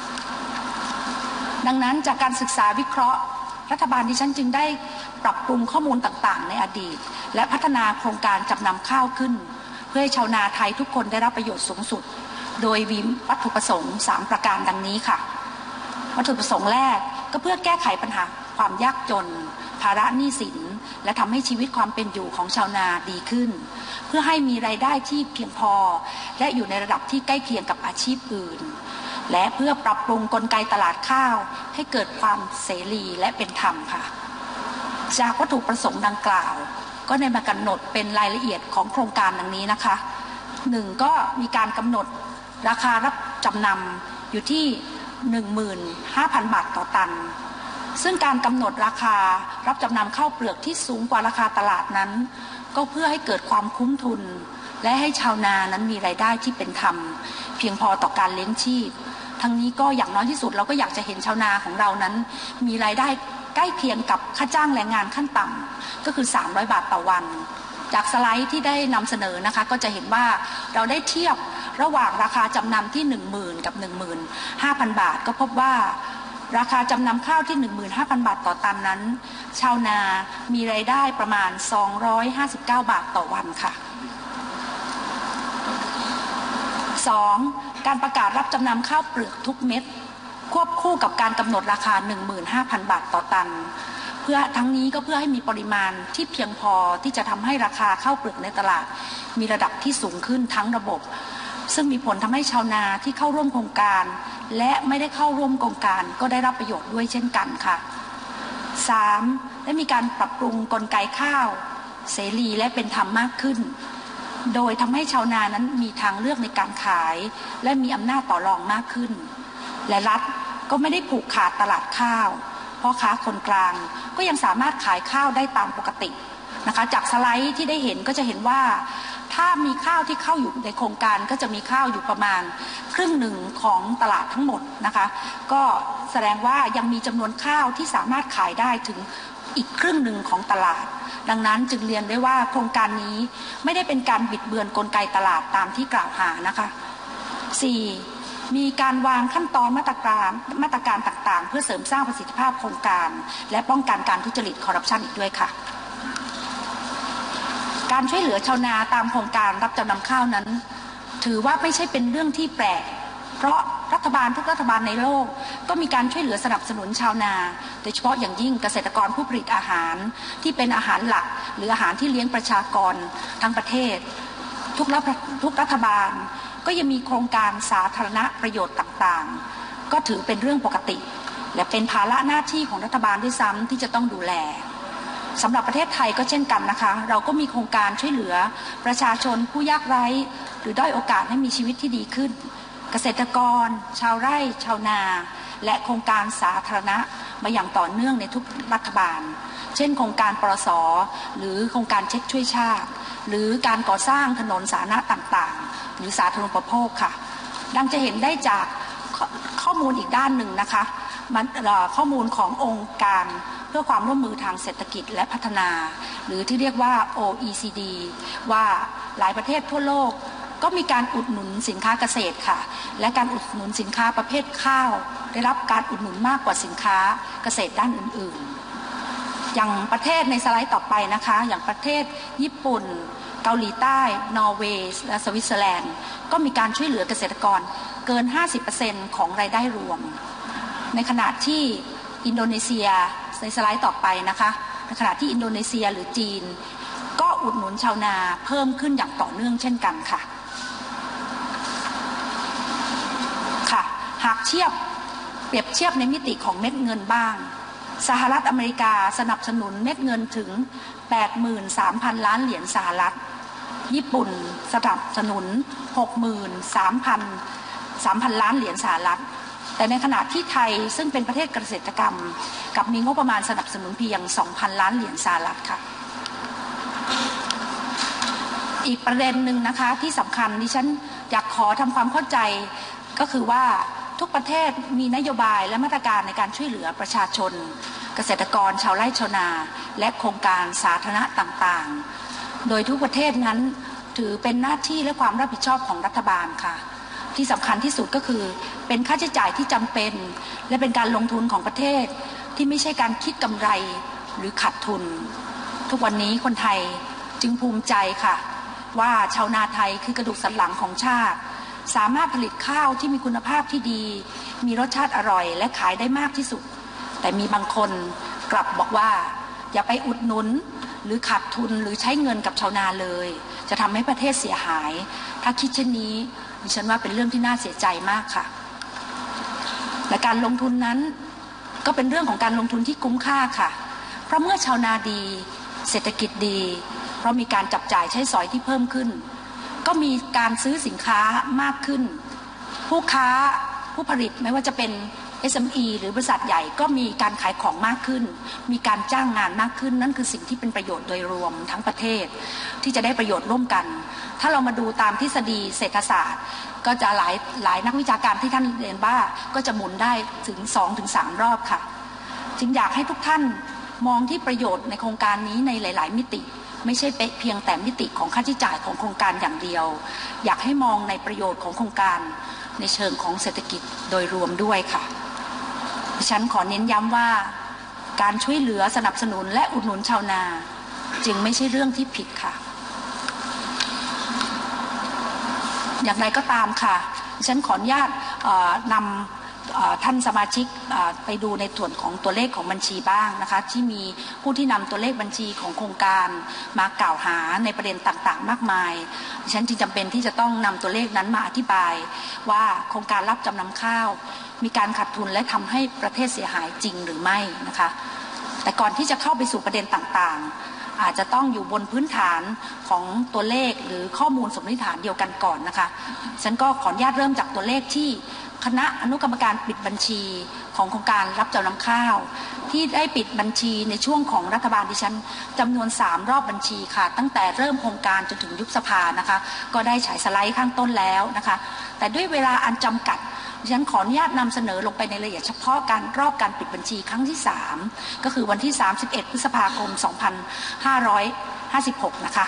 ดังนั้นจากการศึกษาวิเคราะห์รัฐบาลดิฉันจึงได้ปรับปรุงข้อมูลต่างๆในอดีตและพัฒนาโครงการจำนำข้าวขึ้นเพื่อให้ชาวนาไทยทุกคนได้รับประโยชน์สูงสุดโดยมีวัตถุประสงค์สามประการดังนี้ค่ะวัตถุประสงค์แรกก็เพื่อแก้ไขปัญหาความยากจนภาระหนี้สินและทำให้ชีวิตความเป็นอยู่ของชาวนาดีขึ้นเพื่อให้มีรายได้ที่เพียงพอและอยู่ในระดับที่ใกล้เคียงกับอาชีพอื่นและเพื่อปรับปรุงกลไกตลาดข้าวให้เกิดความเสรีและเป็นธรรมค่ะจากวัตถุประสงค์ดังกล่าวก็ได้มากำหนดเป็นรายละเอียดของโครงการดังนี้นะคะหนึ่งก็มีการกำหนดราคารับจำนำอยู่ที่ หนึ่งหมื่นห้าพัน บาทต่อตันซึ่งการกำหนดราคารับจำนำข้าวเปลือกที่สูงกว่าราคาตลาดนั้นก็เพื่อให้เกิดความคุ้มทุนและให้ชาวนานั้นมีรายได้ที่เป็นธรรมเพียงพอต่อการเลี้ยงชีพทั้งนี้ก็อย่างน้อยที่สุดเราก็อยากจะเห็นชาวนาของเรานั้นมีรายได้ใกล้เคียงกับค่าจ้างแรงงานขั้นต่ำก็คือสามร้อยบาทต่อวันจากสไลด์ที่ได้นำเสนอนะคะก็จะเห็นว่าเราได้เทียบระหว่างราคาจำนำที่ หนึ่งหมื่น กับ หนึ่งหมื่นห้าพัน บาทก็พบว่าราคาจำนำข้าวที่ หนึ่งหมื่นห้าพัน บาทต่อตันนั้นชาวนามีรายได้ประมาณสองร้อยห้าสิบเก้าบาทต่อวันค่ะสองการประกาศรับจำนำข้าวเปลือกทุกเม็ดควบคู่กับการกำหนดราคา หนึ่งหมื่นห้าพัน บาทต่อตันเพื่อทั้งนี้ก็เพื่อให้มีปริมาณที่เพียงพอที่จะทำให้ราคาข้าวเปลือกในตลาดมีระดับที่สูงขึ้นทั้งระบบซึ่งมีผลทำให้ชาวนาที่เข้าร่วมโครงการและไม่ได้เข้าร่วมโครงการก็ได้รับประโยชน์ด้วยเช่นกันค่ะ สาม ได้มีการปรับปรุงกลไกข้าวเสรีและเป็นธรรมมากขึ้นโดยทำให้ชาวนานั้นมีทางเลือกในการขายและมีอำนาจต่อรองมากขึ้นและรัฐก็ไม่ได้ผูกขาดตลาดข้าวเพราะค้าคนกลางก็ยังสามารถขายข้าวได้ตามปกตินะคะจากสไลด์ที่ได้เห็นก็จะเห็นว่าถ้ามีข้าวที่เข้าอยู่ในโครงการก็จะมีข้าวอยู่ประมาณครึ่งหนึ่งของตลาดทั้งหมดนะคะก็แสดงว่ายังมีจำนวนข้าวที่สามารถขายได้ถึงอีกครึ่งหนึ่งของตลาดดังนั้นจึงเรียนได้ว่าโครงการนี้ไม่ได้เป็นการบิดเบือนกลไกตลาดตามที่กล่าวหานะคะ สี่ มีการวางขั้นตอนมาตรการมาตรการต่างๆเพื่อเสริมสร้างประสิทธิภาพโครงการและป้องกันการทุจริตคอร์รัปชันอีกด้วยค่ะการช่วยเหลือชาวนาตามโครงการรับจำนำข้าวนั้นถือว่าไม่ใช่เป็นเรื่องที่แปลกเพราะรัฐบาลทุกรัฐบาลในโลกก็มีการช่วยเหลือสนับสนุนชาวนาโดยเฉพาะอย่างยิ่งเกษตรกรผู้ผลิตอาหารที่เป็นอาหารหลักหรืออาหารที่เลี้ยงประชากรทั้งประเทศทุกรัฐทุกรัฐบาลก็ยังมีโครงการสาธารณประโยชน์ต่างๆก็ถือเป็นเรื่องปกติและเป็นภาระหน้าที่ของรัฐบาลด้วยซ้ำที่จะต้องดูแลสำหรับประเทศไทยก็เช่นกันนะคะเราก็มีโครงการช่วยเหลือประชาชนผู้ยากไร้หรือด้อยโอกาสให้มีชีวิตที่ดีขึ้นเกษตรกรชาวไร่ชาวนาและโครงการสาธารณะมาอย่างต่อเนื่องในทุกรัฐบาลเช่นโครงการปรส.หรือโครงการเช็คช่วยชาติหรือการก่อสร้างถนนสาธารณะต่างๆหรือสาธารณูปโภคค่ะดังจะเห็นได้จากข้อมูลอีกด้านหนึ่งนะคะมันข้อมูลขององค์การเพื่อความร่วมมือทางเศรษฐกิจและพัฒนาหรือที่เรียกว่า โอ อี ซี ดี ว่าหลายประเทศทั่วโลกก็มีการอุดหนุนสินค้าเกษตรค่ะและการอุดหนุนสินค้าประเภทข้าวได้รับการอุดหนุนมากกว่าสินค้าเกษตรด้านอื่นๆอย่างประเทศในสไลด์ต่อไปนะคะอย่างประเทศญี่ปุ่นเกาหลีใต้นอร์เวย์และสวิตเซอร์แลนด์ก็มีการช่วยเหลือเกษตรกรเกิน ห้าสิบเปอร์เซ็นต์ ของรายได้รวมในขณะที่อินโดนีเซียในสไลด์ต่อไปนะคะในขณะที่อินโดนีเซียหรือจีนก็อุดหนุนชาวนาเพิ่มขึ้นอย่างต่อเนื่องเช่นกันค่ะค่ะหากเทียบเปรียบเทียบในมิติของเม็ดเงินบ้างสหรัฐอเมริกาสนับสนุนเม็ดเงินถึง แปดหมื่นสามพัน ล้านเหรียญสหรัฐญี่ปุ่นสนับสนุน หกหมื่นสามพัน ล้านเหรียญสหรัฐแต่ในขณะที่ไทยซึ่งเป็นประเทศเกษตรกรรมกับมีงบประมาณสนับสนุนเพียง สองพัน ล้านเหรียญสหรัฐค่ะอีกประเด็นหนึ่งนะคะที่สำคัญดิฉันอยากขอทำความเข้าใจก็คือว่าทุกประเทศมีนโยบายและมาตรการในการช่วยเหลือประชาชนเกษตรกรชาวไร่ชาวนาและโครงการสาธารณะต่างๆโดยทุกประเทศนั้นถือเป็นหน้าที่และความรับผิดชอบของรัฐบาลค่ะที่สำคัญที่สุดก็คือเป็นค่าใช้จ่ายที่จำเป็นและเป็นการลงทุนของประเทศที่ไม่ใช่การคิดกำไรหรือขาดทุนทุกวันนี้คนไทยจึงภูมิใจค่ะว่าชาวนาไทยคือกระดูกสันหลังของชาติสามารถผลิตข้าวที่มีคุณภาพที่ดีมีรสชาติอร่อยและขายได้มากที่สุดแต่มีบางคนกลับบอกว่าอย่าไปอุดหนุนหรือขาดทุนหรือใช้เงินกับชาวนาเลยจะทำให้ประเทศเสียหายถ้าคิดเช่นนี้ดิฉันว่าเป็นเรื่องที่น่าเสียใจมากค่ะและการลงทุนนั้นก็เป็นเรื่องของการลงทุนที่คุ้มค่าค่ะเพราะเมื่อชาวนาดีเศรษฐกิจดีเพราะมีการจับจ่ายใช้สอยที่เพิ่มขึ้นก็มีการซื้อสินค้ามากขึ้นผู้ค้าผู้ผลิตไม่ว่าจะเป็นเอส เอ็ม อี หรือบริษัทใหญ่ก็มีการขายของมากขึ้นมีการจ้างงานมากขึ้นนั่นคือสิ่งที่เป็นประโยชน์โดยรวมทั้งประเทศที่จะได้ประโยชน์ร่วมกันถ้าเรามาดูตามทฤษฎีเศรษฐศาสตร์ก็จะหลายหลายนักวิชาการที่ท่านเรียนว่าก็จะหมุนได้ถึง สองถึงสาม รอบค่ะจึงอยากให้ทุกท่านมองที่ประโยชน์ในโครงการนี้ในหลายๆมิติไม่ใช่เพียงแต่มิติของค่าใช้จ่ายของโครงการอย่างเดียวอยากให้มองในประโยชน์ของโครงการในเชิงของเศรษฐกิจโดยรวมด้วยค่ะดิฉันขอเน้นย้ำว่าการช่วยเหลือสนับสนุนและอุดหนุนชาวนาจึงไม่ใช่เรื่องที่ผิดค่ะอย่างไรก็ตามค่ะดิฉันขออนุญาตนำท่านสมาชิกไปดูในส่วนของตัวเลขของบัญชีบ้างนะคะที่มีผู้ที่นำตัวเลขบัญชีของโครงการมากล่าวหาในประเด็นต่างๆมากมายดิฉันจึงจำเป็นที่จะต้องนำตัวเลขนั้นมาอธิบายว่าโครงการรับจำนำข้าวมีการขาดทุนและทำให้ประเทศเสียหายจริงหรือไม่นะคะแต่ก่อนที่จะเข้าไปสู่ประเด็นต่างๆอาจจะต้องอยู่บนพื้นฐานของตัวเลขหรือข้อมูลสมมติฐานเดียวกันก่อนนะคะฉันก็ขออนุญาตเริ่มจากตัวเลขที่คณะอนุกรรมการปิดบัญชีของโครงการรับจำนำข้าวที่ได้ปิดบัญชีในช่วงของรัฐบาลดิฉันจำนวนสามรอบบัญชีค่ะตั้งแต่เริ่มโครงการจนถึงยุบสภานะคะก็ได้ฉายสไลด์ข้างต้นแล้วนะคะแต่ด้วยเวลาอันจำกัดดิฉันขออนุญาตนำเสนอลงไปในรายละเอียดเฉพาะการรอบการปิดบัญชีครั้งที่สามก็คือวันที่สามสิบเอ็ดพฤษภาคมสองพันห้าร้อยห้าสิบหกนะคะ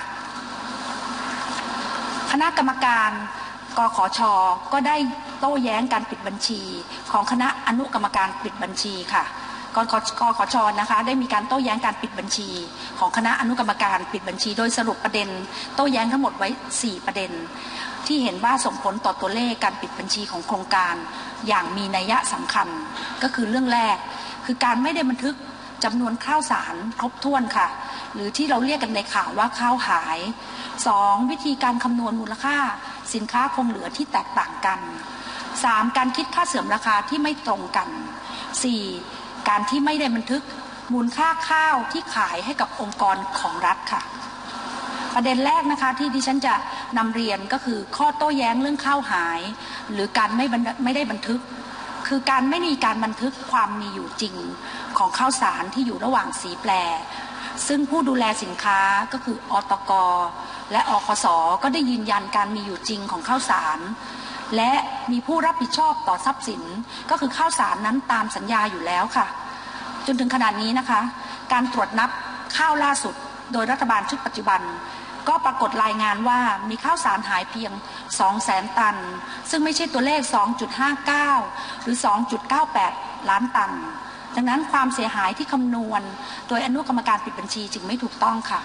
คณะกรรมการกขช.ก็ได้โต้แย้งการปิดบัญชีของคณะอนุกรรมการปิดบัญชีค่ะกขช.นะคะได้มีการโต้แย้งการปิดบัญชีของคณะอนุกรรมการปิดบัญชีโดยสรุปประเด็นโต้แย้งทั้งหมดไว้สี่ประเด็นที่เห็นว่าส่งผลต่อตัวเลขการปิดบัญชีของโครงการอย่างมีนัยสำคัญก็คือเรื่องแรกคือการไม่ได้บันทึกจำนวนข้าวสารครบถ้วนค่ะหรือที่เราเรียกกันในข่าวว่าข้าวหายสองวิธีการคำนวณมูลค่าสินค้าคงเหลือที่แตกต่างกันสามการคิดค่าเสื่อมราคาที่ไม่ตรงกันสี่การที่ไม่ได้บันทึกมูลค่าข้าวที่ขายให้กับองค์กรของรัฐค่ะประเด็นแรกนะคะที่ดิฉันจะนำเรียนก็คือข้อโต้แย้งเรื่องข้าวหายหรือการไม่ไม่ได้บันทึกคือการไม่มีการบันทึกความมีอยู่จริงของข้าวสารที่อยู่ระหว่างสีแปรซึ่งผู้ดูแลสินค้าก็คืออตก.และอคส.ก็ได้ยืนยันการมีอยู่จริงของข้าวสารและมีผู้รับผิดชอบต่อทรัพย์สินก็คือข้าวสารนั้นตามสัญญาอยู่แล้วค่ะจนถึงขนาดนี้นะคะการตรวจนับข้าวล่าสุดโดยรัฐบาลชุดปัจจุบันก็ปรากฏรายงานว่ามีข้าวสารหายเพียง สองแสน ตันซึ่งไม่ใช่ตัวเลข สองจุดห้าเก้า หรือ สองจุดเก้าแปด ล้านตันดังนั้นความเสียหายที่คำนวณโดยอนุกรรมการปิดบัญชีจึงไม่ถูกต้องค่ะ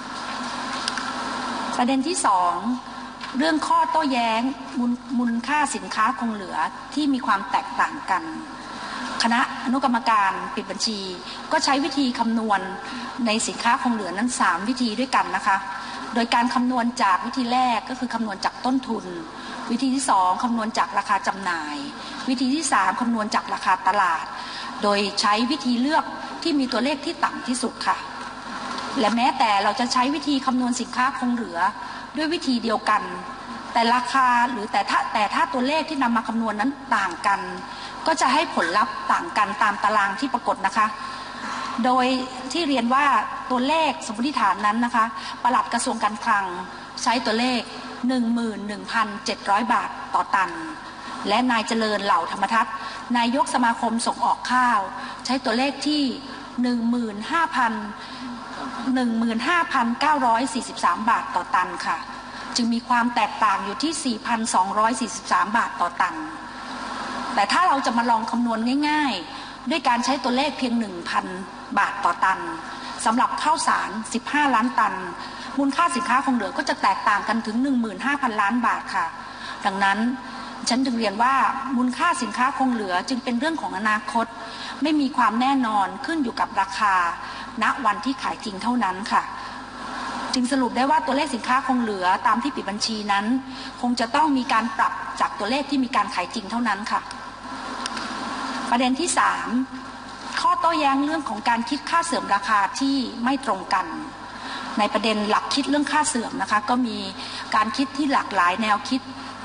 ประเด็นที่สองเรื่องข้อโต้แย้งมูลค่าสินค้าคงเหลือที่มีความแตกต่างกันคณะอนุกรรมการปิดบัญชีก็ใช้วิธีคำนวณในสินค้าคงเหลือนั้นสามวิธีด้วยกันนะคะโดยการคำนวณจากวิธีแรกก็คือคำนวณจากต้นทุนวิธีที่สองคำนวณจากราคาจำหน่ายวิธีที่สามคำนวณจากราคาตลาดโดยใช้วิธีเลือกที่มีตัวเลขที่ต่ำที่สุดค่ะและแม้แต่เราจะใช้วิธีคำนวณสินค้าคงเหลือด้วยวิธีเดียวกันแต่ราคาหรือแต่ถ้าแต่ถ้าตัวเลขที่นำมาคำนวณนั้นต่างกันก็จะให้ผลลัพธ์ต่างกันตามตารางที่ปรากฏนะคะโดยที่เรียนว่าตัวเลขสมมติฐานนั้นนะคะปลัดกระทรวงการคลังใช้ตัวเลข หนึ่งหมื่นหนึ่งพันเจ็ดร้อย บาทต่อตันและนายเจริญเหล่าธรรมทัศน์นายกสมาคมส่งออกข้าวใช้ตัวเลขที่ หนึ่งหมื่นห้าพัน หนึ่งหมื่นห้าพันเก้าร้อยสี่สิบสาม บาทต่อตันค่ะจึงมีความแตกต่างอยู่ที่ สี่พันสองร้อยสี่สิบสาม บาทต่อตันแต่ถ้าเราจะมาลองคำนวณง่ายๆด้วยการใช้ตัวเลขเพียง หนึ่งพัน บาทต่อตันสำหรับข้าวสารสิบห้าล้านตันมูลค่าสินค้าคงเหลือก็จะแตกต่างกันถึง หนึ่งหมื่นห้าพัน ล้านบาทค่ะดังนั้นฉันจึงเรียนว่ามูลค่าสินค้าคงเหลือจึงเป็นเรื่องของอนาคตไม่มีความแน่นอนขึ้นอยู่กับราคาณวันที่ขายจริงเท่านั้นค่ะจึงสรุปได้ว่าตัวเลขสินค้าคงเหลือตามที่ปิดบัญชีนั้นคงจะต้องมีการปรับจากตัวเลขที่มีการขายจริงเท่านั้นค่ะประเด็นที่สามข้อโต้แย้งเรื่องของการคิดค่าเสื่อมราคาที่ไม่ตรงกันในประเด็นหลักคิดเรื่องค่าเสื่อมนะคะก็มีการคิดที่หลากหลายแนวคิด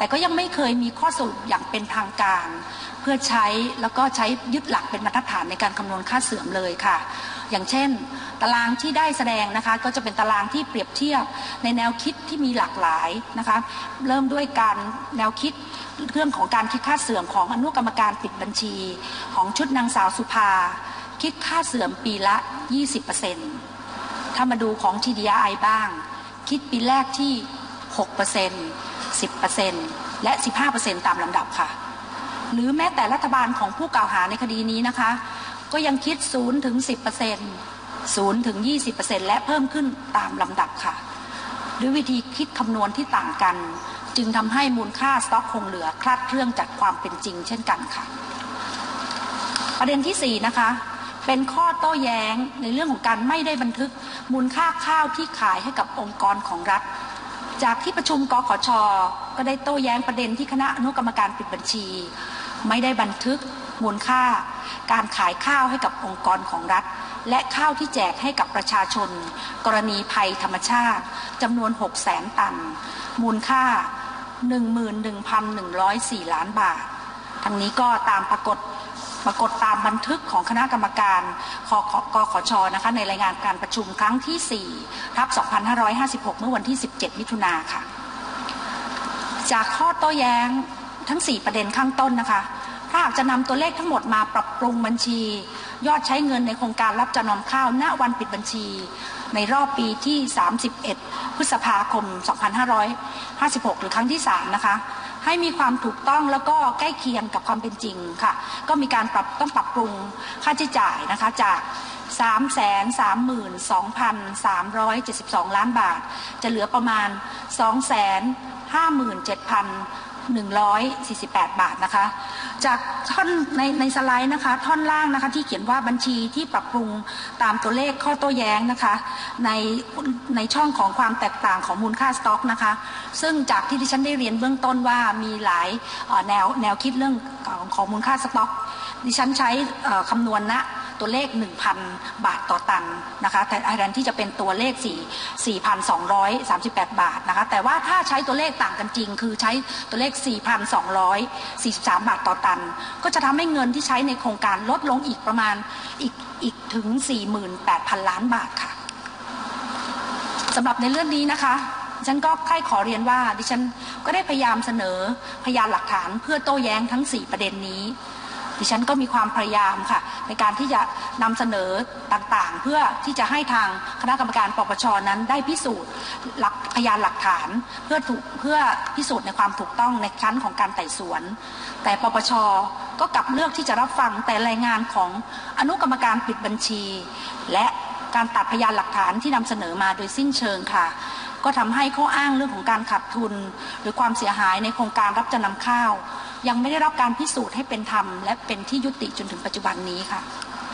แต่ก็ยังไม่เคยมีข้อสรุปอย่างเป็นทางการเพื่อใช้แล้วก็ใช้ยึดหลักเป็นมาตรฐานในการคำนวณค่าเสื่อมเลยค่ะอย่างเช่นตารางที่ได้แสดงนะคะก็จะเป็นตารางที่เปรียบเทียบในแนวคิดที่มีหลากหลายนะคะเริ่มด้วยการแนวคิดเรื่องของการคิดค่าเสื่อมของอนุกรรมการปิดบัญชีของชุดนางสาวสุภาคิดค่าเสื่อมปีละ ยี่สิบเปอร์เซ็นต์ ถ้ามาดูของ ที ดี อาร์ ไอ บ้างคิดปีแรกที่ หกเปอร์เซ็นต์ สิบเปอร์เซ็นต์ และ สิบห้าเปอร์เซ็นต์ ตามลำดับค่ะหรือแม้แต่รัฐบาลของผู้กล่าวหาในคดีนี้นะคะก็ยังคิด ศูนย์ถึงสิบเปอร์เซ็นต์ ศูนย์ถึงยี่สิบเปอร์เซ็นต์ และเพิ่มขึ้นตามลำดับค่ะด้วยวิธีคิดคำนวณที่ต่างกันจึงทำให้มูลค่าสต็อกคงเหลือคลาดเคลื่อนจากความเป็นจริงเช่นกันค่ะประเด็นที่สี่นะคะเป็นข้อโต้แย้งในเรื่องของการไม่ได้บันทึกมูลค่าข้าวที่ขายให้กับองค์กรของรัฐจากที่ประชุมกขช.ก็ได้โต้แย้งประเด็นที่คณะอนุกรรมการปิดบัญชีไม่ได้บันทึกมูลค่าการขายข้าวให้กับองค์กรของรัฐและข้าวที่แจกให้กับประชาชนกรณีภัยธรรมชาติจำนวน หกแสน ตันมูลค่า หนึ่งหมื่นหนึ่งพันหนึ่งร้อยสี่ ล้านบาททั้งนี้ก็ตามปรากฏปรากฏตามบันทึกของคณะกรรมการกขช.นะคะในรายงานการประชุมครั้งที่ สี่ ทับ สองพันห้าร้อยห้าสิบหก เมื่อวันที่ สิบเจ็ด มิถุนายนค่ะจากข้อโต้แย้งทั้งสี่ประเด็นข้างต้นนะคะถ้าหากจะนำตัวเลขทั้งหมดมาปรับปรุงบัญชียอดใช้เงินในโครงการรับจำนำข้าวณวันปิดบัญชีในรอบปีที่สามสิบเอ็ดพฤษภาคมสองพันห้าร้อยห้าสิบหกหรือครั้งที่สามนะคะให้มีความถูกต้องแล้วก็ใกล้เคียงกับความเป็นจริงค่ะก็มีการปรับต้องปรับปรุงค่าใช้จ่ายนะคะจาก สามแสนสามหมื่นสองพันสามร้อยเจ็ดสิบสอง ล้านบาทจะเหลือประมาณ สองแสนห้าหมื่นเจ็ดพันหนึ่งร้อยสี่สิบแปด บาทนะคะจากท่อนในในสไลด์นะคะท่อนล่างนะคะที่เขียนว่าบัญชีที่ปรับปรุงตามตัวเลขข้อโต้แย้งนะคะในในช่องของความแตกต่างของมูลค่าสต็อกนะคะซึ่งจากที่ดิฉันได้เรียนเบื้องต้นว่ามีหลายแนวแนวคิดเรื่องของมูลค่าสต็อกดิฉันใช้คำนวณณตัวเลข หนึ่งพัน บาทต่อตันนะคะแต่แทนที่จะเป็นตัวเลข สี่พันสองร้อยสามสิบแปด บาทนะคะแต่ว่าถ้าใช้ตัวเลขต่างกันจริงคือใช้ตัวเลข สี่พันสองร้อยสี่สิบสาม บาทต่อตันก็จะทำให้เงินที่ใช้ในโครงการลดลงอีกประมาณอีกอีกถึง สี่หมื่นแปดพัน ล้านบาทค่ะสำหรับในเรื่องนี้นะคะดิฉันก็ใคร่ขอเรียนว่าดิฉันก็ได้พยายามเสนอพยานหลักฐานเพื่อโต้แย้งทั้งสี่ประเด็นนี้ดิฉันก็มีความพยายามค่ะในการที่จะนำเสนอต่างๆเพื่อที่จะให้ทางคณะกรรมการปปช.นั้นได้พิสูจน์หลักพยานหลักฐานเพื่อถูกเพื่อพิสูจน์ในความถูกต้องในชั้นของการไต่สวนแต่ปปช.ก็กลับเลือกที่จะรับฟังแต่รายงานของอนุกรรมการปิดบัญชีและการตัดพยานหลักฐานที่นำเสนอมาโดยสิ้นเชิงค่ะก็ทำให้ข้ออ้างเรื่องของการขาดทุนหรือความเสียหายในโครงการรับจำนำข้าวยังไม่ได้รับการพิสูจน์ให้เป็นธรรมและเป็นที่ยุติจนถึงปัจจุบันนี้ค่ะ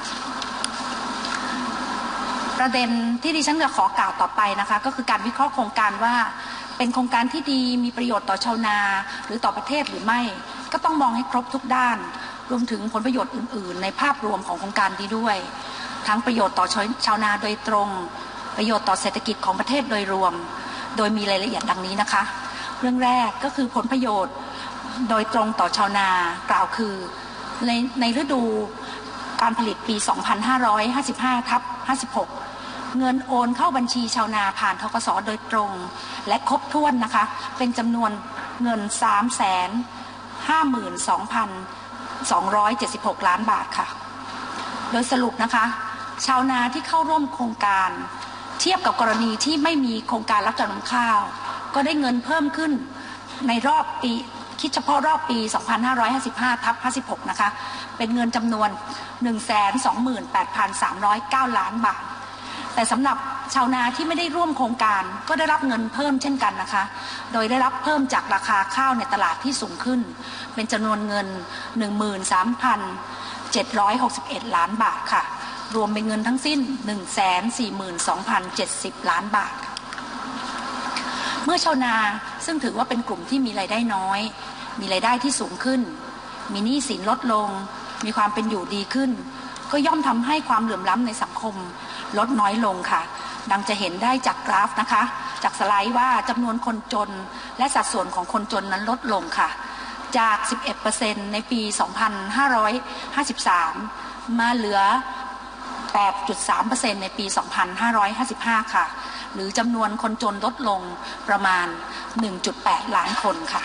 ประเด็นที่ดิฉันจะขอกล่าวต่อไปนะคะก็คือการวิเคราะห์โครงการว่าเป็นโครงการที่ดีมีประโยชน์ต่อชาวนาหรือต่อประเทศหรือไม่ก็ต้องมองให้ครบทุกด้านรวมถึงผลประโยชน์อื่นๆในภาพรวมของโครงการนี้ด้วยทั้งประโยชน์ต่อชาวนาโดยตรงประโยชน์ต่อเศรษฐกิจของประเทศโดยรวมโดยมีรายละเอียดดังนี้นะคะเรื่องแรกก็คือผลประโยชน์โดยตรงต่อชาวนากล่าวคือในในฤดูการผลิตปี สองพันห้าร้อยห้าสิบห้า ทับ ห้าสิบหก เงินโอนเข้าบัญชีชาวนาผ่านธกส.โดยตรงและครบถ้วนนะคะเป็นจำนวนเงิน สามแสนห้าหมื่นสองพันสองร้อยเจ็ดสิบหก ล้านบาทค่ะโดยสรุปนะคะชาวนาที่เข้าร่วมโครงการเทียบกับกรณีที่ไม่มีโครงการรับจำนำข้าวก็ได้เงินเพิ่มขึ้นในรอบปีคิดเฉพาะรอบปี สองพันห้าร้อยห้าสิบห้า ทับ ห้าสิบหก นะคะเป็นเงินจำนวน หนึ่งแสนสองหมื่นแปดพันสามร้อยเก้า ล้านบาทแต่สำหรับชาวนาที่ไม่ได้ร่วมโครงการก็ได้รับเงินเพิ่มเช่นกันนะคะโดยได้รับเพิ่มจากราคาข้าวในตลาดที่สูงขึ้นเป็นจำนวนเงิน หนึ่งหมื่นสามพันเจ็ดร้อยหกสิบเอ็ด ล้านบาทค่ะรวมเป็นเงินทั้งสิ้น หนึ่งแสนสี่หมื่นสองพันเจ็ดสิบ ล้านบาทเมื่อชาวนาซึ่งถือว่าเป็นกลุ่มที่มีรายได้น้อยมีรายได้ที่สูงขึ้นมีหนี้สินลดลงมีความเป็นอยู่ดีขึ้นก็ย่อมทำให้ความเหลื่อมล้ำในสังคมลดน้อยลงค่ะดังจะเห็นได้จากกราฟนะคะจากสไลด์ว่าจำนวนคนจนและสัดส่วนของคนจนนั้นลดลงค่ะจาก สิบเอ็ดเปอร์เซ็นต์ ในปี สองพันห้าร้อยห้าสิบสาม มาเหลือ แปดจุดสามเปอร์เซ็นต์ ในปี สองพันห้าร้อยห้าสิบห้า ค่ะหรือจำนวนคนจนลดลงประมาณ หนึ่งจุดแปด ล้านคนค่ะ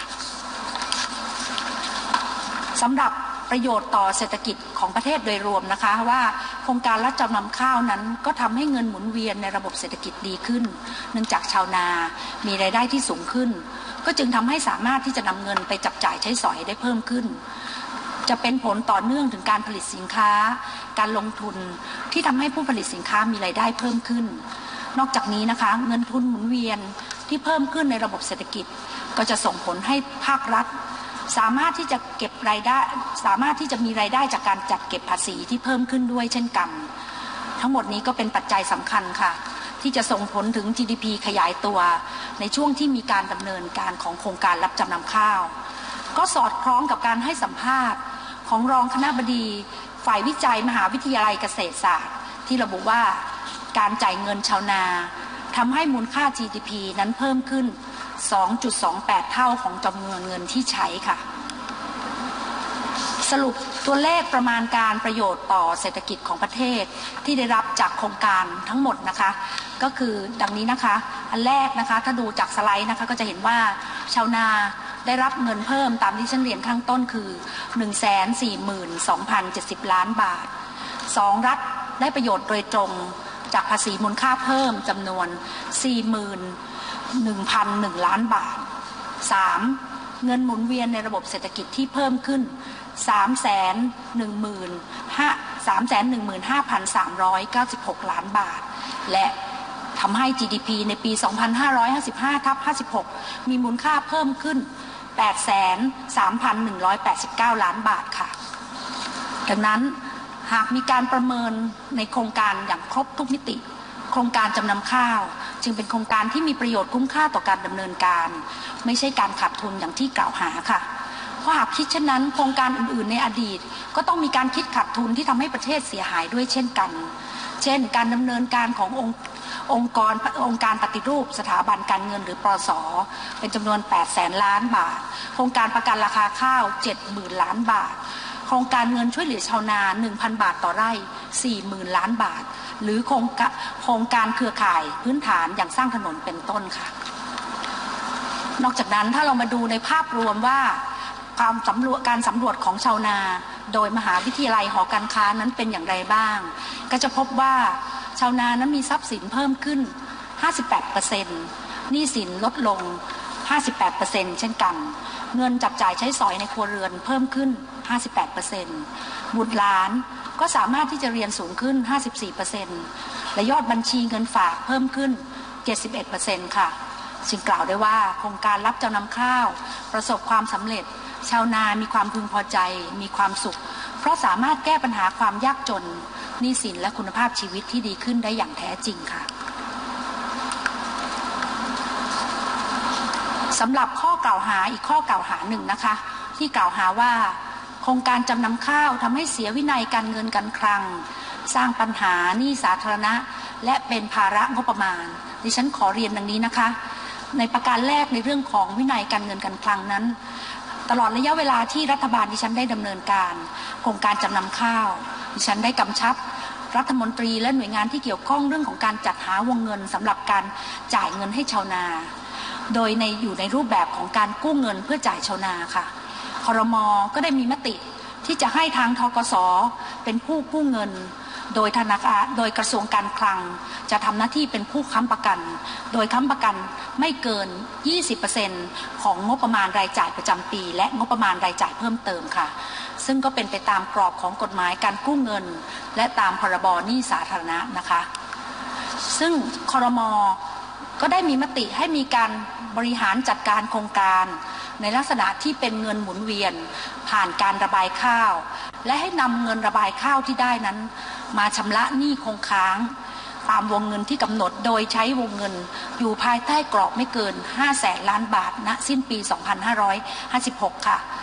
สำหรับประโยชน์ต่อเศรษฐกิจของประเทศโดยรวมนะคะว่าโครงการรับจำนำข้าวนั้นก็ทำให้เงินหมุนเวียนในระบบเศรษฐกิจดีขึ้นเนื่องจากชาวนามีรายได้ที่สูงขึ้นก็จึงทำให้สามารถที่จะนำเงินไปจับจ่ายใช้สอยได้เพิ่มขึ้นจะเป็นผลต่อเนื่องถึงการผลิตสินค้าการลงทุนที่ทำให้ผู้ผลิตสินค้ามีรายได้เพิ่มขึ้นนอกจากนี้นะคะเงินทุนหมุนเวียนที่เพิ่มขึ้นในระบบเศรษฐกิจก็จะส่งผลให้ภาครัฐสามารถที่จะเก็บรายได้สามารถที่จะมีรายได้จากการจัดเก็บภาษีที่เพิ่มขึ้นด้วยเช่นกันทั้งหมดนี้ก็เป็นปัจจัยสำคัญค่ะที่จะส่งผลถึง จี ดี พี ขยายตัวในช่วงที่มีการดำเนินการของโครงการรับจำนำข้าวก็สอดคล้องกับการให้สัมภาษณ์ของรองคณบดีฝ่ายวิจัยมหาวิทยาลัยเกษตรศาสตร์ที่ระบุว่าการจ่ายเงินชาวนาทำให้มูลค่า จี ดี พี นั้นเพิ่มขึ้น สองจุดสองแปด เท่าของจำนวนเงินที่ใช้ค่ะสรุปตัวเลขประมาณการประโยชน์ต่อเศรษฐกิจของประเทศที่ได้รับจากโครงการทั้งหมดนะคะก็คือดังนี้นะคะอันแรกนะคะถ้าดูจากสไลด์นะคะก็จะเห็นว่าชาวนาได้รับเงินเพิ่มตามที่ฉันเรียนข้างต้นคือ หนึ่งแสนสี่หมื่นสองพันเจ็ดสิบ ล้านบาทสองรัฐได้ประโยชน์โดยตรงจากภาษีมูลค่าเพิ่มจำนวน สี่หมื่นหนึ่งพันหนึ่ง ล้านบาทสามเงินหมุนเวียนในระบบเศรษฐกิจที่เพิ่มขึ้น สามแสนหนึ่งหมื่นห้าพันสามร้อยเก้าสิบหก ล้านบาทและทำให้ จี ดี พี ในปี สองพันห้าร้อยห้าสิบห้า ทับ ห้าสิบหก มีมูลค่าเพิ่มขึ้น แปดแสนสามพันหนึ่งร้อยแปดสิบเก้า ล้านบาทค่ะดังนั้นหากมีการประเมินในโครงการอย่างครบทุกมิติโครงการจำนำข้าวจึงเป็นโครงการที่มีประโยชน์คุ้มค่าต่อการดำเนินการไม่ใช่การขาดทุนอย่างที่กล่าวหาค่ะเพราะหากคิดเช่นนั้นโครงการอื่นๆในอดีตก็ต้องมีการคิดขาดทุนที่ทำให้ประเทศเสียหายด้วยเช่นกันเช่นการดำเนินการขององค์องค์กรองค์การปฏิรูปสถาบันการเงินหรือปส.เป็นจำนวนแปดแสนล้านบาทโครงการประกันราคาข้าว เจ็ดหมื่น ล้านบาทโครงการเงินช่วยเหลือชาวนา หนึ่งพัน บาทต่อไร่ สี่หมื่น ล้านบาทหรือโครงโครงการเครือข่ายพื้นฐานอย่างสร้างถนนเป็นต้นค่ะนอกจากนั้นถ้าเรามาดูในภาพรวมว่าการสำรวจการสำรวจของชาวนาโดยมหาวิทยาลัยหอการค้านั้นเป็นอย่างไรบ้างก็จะพบว่าชาวนานั้นมีทรัพย์สินเพิ่มขึ้น ห้าสิบแปดเปอร์เซ็นต์ หนี้สินลดลง ห้าสิบแปดเปอร์เซ็นต์ เช่นกันเงินจับจ่ายใช้สอยในครัวเรือนเพิ่มขึ้น ห้าสิบแปดเปอร์เซ็นต์ บุตรหลานก็สามารถที่จะเรียนสูงขึ้น ห้าสิบสี่เปอร์เซ็นต์ และยอดบัญชีเงินฝากเพิ่มขึ้น เจ็ดสิบเอ็ดเปอร์เซ็นต์ ค่ะจึงกล่าวได้ว่าโครงการรับจำนำข้าวประสบความสำเร็จชาวนามีความพึงพอใจมีความสุขเพราะสามารถแก้ปัญหาความยากจนหนี้สินและคุณภาพชีวิตที่ดีขึ้นได้อย่างแท้จริงค่ะสำหรับข้อกล่าวหาอีกข้อกล่าวหาหนึ่งนะคะที่กล่าวหาว่าโครงการจำนำข้าวทำให้เสียวินัยการเงินการคลังสร้างปัญหาหนี้สาธารณะและเป็นภาระงบประมาณดิฉันขอเรียนดังนี้นะคะในประการแรกในเรื่องของวินัยการเงินการคลังนั้นตลอดระยะเวลาที่รัฐบาลดิฉันได้ดำเนินการโครงการจำนำข้าวดิฉันได้กำชับรัฐมนตรีและหน่วยงานที่เกี่ยวข้องเรื่องของการจัดหาวงเงินสำหรับการจ่ายเงินให้ชาวนาโดยในอยู่ในรูปแบบของการกู้เงินเพื่อจ่ายชาวนาค่ะครม.ก็ได้มีมติที่จะให้ทางธกส.เป็นผู้กู้เงินโดยธนาคารโดยกระทรวงการคลังจะทำหน้าที่เป็นผู้ค้ำประกันโดยค้ำประกันไม่เกิน ยี่สิบเปอร์เซ็นต์ ของงบประมาณรายจ่ายประจำปีและงบประมาณรายจ่ายเพิ่มเติมค่ะซึ่งก็เป็นไปตามกรอบของกฎหมายการกู้เงินและตามพรบหนี้สาธารณะนะคะซึ่งครม.ก็ได้มีมติให้มีการบริหารจัดการโครงการในลักษณะที่เป็นเงินหมุนเวียนผ่านการระบายข้าวและให้นำเงินระบายข้าวที่ได้นั้นมาชำระหนี้คงค้างตามวงเงินที่กำหนดโดยใช้วงเงินอยู่ภายใต้กรอบไม่เกินห้าแสนล้านบาทณสิ้นปีสองพันห้าร้อยห้าสิบหกค่ะ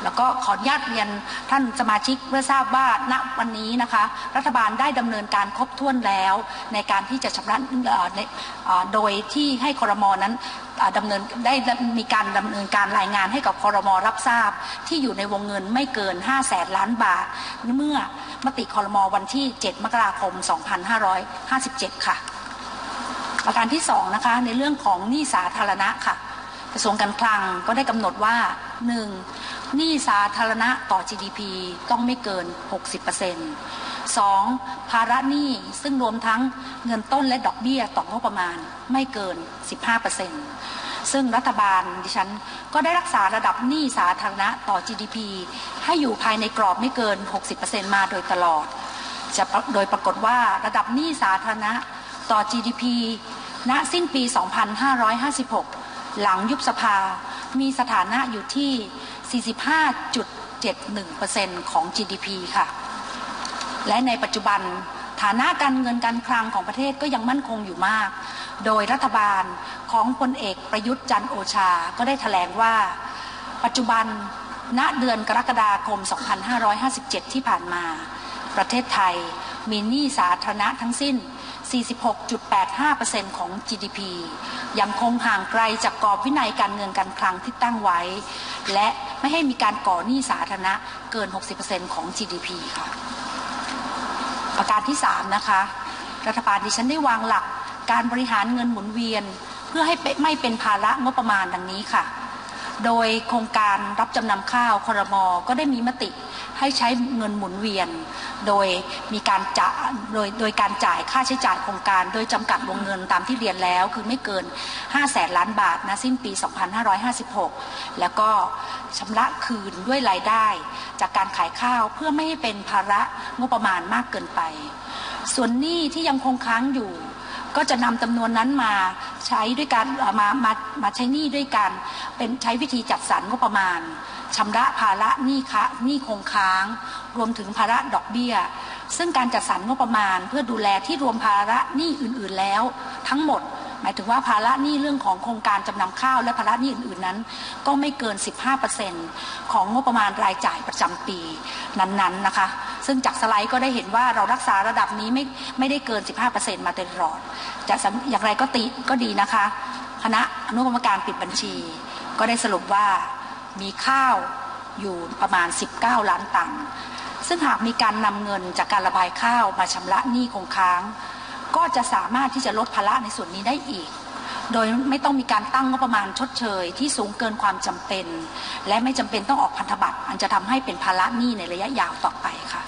แล้วก็ขออนุญาตเรียนท่านสมาชิกเพื่อทราบว่าณวันนี้นะคะรัฐบาลได้ดำเนินการครบถ้วนแล้วในการที่จะชำระโดยที่ให้ครม.นั้นดำเนินได้มีการดำเนินการรายงานให้กับครม.รับทราบที่อยู่ในวงเงินไม่เกินห้าแสนล้านบาทเมื่อมติครม.วันที่เจ็ดมกราคมสองพันห้าร้อยห้าสิบเจ็ดค่ะประการที่สองนะคะในเรื่องของหนี้สาธารณะค่ะกระทรวงการคลังก็ได้กำหนดว่าหนึ่งหนี้สาธารณะต่อ จี ดี พี ต้องไม่เกิน หกสิบเปอร์เซ็นต์ สอง ภาระหนี้ซึ่งรวมทั้งเงินต้นและดอกเบี้ยต่องบประมาณไม่เกิน สิบห้าเปอร์เซ็นต์ ซึ่งรัฐบาลดิฉันก็ได้รักษาระดับหนี้สาธารณะต่อ จี ดี พี ให้อยู่ภายในกรอบไม่เกิน หกสิบเปอร์เซ็นต์ มาโดยตลอดจะโดยปรากฏว่าระดับหนี้สาธารณะต่อ จี ดี พี ณ สิ้นปี สองพันห้าร้อยห้าสิบหกหลังยุบสภามีสถานะอยู่ที่ สี่สิบห้าจุดเจ็ดหนึ่งเปอร์เซ็นต์ ของ จี ดี พี ค่ะและในปัจจุบันฐานะการเงินการคลังของประเทศก็ยังมั่นคงอยู่มากโดยรัฐบาลของพลเอกประยุทธ์จันทร์โอชาก็ได้แถลงว่าปัจจุบันณเดือนกรกฎาคมสองพันห้าร้อยห้าสิบเจ็ดที่ผ่านมาประเทศไทยมีหนี้สาธารณะทั้งสิ้น สี่สิบหกจุดแปดห้าเปอร์เซ็นต์ ของ จี ดี พี ยังคงห่างไกลจากกรอบวินัยการเงินการคลังที่ตั้งไว้และไม่ให้มีการก่อหนี้สาธารณะเกิน หกสิบเปอร์เซ็นต์ ของ จี ดี พี ค่ะประการที่สามนะคะรัฐบาลดิฉันได้วางหลักการบริหารเงินหมุนเวียนเพื่อให้ไม่เป็นภาระงบประมาณดังนี้ค่ะโดยโครงการรับจำนำข้าวครม.ก็ได้มีมติให้ใช้เงินหมุนเวียนโดยมีการจ่ายโดยโดยการจ่ายค่าใช้จ่ายโครงการโดยจำกัดวงเงินตามที่เรียนแล้วคือไม่เกินห้าแสนล้านบาทนะสิ้นปีสองพันห้าร้อยห้าสิบหกแล้วก็ชำระคืนด้วยรายได้จากการขายข้าวเพื่อไม่ให้เป็นภาระงบประมาณมากเกินไปส่วนหนี้ที่ยังคงค้างอยู่ก็จะนำจำนวนนั้นมาใช้ด้วยการมามามาใช้หนี้ด้วยการเป็นใช้วิธีจัดสรรงบประมาณชำระภาระหนี้คะหนี้คงค้างรวมถึงภาระดอกเบี้ยซึ่งการจัดสรรงบประมาณเพื่อดูแลที่รวมภาระหนี้อื่นๆแล้วทั้งหมดหมายถึงว่าภาระหนี้เรื่องของโครงการจำนำข้าวและภาระหนี้อื่นๆนั้นก็ไม่เกิน สิบห้าเปอร์เซ็นต์ ของงบประมาณรายจ่ายประจำปีนั้นๆนะคะซึ่งจากสไลด์ก็ได้เห็นว่าเรารักษาระดับนี้ไม่ไม่ได้เกิน สิบห้าเปอร์เซ็นต์ มาตลอดจะอย่างไรก็ติก็ดีนะคะคณะอนุกรรมการปิดบัญชีก็ได้สรุปว่ามีข้าวอยู่ประมาณสิบเก้าล้านตันซึ่งหากมีการนำเงินจากการระบายข้าวมาชำระหนี้คงค้างก็จะสามารถที่จะลดภาระในส่วนนี้ได้อีกโดยไม่ต้องมีการตั้งงบประมาณชดเชยที่สูงเกินความจำเป็นและไม่จำเป็นต้องออกพันธบัตรอันจะทำให้เป็นภาระหนี้ในระยะยาวต่อไปค่ะ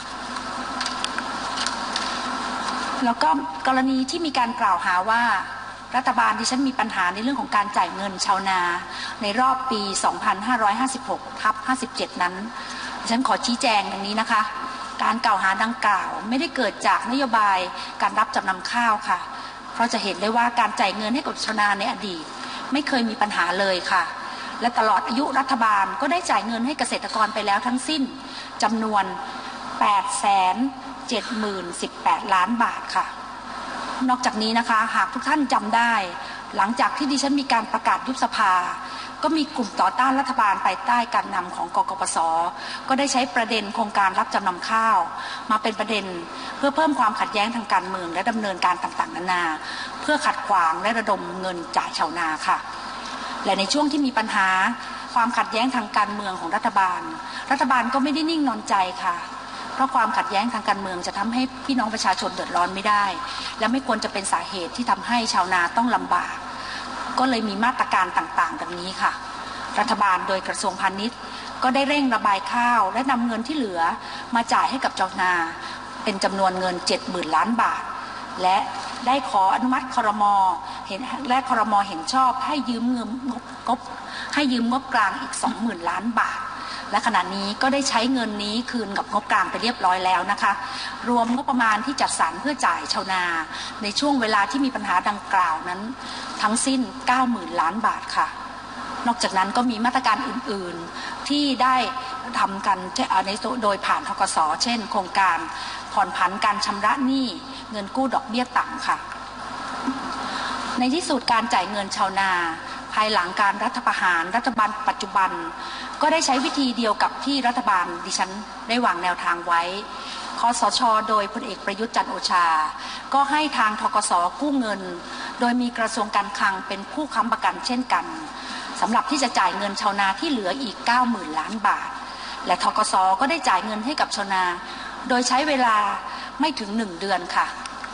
แล้วก็กรณีที่มีการกล่าวหาว่ารัฐบาลที่ฉันมีปัญหาในเรื่องของการจ่ายเงินชาวนาในรอบปี สองพันห้าร้อยห้าสิบหก ทับ ห้าสิบเจ็ด นั้นฉันขอชี้แจงดังนี้นะคะการกล่าวหาดังกล่าวไม่ได้เกิดจากนโยบายการรับจำนำข้าวค่ะเพราะจะเห็นได้ว่าการจ่ายเงินให้กับชาวนาในอดีตไม่เคยมีปัญหาเลยค่ะและตลอดอายุรัฐบาลก็ได้จ่ายเงินให้เกษตรกรไปแล้วทั้งสิ้นจำนวน แปดแสนเจ็ดหมื่นสิบแปด ล้านบาทค่ะนอกจากนี้นะคะหากทุกท่านจำได้หลังจากที่ดิฉันมีการประกาศยุบสภาก็มีกลุ่มต่อต้านรัฐบาลภายใต้การนำของกกปส.ก็ได้ใช้ประเด็นโครงการรับจำนำข้าวมาเป็นประเด็นเพื่อเพิ่มความขัดแย้งทางการเมืองและดำเนินการต่างๆนานาเพื่อขัดขวางและระดมเงินจ่ายชาวนาค่ะและในช่วงที่มีปัญหาความขัดแย้งทางการเมืองของรัฐบาลรัฐบาลก็ไม่ได้นิ่งนอนใจค่ะเพราะความขัดแย้งทางการเมืองจะทำให้พี่น้องประชาชนเดือดร้อนไม่ได้และไม่ควรจะเป็นสาเหตุที่ทำให้ชาวนาต้องลำบากก็เลยมีมาตรการต่างๆดังนี้ค่ะรัฐบาลโดยกระทรวงพาณิชย์ก็ได้เร่งระบายข้าวและนำเงินที่เหลือมาจ่ายให้กับชาวนาเป็นจำนวนเงิน เจ็ดหมื่น ล้านบาทและได้ขออนุมัติครม.เห็นและครม.เห็นชอบให้ยืมเงินงบงบให้ยืมงบกลางอีก สองหมื่น ล้านบาทและขณะนี้ก็ได้ใช้เงินนี้คืนกับงบกลางไปเรียบร้อยแล้วนะคะรวมงบประมาณที่จัดสรรเพื่อจ่ายชาวนาในช่วงเวลาที่มีปัญหาดังกล่าวนั้นทั้งสิ้น เก้าหมื่น ล้านบาทค่ะนอกจากนั้นก็มีมาตรการอื่นๆที่ได้ทำกันในโดยผ่านธกส.เช่นโครงการผ่อนผันการชำระหนี้เงินกู้ดอกเบี้ยต่ำค่ะในที่สุดการจ่ายเงินชาวนาภายหลังการรัฐประหารรัฐบาลปัจจุบันก็ได้ใช้วิธีเดียวกับที่รัฐบาลดิฉันได้วางแนวทางไว้คสช.โดยพลเอกประยุทธ์จันทร์โอชาก็ให้ทางธกส.กู้เงินโดยมีกระทรวงการคลังเป็นผู้ค้ำประกันเช่นกันสำหรับที่จะจ่ายเงินชาวนาที่เหลืออีก เก้าหมื่น ล้านบาทและธกส.ก็ได้จ่ายเงินให้กับชาวนาโดยใช้เวลาไม่ถึงหนึ่งเดือนค่ะ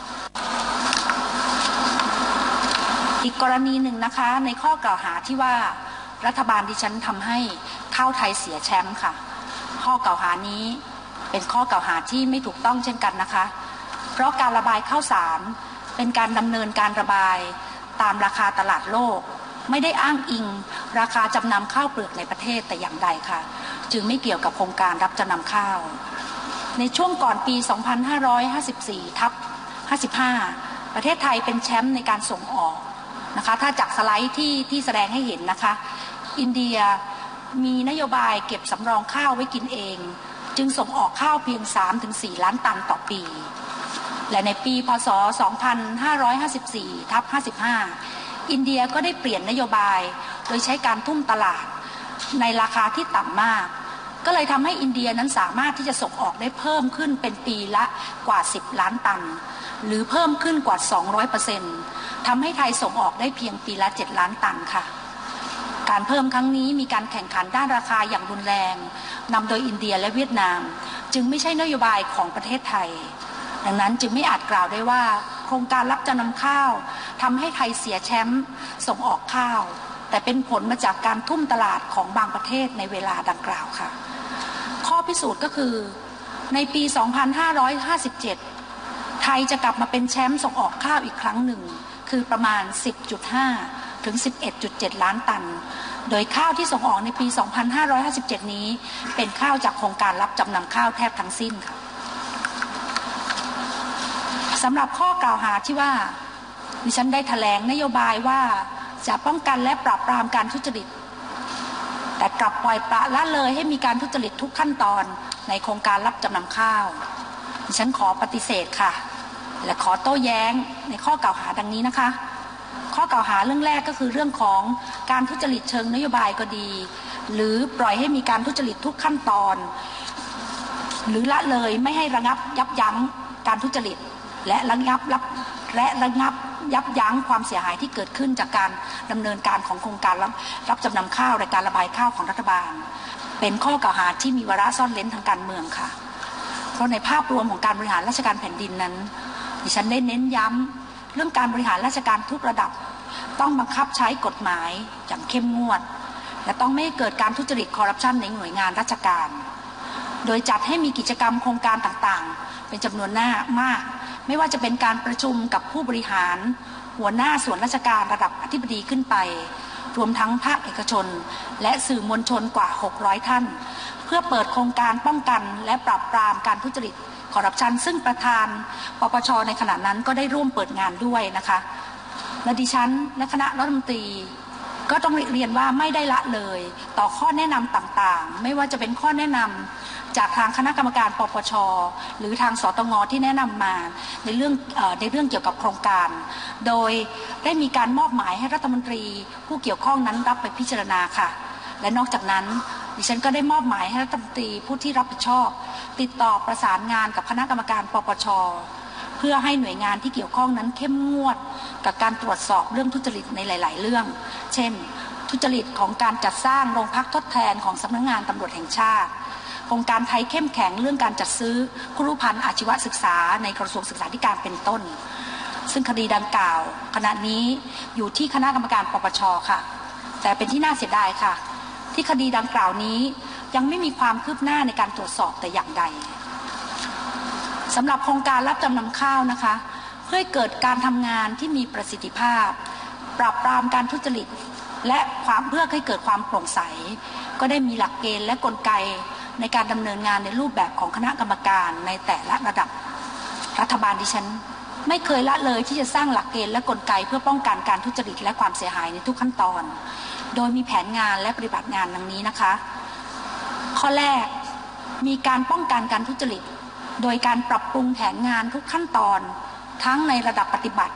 อีกกรณีหนึ่งนะคะในข้อกล่าวหาที่ว่ารัฐบาลดิฉันทำให้ข้าวไทยเสียแชมป์ค่ะข้อกล่าวหานี้เป็นข้อกล่าวหาที่ไม่ถูกต้องเช่นกันนะคะเพราะการระบายข้าวสารเป็นการดำเนินการระบายตามราคาตลาดโลกไม่ได้อ้างอิงราคาจำนำข้าวเปลือกในประเทศแต่อย่างใดค่ะจึงไม่เกี่ยวกับโครงการรับจำนำข้าวในช่วงก่อนปี สองพันห้าร้อยห้าสิบสี่ ทับ ห้าสิบห้า ประเทศไทยเป็นแชมป์ในการส่งออกนะคะถ้าจากสไลด์ที่ที่แสดงให้เห็นนะคะอินเดียมีนโยบายเก็บสำรองข้าวไว้กินเองจึงส่งออกข้าวเพียง สามถึงสี่ ล้านตันต่อปีและในปีพ.ศ. สองพันห้าร้อยห้าสิบสี่ ทับ ห้าสิบห้า อินเดียก็ได้เปลี่ยนนโยบายโดยใช้การทุ่มตลาดในราคาที่ต่ำมากก็เลยทำให้อินเดียนั้นสามารถที่จะส่งออกได้เพิ่มขึ้นเป็นปีละกว่าสิบล้านตันหรือเพิ่มขึ้นกว่า สองร้อยเปอร์เซ็นต์ ทำให้ไทยส่งออกได้เพียงปีละเจ็ดล้านตันค่ะการเพิ่มครั้งนี้มีการแข่งขันด้านราคาอย่างรุนแรงนำโดยอินเดียและเวียดนามจึงไม่ใช่นโยบายของประเทศไทยดังนั้นจึงไม่อาจกล่าวได้ว่าโครงการรับจำนำข้าวทำให้ไทยเสียแชมป์ส่งออกข้าวแต่เป็นผลมาจากการทุ่มตลาดของบางประเทศในเวลาดังกล่าวค่ะข้อพิสูจน์ก็คือในปี สองพันห้าร้อยห้าสิบเจ็ด ไทยจะกลับมาเป็นแชมป์ส่งออกข้าวอีกครั้งหนึ่งคือประมาณ สิบจุดห้า ถึง สิบเอ็ดจุดเจ็ด ล้านตันโดยข้าวที่ส่งออกในปี สองพันห้าร้อยห้าสิบเจ็ด นี้เป็นข้าวจากโครงการรับจำนำข้าวแทบทั้งสิ้นค่ะสำหรับข้อกล่าวหาที่ว่าดิฉันได้แถลงนโยบายว่าจะป้องกันและปราบปรามการทุจริตแต่กลับปล่อยปละละเลยให้มีการทุจริตทุกขั้นตอนในโครงการรับจำนำข้าวดิฉันขอปฏิเสธค่ะและขอโต้แย้งในข้อกล่าวหาดังนี้นะคะข้อกล่าวหาเรื่องแรกก็คือเรื่องของการทุจริตเชิงนโยบายก็ดีหรือปล่อยให้มีการทุจริตทุกขั้นตอนหรือละเลยไม่ให้ระงับยับยั้งการทุจริตและระงับรับและระงับยับยั้งความเสียหายที่เกิดขึ้นจากการดำเนินการของโครงการรับรับจำนำข้าวและการระบายข้าวของรัฐบาลเป็นข้อกล่าวหาที่มีวาระซ่อนเร้นทางการเมืองค่ะเพราะในภาพรวมของการบริหารราชการแผ่นดินนั้นดิฉันได้เน้นย้ำเรื่องการบริหารราชการทุกระดับต้องบังคับใช้กฎหมายอย่างเข้มงวดและต้องไม่ให้เกิดการทุจริตคอร์รัปชันในหน่วยงานราชการโดยจัดให้มีกิจกรรมโครงการต่างๆเป็นจำนวนมากไม่ว่าจะเป็นการประชุมกับผู้บริหารหัวหน้าส่วนราชการระดับอธิบดีขึ้นไปรวมทั้งภาคเอกชนและสื่อมวลชนกว่าหกร้อยท่านเพื่อเปิดโครงการป้องกันและปราบปรามการทุจริตคอร์รัปชันซึ่งประธานปปช.ในขณะนั้นก็ได้ร่วมเปิดงานด้วยนะคะและดิฉันและคณะรัฐมนตรีก็ต้องเรียนว่าไม่ได้ละเลยต่อข้อแนะนำต่างๆไม่ว่าจะเป็นข้อแนะนำจากทางคณะกรรมการปปช.หรือทางสตง.ที่แนะนำมาในเรื่องเอ่อในเรื่องเกี่ยวกับโครงการโดยได้มีการมอบหมายให้รัฐมนตรีผู้เกี่ยวข้องนั้นรับไปพิจารณาค่ะและนอกจากนั้นดิฉันก็ได้มอบหมายให้รัฐมนตรีผู้ที่รับผิดชอบติดต่อประสานงานกับคณะกรรมการปปช.เพื่อให้หน่วยงานที่เกี่ยวข้องนั้นเข้มงวดกับการตรวจสอบเรื่องทุจริตในหลายๆเรื่องเช่นทุจริตของการจัดสร้างโรงพักทดแทนของสำนักงานตำรวจแห่งชาติโครงการไทยเข้มแข็งเรื่องการจัดซื้อครุภัณฑ์อาชีวศึกษาในกระทรวงศึกษาธิการเป็นต้นซึ่งคดีดังกล่าวขณะนี้อยู่ที่คณะกรรมการปปช.ค่ะแต่เป็นที่น่าเสียดายค่ะที่คดีดังกล่าวนี้ยังไม่มีความคืบหน้าในการตรวจสอบแต่อย่างใดสำหรับโครงการรับจำนำข้าวนะคะเพื่อให้เกิดการทำงานที่มีประสิทธิภาพปราบปรามการทุจริตและความเพื่อให้เกิดความโปร่งใสก็ได้มีหลักเกณฑ์และกลไกในการดำเนินงานในรูปแบบของคณะกรรมการในแต่ละระดับรัฐบาลดิฉันไม่เคยละเลยที่จะสร้างหลักเกณฑ์และกลไกเพื่อป้องกันการทุจริตและความเสียหายในทุกขั้นตอนโดยมีแผนงานและปฏิบัติงานดังนี้นะคะข้อแรกมีการป้องกันการทุจริตโดยการปรับปรุงแผนงานทุกขั้นตอนทั้งในระดับปฏิบัติ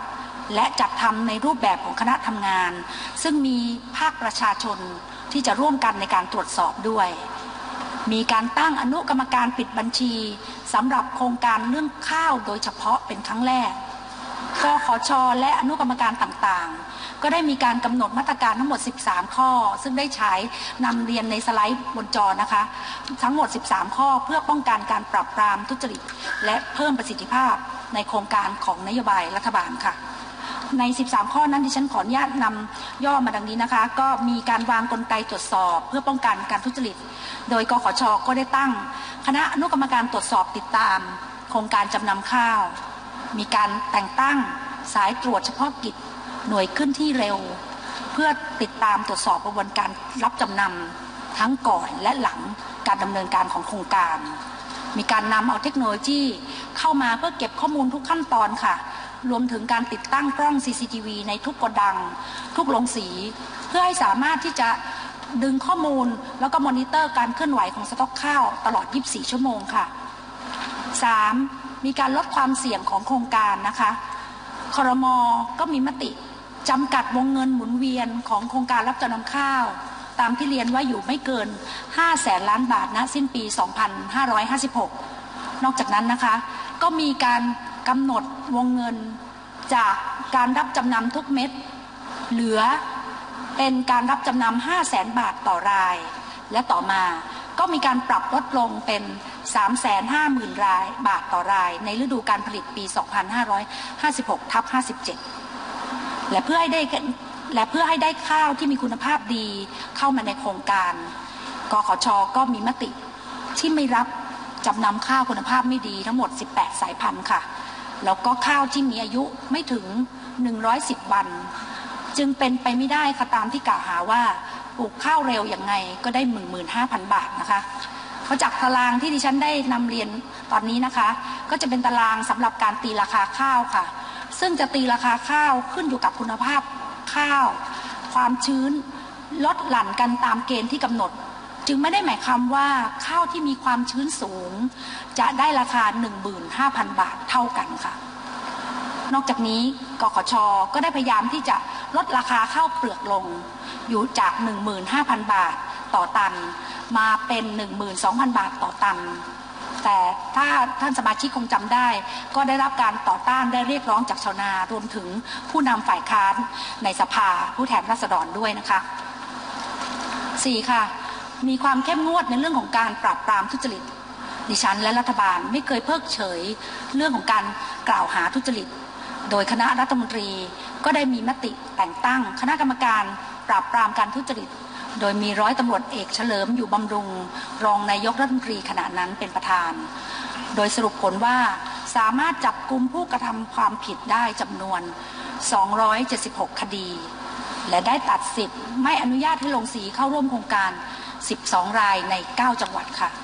และจัดทำในรูปแบบของคณะทำงานซึ่งมีภาคประชาชนที่จะร่วมกันในการตรวจสอบด้วยมีการตั้งอนุกรรมการปิดบัญชีสำหรับโครงการเรื่องข้าวโดยเฉพาะเป็นครั้งแรกกขช.และอนุกรรมการต่างๆก็ได้มีการกำหนดมาตรการทั้งหมดสิบสามข้อซึ่งได้ใช้นำเรียนในสไลด์บนจอนะคะทั้งหมดสิบสามข้อเพื่อป้องกันการปราบปรามทุจริตและเพิ่มประสิทธิภาพในโครงการของนโยบายรัฐบาลค่ะในสิบสามข้อนั้นดิฉันขออนุญาตนำย่อมาดังนี้นะคะก็มีการวางกลไกตรวจสอบเพื่อป้องกันการทุจริตโดยกขช.ก็ได้ตั้งคณะอนุกรรมการตรวจสอบติดตามโครงการจำนำข้าวมีการแต่งตั้งสายตรวจเฉพาะกิจหน่วยขึ้นที่เร็วเพื่อติดตามตรวจสอบกระบวนการรับจำนำทั้งก่อนและหลังการดำเนินการของโครงการมีการนำเอาเทคโนโลยีเข้ามาเพื่อเก็บข้อมูลทุกขั้นตอนค่ะรวมถึงการติดตั้งกล้อง ซี ซี ที วี ในทุกโกดังทุกโรงสีเพื่อให้สามารถที่จะดึงข้อมูลแล้วก็มอนิเตอร์การเคลื่อนไหวของสต็อกข้าวตลอดยี่สิบสี่ชั่วโมงค่ะสามมีการลดความเสี่ยงของโครงการนะคะครม.ก็มีมติจำกัดวงเงินหมุนเวียนของโครงการรับจำนำข้าวตามที่เรียนว่าอยู่ไม่เกินห้าแสนล้านบาทณสิ้นปีสองพันห้าร้อยห้าสิบหกนอกจากนั้นนะคะก็มีการกำหนดวงเงินจากการรับจำนำทุกเม็ดเหลือเป็นการรับจำนำห้าแสนบาทต่อรายและต่อมาก็มีการปรับลดลงเป็น สามแสนห้าหมื่น รายบาทต่อรายในฤดูการผลิตปี สองพันห้าร้อยห้าสิบหก ทับ ห้าสิบเจ็ด และเพื่อให้ได้และเพื่อให้ได้ข้าวที่มีคุณภาพดีเข้ามาในโครงการกขช.ก็มีมติที่ไม่รับจำนำข้าวคุณภาพไม่ดีทั้งหมดสิบแปดสายพันธุ์ค่ะแล้วก็ข้าวที่มีอายุไม่ถึงหนึ่งร้อยสิบวันจึงเป็นไปไม่ได้ค่ะตามที่กล่าวหาว่าปลูกข้าวเร็วอย่างไงก็ได้ หนึ่งหมื่นห้าพัน บาทนะคะเพราะจากตารางที่ดิฉันได้นำเรียนตอนนี้นะคะก็จะเป็นตารางสำหรับการตีราคาข้าวค่ะซึ่งจะตีราคาข้าวขึ้นอยู่กับคุณภาพข้าวความชื้นลดหลั่นกันตามเกณฑ์ที่กำหนดจึงไม่ได้หมายความว่าข้าวที่มีความชื้นสูงจะได้ราคา หนึ่งหมื่นห้าพัน บาทเท่ากันค่ะนอกจากนี้กขช.ก็ได้พยายามที่จะลดราคาข้าวเปลือกลงอยู่จาก หนึ่งหมื่นห้าพัน บาทต่อตันมาเป็น หนึ่งหมื่นสองพัน บาทต่อตันแต่ถ้าท่านสมาชิกคงจำได้ก็ได้รับการต่อต้านได้เรียกร้องจากชาวนารวมถึงผู้นำฝ่ายค้านในสภาผู้แทนราษฎรด้วยนะคะสี่ค่ะมีความเข้มงวดในเรื่องของการปราบปรามทุจริตดิฉันและรัฐบาลไม่เคยเพิกเฉยเรื่องของการกล่าวหาทุจริตโดยคณะรัฐมนตรีก็ได้มีมติแต่งตั้งคณะกรรมการปราบปรามการทุจริตโดยมีร้อยตำรวจเอกเฉลิมอยู่บำรุงรองนายกรัฐมนตรีขณะนั้นเป็นประธานโดยสรุปผลว่าสามารถจับกุมผู้กระทำความผิดได้จำนวนสองร้อยเจ็ดสิบหกคดีและได้ตัดสิทธิ์ไม่อนุญาตให้ลงสีเข้าร่วมโครงการสิบสองรายในเก้าจังหวัดค่ะ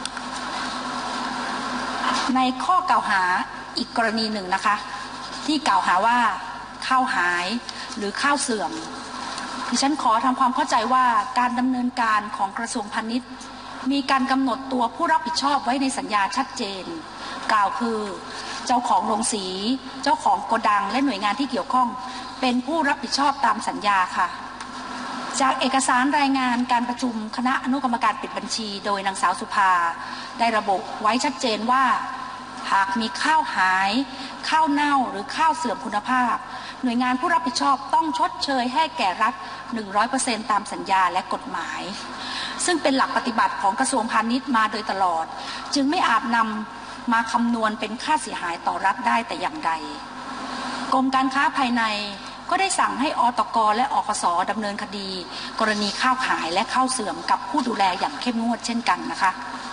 ในข้อกล่าวหาอีกกรณีหนึ่งนะคะที่กล่าวหาว่าข้าวหายหรือข้าวเสื่อมดิฉันขอทำความเข้าใจว่าการดำเนินการของกระทรวงพาณิชย์มีการกำหนดตัวผู้รับผิดชอบไว้ในสัญญาชัดเจนกล่าวคือเจ้าของโรงสีเจ้าของโกดังและหน่วยงานที่เกี่ยวข้องเป็นผู้รับผิดชอบตามสัญญาค่ะจากเอกสารรายงานการประชุมคณะอนุกรรมการปิดบัญชีโดยนางสาวสุภาได้ระบุไว้ชัดเจนว่าหากมีข้าวหายข้าวเน่าหรือข้าวเสื่อมคุณภาพหน่วยงานผู้รับผิดชอบต้องชดเชยให้แก่รัฐ หนึ่งร้อยเปอร์เซ็นต์ ตามสัญญาและกฎหมายซึ่งเป็นหลักปฏิบัติของกระทรวงพาณิชย์มาโดยตลอดจึงไม่อาจนำมาคำนวณเป็นค่าเสียหายต่อรัฐได้แต่อย่างใดกรมการค้าภายในก็ได้สั่งให้อตก.และอคส.ดำเนินคดีกรณีข้าวหายและข้าวเสื่อมกับผู้ดูแลอย่างเข้มงวดเช่นกันนะคะ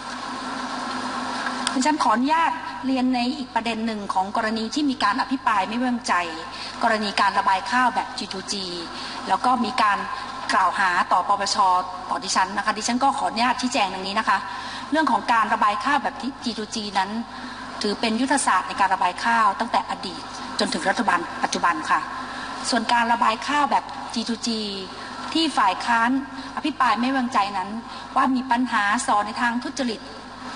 ดิฉันขออนุญาตเรียนในอีกประเด็นหนึ่งของกรณีที่มีการอภิปรายไม่ไว้วางใจกรณีการระบายข้าวแบบ จี ทู จี แล้วก็มีการกล่าวหาต่อปปช.ต่อดิฉันนะคะดิฉันก็ขออนุญาตชี้แจงดังนี้นะคะเรื่องของการระบายข้าวแบบ จี ทู จี นั้นถือเป็นยุทธศาสตร์ในการระบายข้าวตั้งแต่อดีตจนถึงรัฐบาลปัจจุบันค่ะส่วนการระบายข้าวแบบ จี ทู จี ที่ฝ่ายค้านอภิปรายไม่ไว้วางใจนั้นว่ามีปัญหาส่อในทางทุจริต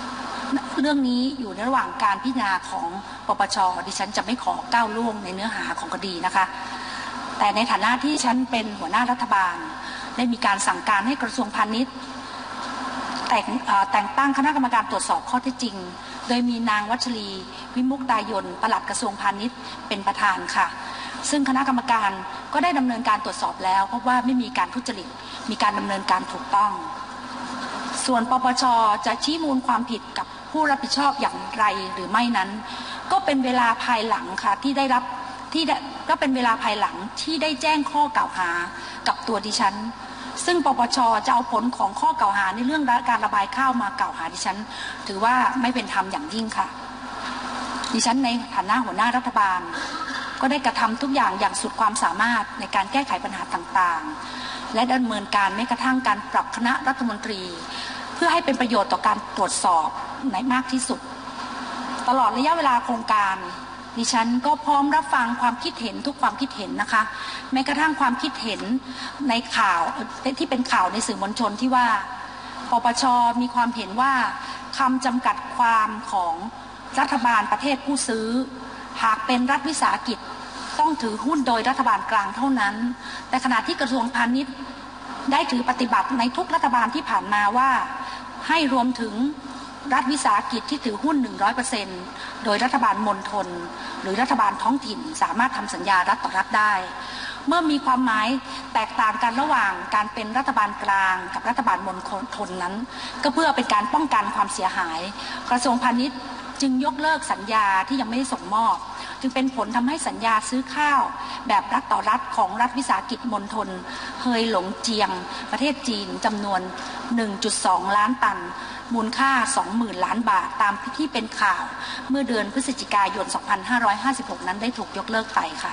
เรื่องนี้อยู่ในระหว่างการพิจารณาของปปช.ดิฉันจะไม่ขอก้าวล่วงในเนื้อหาของคดีนะคะแต่ในฐานะที่ฉันเป็นหัวหน้ารัฐบาลได้มีการสั่งการให้กระทรวงพาณิชย์แต่งแต่งตั้งคณะกรรมการตรวจสอบข้อเท็จจริงโดยมีนางวัชรีวิมุกตายนปลัดกระทรวงพาณิชย์เป็นประธานค่ะซึ่งคณะกรรมการก็ได้ดำเนินการตรวจสอบแล้วพบว่าไม่มีการทุจริตมีการดำเนินการถูกต้องส่วนปปช.จะชี้มูลความผิดกับผู้รับผิดชอบอย่างไรหรือไม่นั้นก็เป็นเวลาภายหลังค่ะที่ได้รับที่ก็เป็นเวลาภายหลังที่ได้แจ้งข้อกล่าวหากับตัวดิฉันซึ่งปปช.จะเอาผลของข้อกล่าวหาในเรื่องการระบายข้าวมากล่าวหาดิฉันถือว่าไม่เป็นธรรมอย่างยิ่งค่ะดิฉันในฐานะหัวหน้ารัฐบาลก็ได้กระทำทุกอย่างอย่างสุดความสามารถในการแก้ไขปัญหาต่างๆและดำเนินการแม้กระทั่งการปรับคณะรัฐมนตรีเพื่อให้เป็นประโยชน์ต่อการตรวจสอบในมากที่สุดตลอดระยะเวลาโครงการดิฉันก็พร้อมรับฟังความคิดเห็นทุกความคิดเห็นนะคะแม้กระทั่งความคิดเห็นในข่าวที่เป็นข่าวในสื่อมวลชนที่ว่าปปช.มีความเห็นว่าคำจำกัดความของรัฐบาลประเทศผู้ซื้อหากเป็นรัฐวิสาหกิจต้องถือหุ้นโดยรัฐบาลกลางเท่านั้นแต่ขณะที่กระทรวงพาณิชย์ได้ถือปฏิบัติในทุกรัฐบาลที่ผ่านมาว่าให้รวมถึงรัฐวิสาหกิจที่ถือหุ้น หนึ่งร้อยเปอร์เซ็นต์ โดยรัฐบาลมณฑลหรือรัฐบาลท้องถิ่นสามารถทำสัญญารัฐต่อรัฐได้เมื่อมีความหมายแตกต่างกันระหว่างการเป็นรัฐบาลกลางกับรัฐบาลมณฑลนั้นก็เพื่อเป็นการป้องกันความเสียหายกระทรวงพาณิชย์จึงยกเลิกสัญญาที่ยังไม่ได้ส่งมอบจึงเป็นผลทำให้สัญญาซื้อข้าวแบบรัฐต่อรัฐของรัฐวิสาหกิจมณฑลเฮยหลงเจียงประเทศจีนจำนวน หนึ่งจุดสอง ล้านตันมูลค่า สองหมื่น ล้านบาทตามที่เป็นข่าวเมื่อเดือนพฤศจิกายน สองพันห้าร้อยห้าสิบหก นั้นได้ถูกยกเลิกไปค่ะ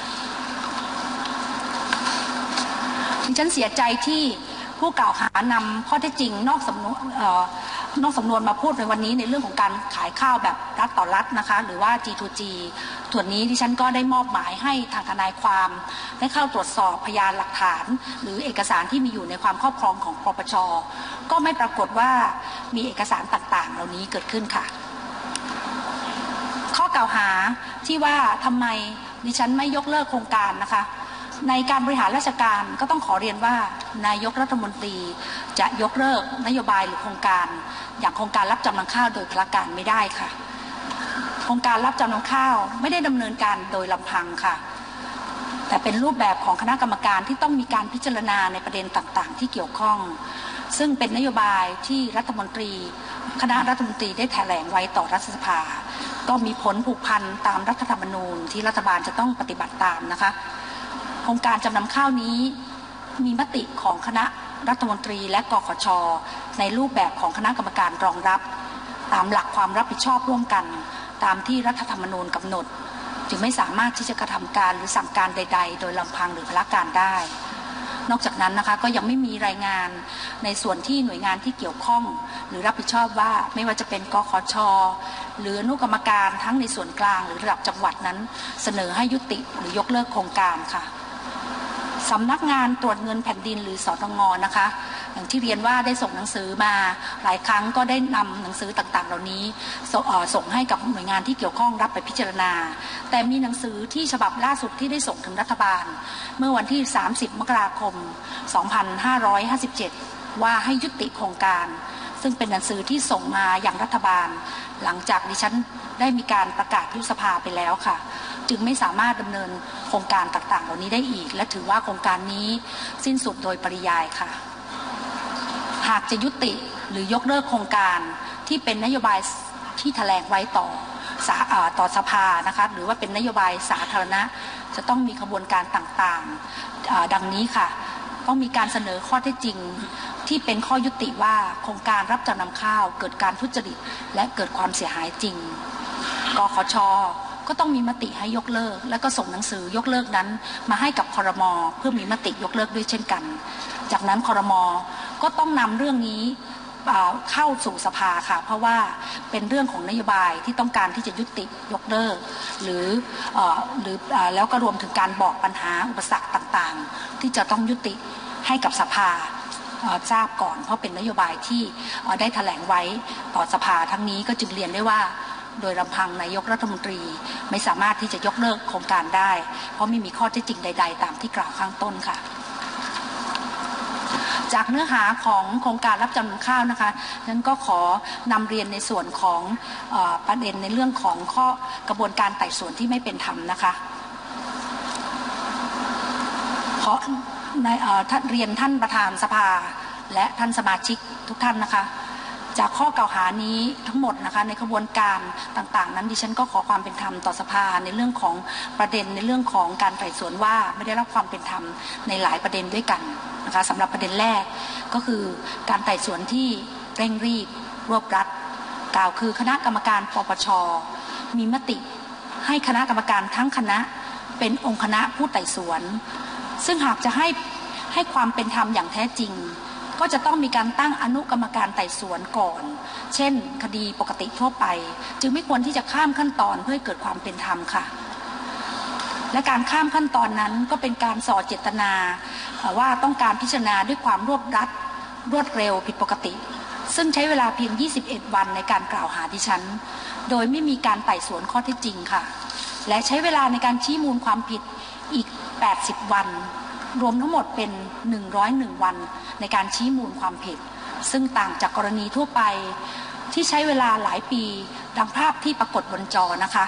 ดิฉันเสียใจที่ผู้กล่าวหานำข้อเท็จจริงนอกสำนวนนอกสำนวนมาพูดในวันนี้ในเรื่องของการขายข้าวแบบรัฐต่อรัฐนะคะหรือว่า จี ทู จี ส่วนนี้ดิฉันก็ได้มอบหมายให้ทางทนายความได้เข้าตรวจสอบพยานหลักฐานหรือเอกสารที่มีอยู่ในความครอบครองของปปช.ก็ไม่ปรากฏว่ามีเอกสารต่างๆเหล่านี้เกิดขึ้นค่ะข้อกล่าวหาที่ว่าทำไมดิฉันไม่ยกเลิกโครงการนะคะในการบริหารราชการก็ต้องขอเรียนว่านายกรัฐมนตรีจะยกเลิกนโยบายหรือโครงการอย่างโครงการรับจำนำข้าวโดยพละการไม่ได้ค่ะโครงการรับจำนำข้าวไม่ได้ดำเนินการโดยลำพังค่ะแต่เป็นรูปแบบของคณะกรรมการที่ต้องมีการพิจารณาในประเด็นต่างๆที่เกี่ยวข้องซึ่งเป็นนโยบายที่รัฐมนตรีคณะรัฐมนตรีได้แถลงไว้ต่อรัฐสภาก็มีผลผูกพันตามรัฐธรรมนูญที่รัฐบาลจะต้องปฏิบัติตามนะคะโครงการจำนำข้าวนี้มีมติของคณะรัฐมนตรีและกขช.ในรูปแบบของคณะกรรมการรองรับตามหลักความรับผิดชอบร่วมกันตามที่รัฐธรรมนูญกำหนดจึงไม่สามารถที่จะกระทำการหรือสั่งการใดๆโดยลำพังหรือพละการได้นอกจากนั้นนะคะก็ยังไม่มีรายงานในส่วนที่หน่วยงานที่เกี่ยวข้องหรือรับผิดชอบว่าไม่ว่าจะเป็นกขช.หรืออนุกรรมการทั้งในส่วนกลางหรือระดับจังหวัดนั้นเสนอให้ยุติหรือยกเลิกโครงการค่ะสำนักงานตรวจเงินแผ่นดินหรือสตง.นะคะอย่างที่เรียนว่าได้ส่งหนังสือมาหลายครั้งก็ได้นำหนังสือต่างๆเหล่านี้ส่งให้กับหน่วยงานที่เกี่ยวข้องรับไปพิจารณาแต่มีหนังสือที่ฉบับล่าสุดที่ได้ส่งถึงรัฐบาลเมื่อวันที่สามสิบมกราคมสองพันห้าร้อยห้าสิบเจ็ดว่าให้ยุติโครงการซึ่งเป็นหนังสือที่ส่งมาอย่างรัฐบาลหลังจากดิฉันได้มีการประกาศยุบสภาไปแล้วค่ะจึงไม่สามารถดำเนินโครงการต่างๆเหล่านี้ได้อีกและถือว่าโครงการนี้สิ้นสุดโดยปริยายค่ะหากจะยุติหรือยกเลิกโครงการที่เป็นนโยบายที่แถลงไว้ต่อต่อสภานะคะหรือว่าเป็นนโยบายสาธารณะจะต้องมีกระบวนการต่างๆดังนี้ค่ะต้องมีการเสนอข้อเท็จจริงที่เป็นข้อยุติว่าโครงการรับจำนำข้าวเกิดการทุจริตและเกิดความเสียหายจริงกขช.ก็ต้องมีมติให้ยกเลิกและก็ส่งหนังสือยกเลิกนั้นมาให้กับครม.เพื่อมีมติยกเลิกด้วยเช่นกันจากนั้นครม.ก็ต้องนำเรื่องนี้เข้าสู่สภาค่ะเพราะว่าเป็นเรื่องของนโยบายที่ต้องการที่จะยุติยกเลิกหรือหรือแล้วก็รวมถึงการบอกปัญหาอุปสรรคต่างๆที่จะต้องยุติให้กับสภาทราบก่อนเพราะเป็นนโยบายที่ได้แถลงไว้ต่อสภาทั้งนี้ก็จึงเรียนได้ว่าโดยลำพังนายกรัฐมนตรีไม่สามารถที่จะยกเลิกโครงการได้เพราะไม่มีข้อเท็จจริงใดๆตามที่กล่าวข้างต้นค่ะจากเนื้อหาของโครงการรับจำนำข้าวนะคะนั้นก็ขอนำเรียนในส่วนของเอ่อประเด็นในเรื่องของข้อกระบวนการไต่สวนที่ไม่เป็นธรรมนะคะขอในเอ่อท่านเรียนท่านประธานสภาและท่านสมาชิกทุกท่านนะคะจากข้อกล่าวหานี้ทั้งหมดนะคะในกระบวนการต่างๆนั้นดิฉันก็ขอความเป็นธรรมต่อสภาในเรื่องของประเด็นในเรื่องของการไต่สวนว่าไม่ได้รับความเป็นธรรมในหลายประเด็นด้วยกันนะคะสำหรับประเด็นแรกก็คือการไต่สวนที่เร่งรีบรวบรัดกล่าวคือคณะกรรมการปปชมีมติให้คณะกรรมการทั้งคณะเป็นองค์คณะผู้ไต่สวนซึ่งหากจะให้ให้ความเป็นธรรมอย่างแท้จริงก็จะต้องมีการตั้งอนุกรรมการไต่สวนก่อนเช่นคดีปกติทั่วไปจึงไม่ควรที่จะข้ามขั้นตอนเพื่อให้เกิดความเป็นธรรมค่ะและการข้ามขั้นตอนนั้นก็เป็นการส่อเจตนาว่าต้องการพิจารณาด้วยความรวบรัดรวดเร็วผิดปกติซึ่งใช้เวลาเพียงยี่สิบเอ็ดวันในการกล่าวหาดิฉันโดยไม่มีการไต่สวนข้อเท็จจริงค่ะและใช้เวลาในการชี้มูลความผิดอีกแปดสิบวันรวมทั้งหมดเป็นหนึ่งร้อยเอ็ดวันในการชี้มูลความผิดซึ่งต่างจากกรณีทั่วไปที่ใช้เวลาหลายปีดังภาพที่ปรากฏบนจอนะคะ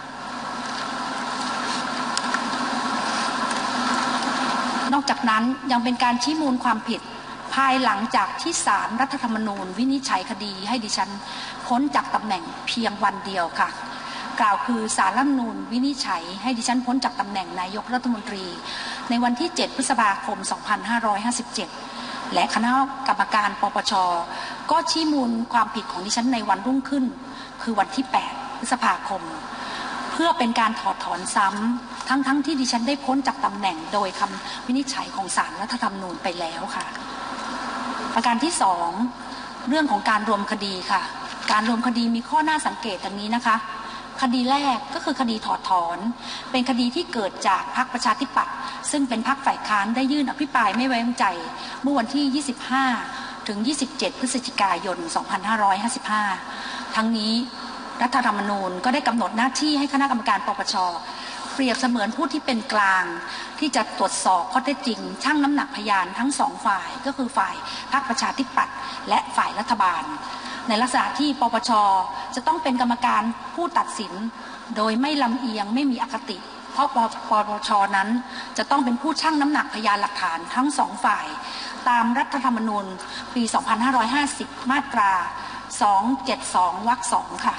นอกจากนั้นยังเป็นการชี้มูลความผิดภายหลังจากที่ศาลรัฐธรรมนูญวินิจฉัยคดีให้ดิฉันพ้นจากตำแหน่งเพียงวันเดียวค่ะกล่าวคือศาลรัฐธรรมนูญวินิจฉัยให้ดิฉันพ้นจากตำแหน่งนายกรัฐมนตรีในวันที่เจ็ดพฤษภาคมสองพันห้าร้อยห้าสิบเจ็ดและคณะกรรมการปปชก็ชี้มูลความผิดของดิฉันในวันรุ่งขึ้นคือวันที่แปดพฤษภาคมเพื่อเป็นการถอดถอนซ้ำทั้งๆ ท, ที่ดิฉันได้พ้นจากตำแหน่งโดยคำวินิจฉัยของศาลรัฐธรรมนูญไปแล้วค่ะประการที่สองเรื่องของการรวมคดีค่ะการรวมคดีมีข้อน่าสังเกตดังนี้นะคะคดีแรกก็คือคดีถอดถอนเป็นคดีที่เกิดจากพรรคประชาธิปัตย์ซึ่งเป็นพรรคฝ่ายค้านได้ยื่นอภิปรายไม่ไว้วางใจเมื่อวันที่ยี่สิบห้าถึงยี่สิบเจ็ดพฤศจิกายนสองพันห้าร้อยห้าสิบห้าทั้งนี้รัฐธรรมนูญก็ได้กำหนดหน้าที่ให้คณะกรรมการปปชเปรียบเสมือนผู้ที่เป็นกลางที่จะตรวจสอบข้อเท็จจริงชั่งน้ำหนักพยานทั้งสองฝ่ายก็คือฝ่ายพรรคประชาธิปัตย์และฝ่ายรัฐบาลในลักษณะที่ปปชจะต้องเป็นกรรมการผู้ตัดสินโดยไม่ลำเอียงไม่มีอคติเพราะปปชนั้นจะต้องเป็นผู้ชั่งน้ำหนักพยานหลักฐานทั้งสองฝ่ายตามรัฐธรรมนูญปีสองพันห้าร้อยห้าสิบมาตราสองร้อยเจ็ดสิบสองวรรคสองค่ะ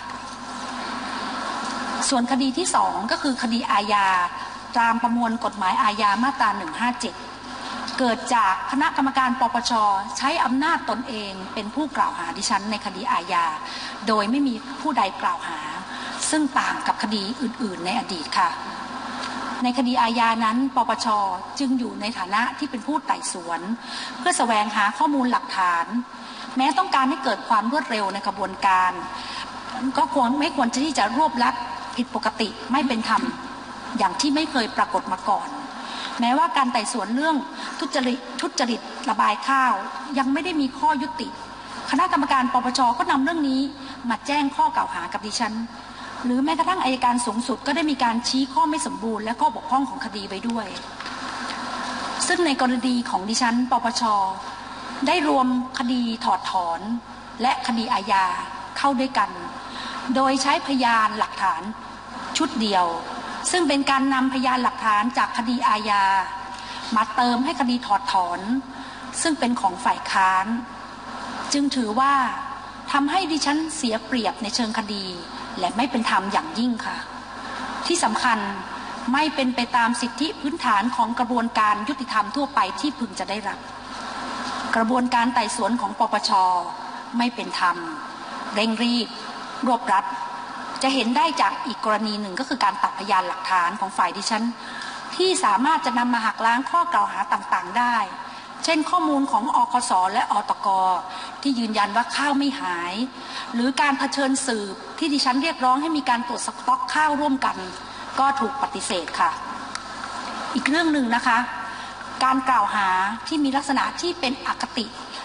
ส่วนคดีที่สองก็คือคดีอาญาตามประมวลกฎหมายอาญามาตราหนึ่งห้าเจ็ดเกิดจากคณะกรรมการปปชใช้อำนาจตนเองเป็นผู้กล่าวหาดิฉันในคดีอาญาโดยไม่มีผู้ใดกล่าวหาซึ่งต่างกับคดีอื่นๆในอดีตค่ะในคดีอาญานั้นปปชจึงอยู่ในฐานะที่เป็นผู้ไต่สวนเพื่อแสวงหาข้อมูลหลักฐานแม้ต้องการให้เกิดความรวดเร็วในกระบวนการก็ควรไม่ควรที่จะรวบลัดผิดปกติไม่เป็นธรรมอย่างที่ไม่เคยปรากฏมาก่อนแม้ว่าการไต่สวนเรื่องทุจริตทุจริตระบายข้าวยังไม่ได้มีข้อยุติคณะกรรมการปปชก็นำเรื่องนี้มาแจ้งข้อกล่าวหากับดิฉันหรือแม้กระทั่งอัยการสูงสุดก็ได้มีการชี้ข้อไม่สมบูรณ์และข้อบกพร่องของคดีไว้ด้วยซึ่งในกรณีของดิฉันปปชได้รวมคดีถอดถอนและคดีอาญาเข้าด้วยกันโดยใช้พยานหลักฐานชุดเดียวซึ่งเป็นการนำพยานหลักฐานจากคดีอาญามาเติมให้คดีถอดถอนซึ่งเป็นของฝ่ายค้านจึงถือว่าทำให้ดิฉันเสียเปรียบในเชิงคดีและไม่เป็นธรรมอย่างยิ่งค่ะที่สำคัญไม่เป็นไปตามสิทธิพื้นฐานของกระบวนการยุติธรรมทั่วไปที่พึงจะได้รับกระบวนการไต่สวนของปปชไม่เป็นธรรมเร่งรีบรวบรัดจะเห็นได้จากอีกกรณีหนึ่งก็คือการตัดพยานหลักฐานของฝ่ายดิฉันที่สามารถจะนำมาหักล้างข้อกล่าวหาต่างๆได้เช่นข้อมูลของอคสและอตกที่ยืนยันว่าข้าวไม่หายหรือการเผชิญสืบที่ดิฉันเรียกร้องให้มีการตรวจสต็อกข้าวร่วมกันก็ถูกปฏิเสธค่ะอีกเรื่องหนึ่งนะคะการกล่าวหาที่มีลักษณะที่เป็นอคติ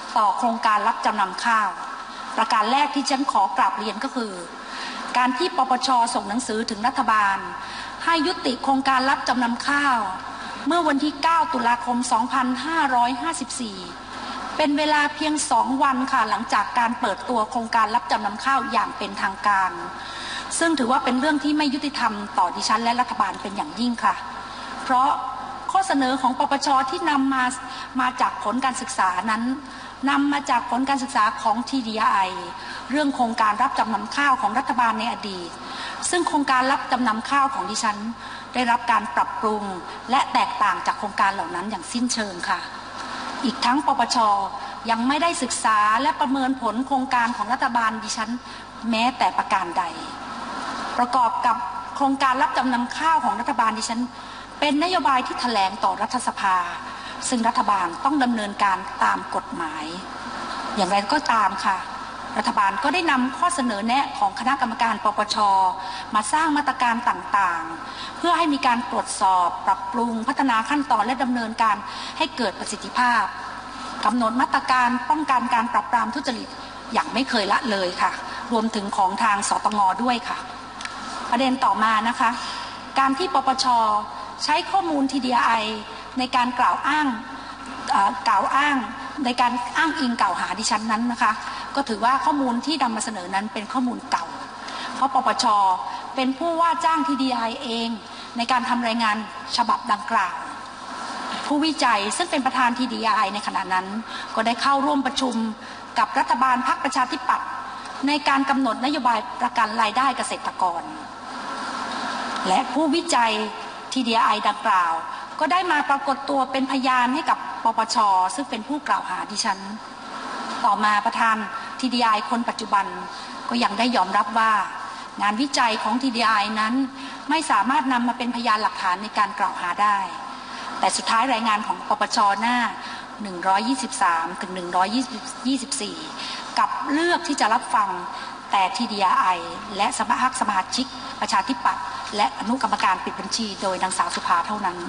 ต่อโครงการรับจำนำข้าวประการแรกที่ฉันขอกราบเรียนก็คือการที่ปปช.ส่งหนังสือถึงรัฐบาลให้ยุติโครงการรับจำนำข้าวเมื่อวันที่เก้าตุลาคมสองพันห้าร้อยห้าสิบสี่เป็นเวลาเพียงสองวันค่ะหลังจากการเปิดตัวโครงการรับจำนำข้าวอย่างเป็นทางการซึ่งถือว่าเป็นเรื่องที่ไม่ยุติธรรมต่อดิฉันและรัฐบาลเป็นอย่างยิ่งค่ะเพราะข้อเสนอของปปช.ที่นำมามาจากผลการศึกษานั้นนำมาจากผลการศึกษาของ ที ดี ไอ เรื่องโครงการรับจำนำข้าวของรัฐบาลในอดีตซึ่งโครงการรับจำนำข้าวของดิฉันได้รับการปรับปรุงและแตกต่างจากโครงการเหล่านั้นอย่างสิ้นเชิงค่ะอีกทั้งปปช.ยังไม่ได้ศึกษาและประเมินผลโครงการของรัฐบาลดิฉันแม้แต่ประการใดประกอบกับโครงการรับจำนำข้าวของรัฐบาลดิฉันเป็นนโยบายที่แถลงต่อรัฐสภาซึ่งรัฐบาลต้องดำเนินการตามกฎหมายอย่างไรก็ตามค่ะรัฐบาลก็ได้นำข้อเสนอแนะของคณะกรรมการปปช.มาสร้างมาตรการต่างๆเพื่อให้มีการตรวจสอบปรับปรุงพัฒนาขั้นตอนและดำเนินการให้เกิดประสิทธิภาพกำหนดมาตรการป้องกันการปราบปรามทุจริตอย่างไม่เคยละเลยค่ะรวมถึงของทางสตง.ด้วยค่ะประเด็นต่อมานะคะการที่ปปช.ใช้ข้อมูล ที ดี ไอ ในการกล่าวอ้างกล่าวอ้างในการอ้างอิงกล่าวหาดิฉันนั้นนะคะก็ถือว่าข้อมูลที่นำมาเสนอนั้นเป็นข้อมูลเก่าเพราะปปช.เป็นผู้ว่าจ้าง ที ดี ไอ เองในการทำรายงานฉบับดังกล่าวผู้วิจัยซึ่งเป็นประธาน ที ดี ไอ ในขณะนั้นก็ได้เข้าร่วมประชุมกับรัฐบาลพรรคประชาธิปัตย์ในการกำหนดนโยบายประกันรายได้เกษตรกรและผู้วิจัย ที ดี ไอ ดังกล่าวก็ได้มาปรากฏตัวเป็นพยานให้กับปปช.ซึ่งเป็นผู้กล่าวหาดิฉันต่อมาประธาน ที ดี ไอ คนปัจจุบันก็ยังได้ยอมรับว่างานวิจัยของ ที ดี ไอ นั้นไม่สามารถนำมาเป็นพยานหลักฐานในการกล่าวหาได้แต่สุดท้ายรายงานของปปช.หน้าหนึ่งร้อยยี่สิบสามถึงหนึ่งร้อยยี่สิบสี่กับเลือกที่จะรับฟังแต่ ที ดี ไอ และสมาชิกสมาชิกประชาธิปัตย์และอนุกรรมการปิดบัญชีโดยนางสาวสุภาเท่านั้น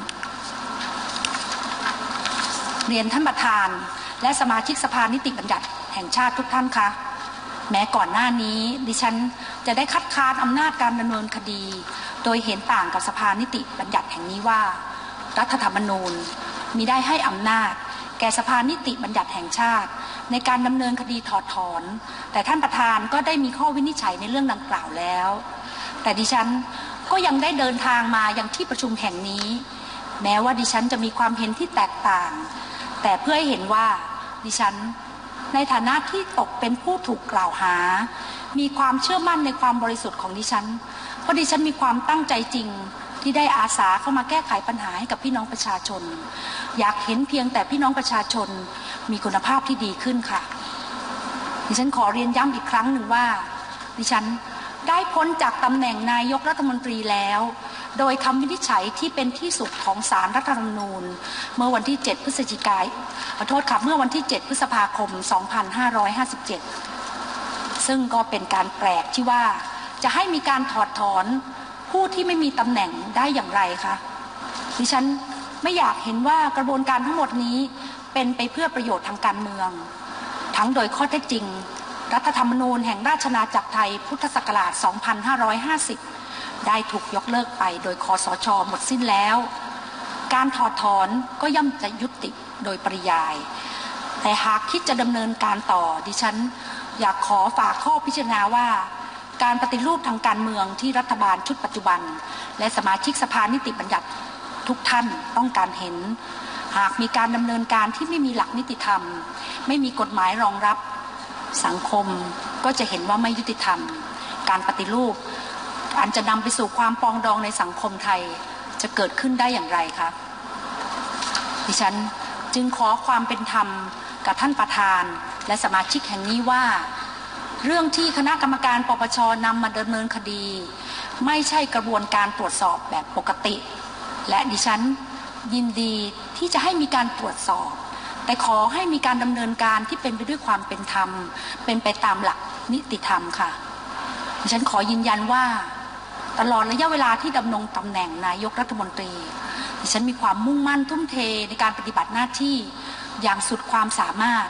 เรียนท่านประธานและสมาชิกสภานิติบัญญัติแห่งชาติทุกท่านคะแม้ก่อนหน้านี้ดิฉันจะได้คัดค้านอำนาจการดำเนินคดีโดยเห็นต่างกับสภานิติบัญญัติแห่งนี้ว่ารัฐธรรมนูญมิได้ให้อำนาจแก่สภานิติบัญญัติแห่งชาติในการดำเนินคดีถอดถอนแต่ท่านประธานก็ได้มีข้อวินิจฉัยในเรื่องดังกล่าวแล้วแต่ดิฉันก็ยังได้เดินทางมายังที่ประชุมแห่งนี้แม้ว่าดิฉันจะมีความเห็นที่แตกต่างแต่เพื่อให้เห็นว่าดิฉันในฐานะที่ตกเป็นผู้ถูกกล่าวหามีความเชื่อมั่นในความบริสุทธิ์ของดิฉันเพราะดิฉันมีความตั้งใจจริงที่ได้อาสาเข้ามาแก้ไขปัญหาให้กับพี่น้องประชาชนอยากเห็นเพียงแต่พี่น้องประชาชนมีคุณภาพที่ดีขึ้นค่ะดิฉันขอเรียนย้ำอีกครั้งหนึ่งว่าดิฉันได้พ้นจากตำแหน่งนายกรัฐมนตรีแล้วโดยคำวินิจฉัยที่เป็นที่สุดของศาลรัฐธรรมนูญเมื่อวันที่เจ็ดพฤศจิกายนขอโทษครับเมื่อวันที่เจ็ดพฤษภาคมสองพันห้าร้อยห้าสิบเจ็ดซึ่งก็เป็นการแปลกที่ว่าจะให้มีการถอดถอนผู้ที่ไม่มีตำแหน่งได้อย่างไรคะดิฉันไม่อยากเห็นว่ากระบวนการทั้งหมดนี้เป็นไปเพื่อประโยชน์ทางการเมืองทั้งโดยข้อเท็จจริงรัฐธรรมนูญแห่งราชอาณาจักรไทยพุทธศักราชสองพันห้าร้อยห้าสิบได้ถูกยกเลิกไปโดยคสช.หมดสิ้นแล้วการถอดถอนก็ย่อมจะยุติโดยปริยายแต่หากคิดจะดำเนินการต่อดิฉันอยากขอฝากข้อพิจารณาว่าการปฏิรูปทางการเมืองที่รัฐบาลชุดปัจจุบันและสมาชิกสภานิติบัญญัติทุกท่านต้องการเห็นหากมีการดำเนินการที่ไม่มีหลักนิติธรรมไม่มีกฎหมายรองรับสังคมก็จะเห็นว่าไม่ยุติธรรมการปฏิรูปอันจะนำไปสู่ความปรองดองในสังคมไทยจะเกิดขึ้นได้อย่างไรคะดิฉันจึงขอความเป็นธรรมกับท่านประธานและสมาชิกแห่งนี้ว่าเรื่องที่คณะกรรมการปปช.นำมาดำเนินคดีไม่ใช่กระบวนการตรวจสอบแบบปกติและดิฉันยินดีที่จะให้มีการตรวจสอบแต่ขอให้มีการดำเนินการที่เป็นไปด้วยความเป็นธรรมเป็นไปตามหลักนิติธรรมค่ะดิฉันขอยืนยันว่าตลอดระยะเวลาที่ดำรงตำแหน่งนายกรัฐมนตรีดิฉันมีความมุ่งมั่นทุ่มเทในการปฏิบัติหน้าที่อย่างสุดความสามารถใน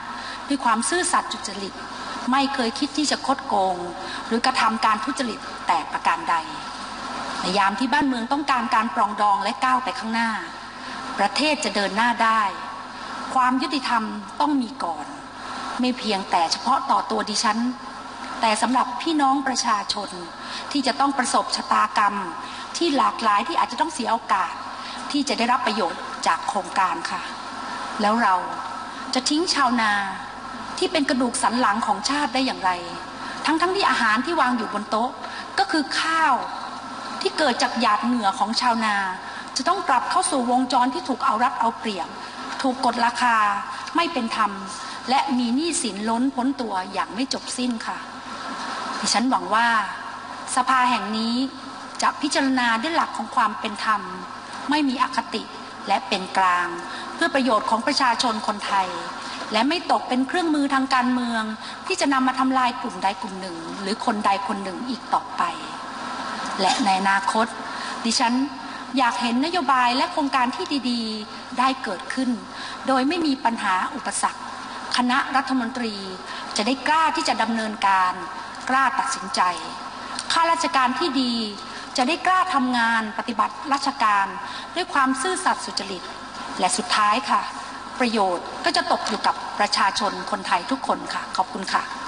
ด้วยความซื่อสัตย์สุจริตไม่เคยคิดที่จะคดโกงหรือกระทำการทุจริตแต่ประการใดในยามที่บ้านเมืองต้องการการปรองดองและก้าวไปข้างหน้าประเทศจะเดินหน้าได้ความยุติธรรมต้องมีก่อนไม่เพียงแต่เฉพาะต่อตัวดิฉันแต่สำหรับพี่น้องประชาชนที่จะต้องประสบชะตากรรมที่หลากหลายที่อาจจะต้องเสียโอกาสที่จะได้รับประโยชน์จากโครงการค่ะแล้วเราจะทิ้งชาวนาที่เป็นกระดูกสันหลังของชาติได้อย่างไรทั้งๆ ท, ที่อาหารที่วางอยู่บนโต๊ะก็คือข้าวที่เกิดจากหยาดเหงื่อของชาวนาจะต้องกลับเข้าสู่วงจรที่ถูกเอารัดเอาเปรียบถูกกดราคาไม่เป็นธรรมและมีหนี้สินล้นพ้นตัวอย่างไม่จบสิ้นค่ะดิฉันหวังว่าสภาแห่งนี้จะพิจารณาด้วยหลักของความเป็นธรรมไม่มีอคติและเป็นกลางเพื่อประโยชน์ของประชาชนคนไทยและไม่ตกเป็นเครื่องมือทางการเมืองที่จะนำมาทำลายกลุ่มใดกลุ่มหนึ่งหรือคนใดคนหนึ่งอีกต่อไปและในอนาคตดิฉันอยากเห็นนโยบายและโครงการที่ดีๆได้เกิดขึ้นโดยไม่มีปัญหาอุปสรรคคณะรัฐมนตรีจะได้กล้าที่จะดำเนินการกล้าตัดสินใจข้าราชการที่ดีจะได้กล้าทำงานปฏิบัติราชการด้วยความซื่อสัตย์สุจริตและสุดท้ายค่ะประโยชน์ก็จะตกอยู่กับประชาชนคนไทยทุกคนค่ะขอบคุณค่ะ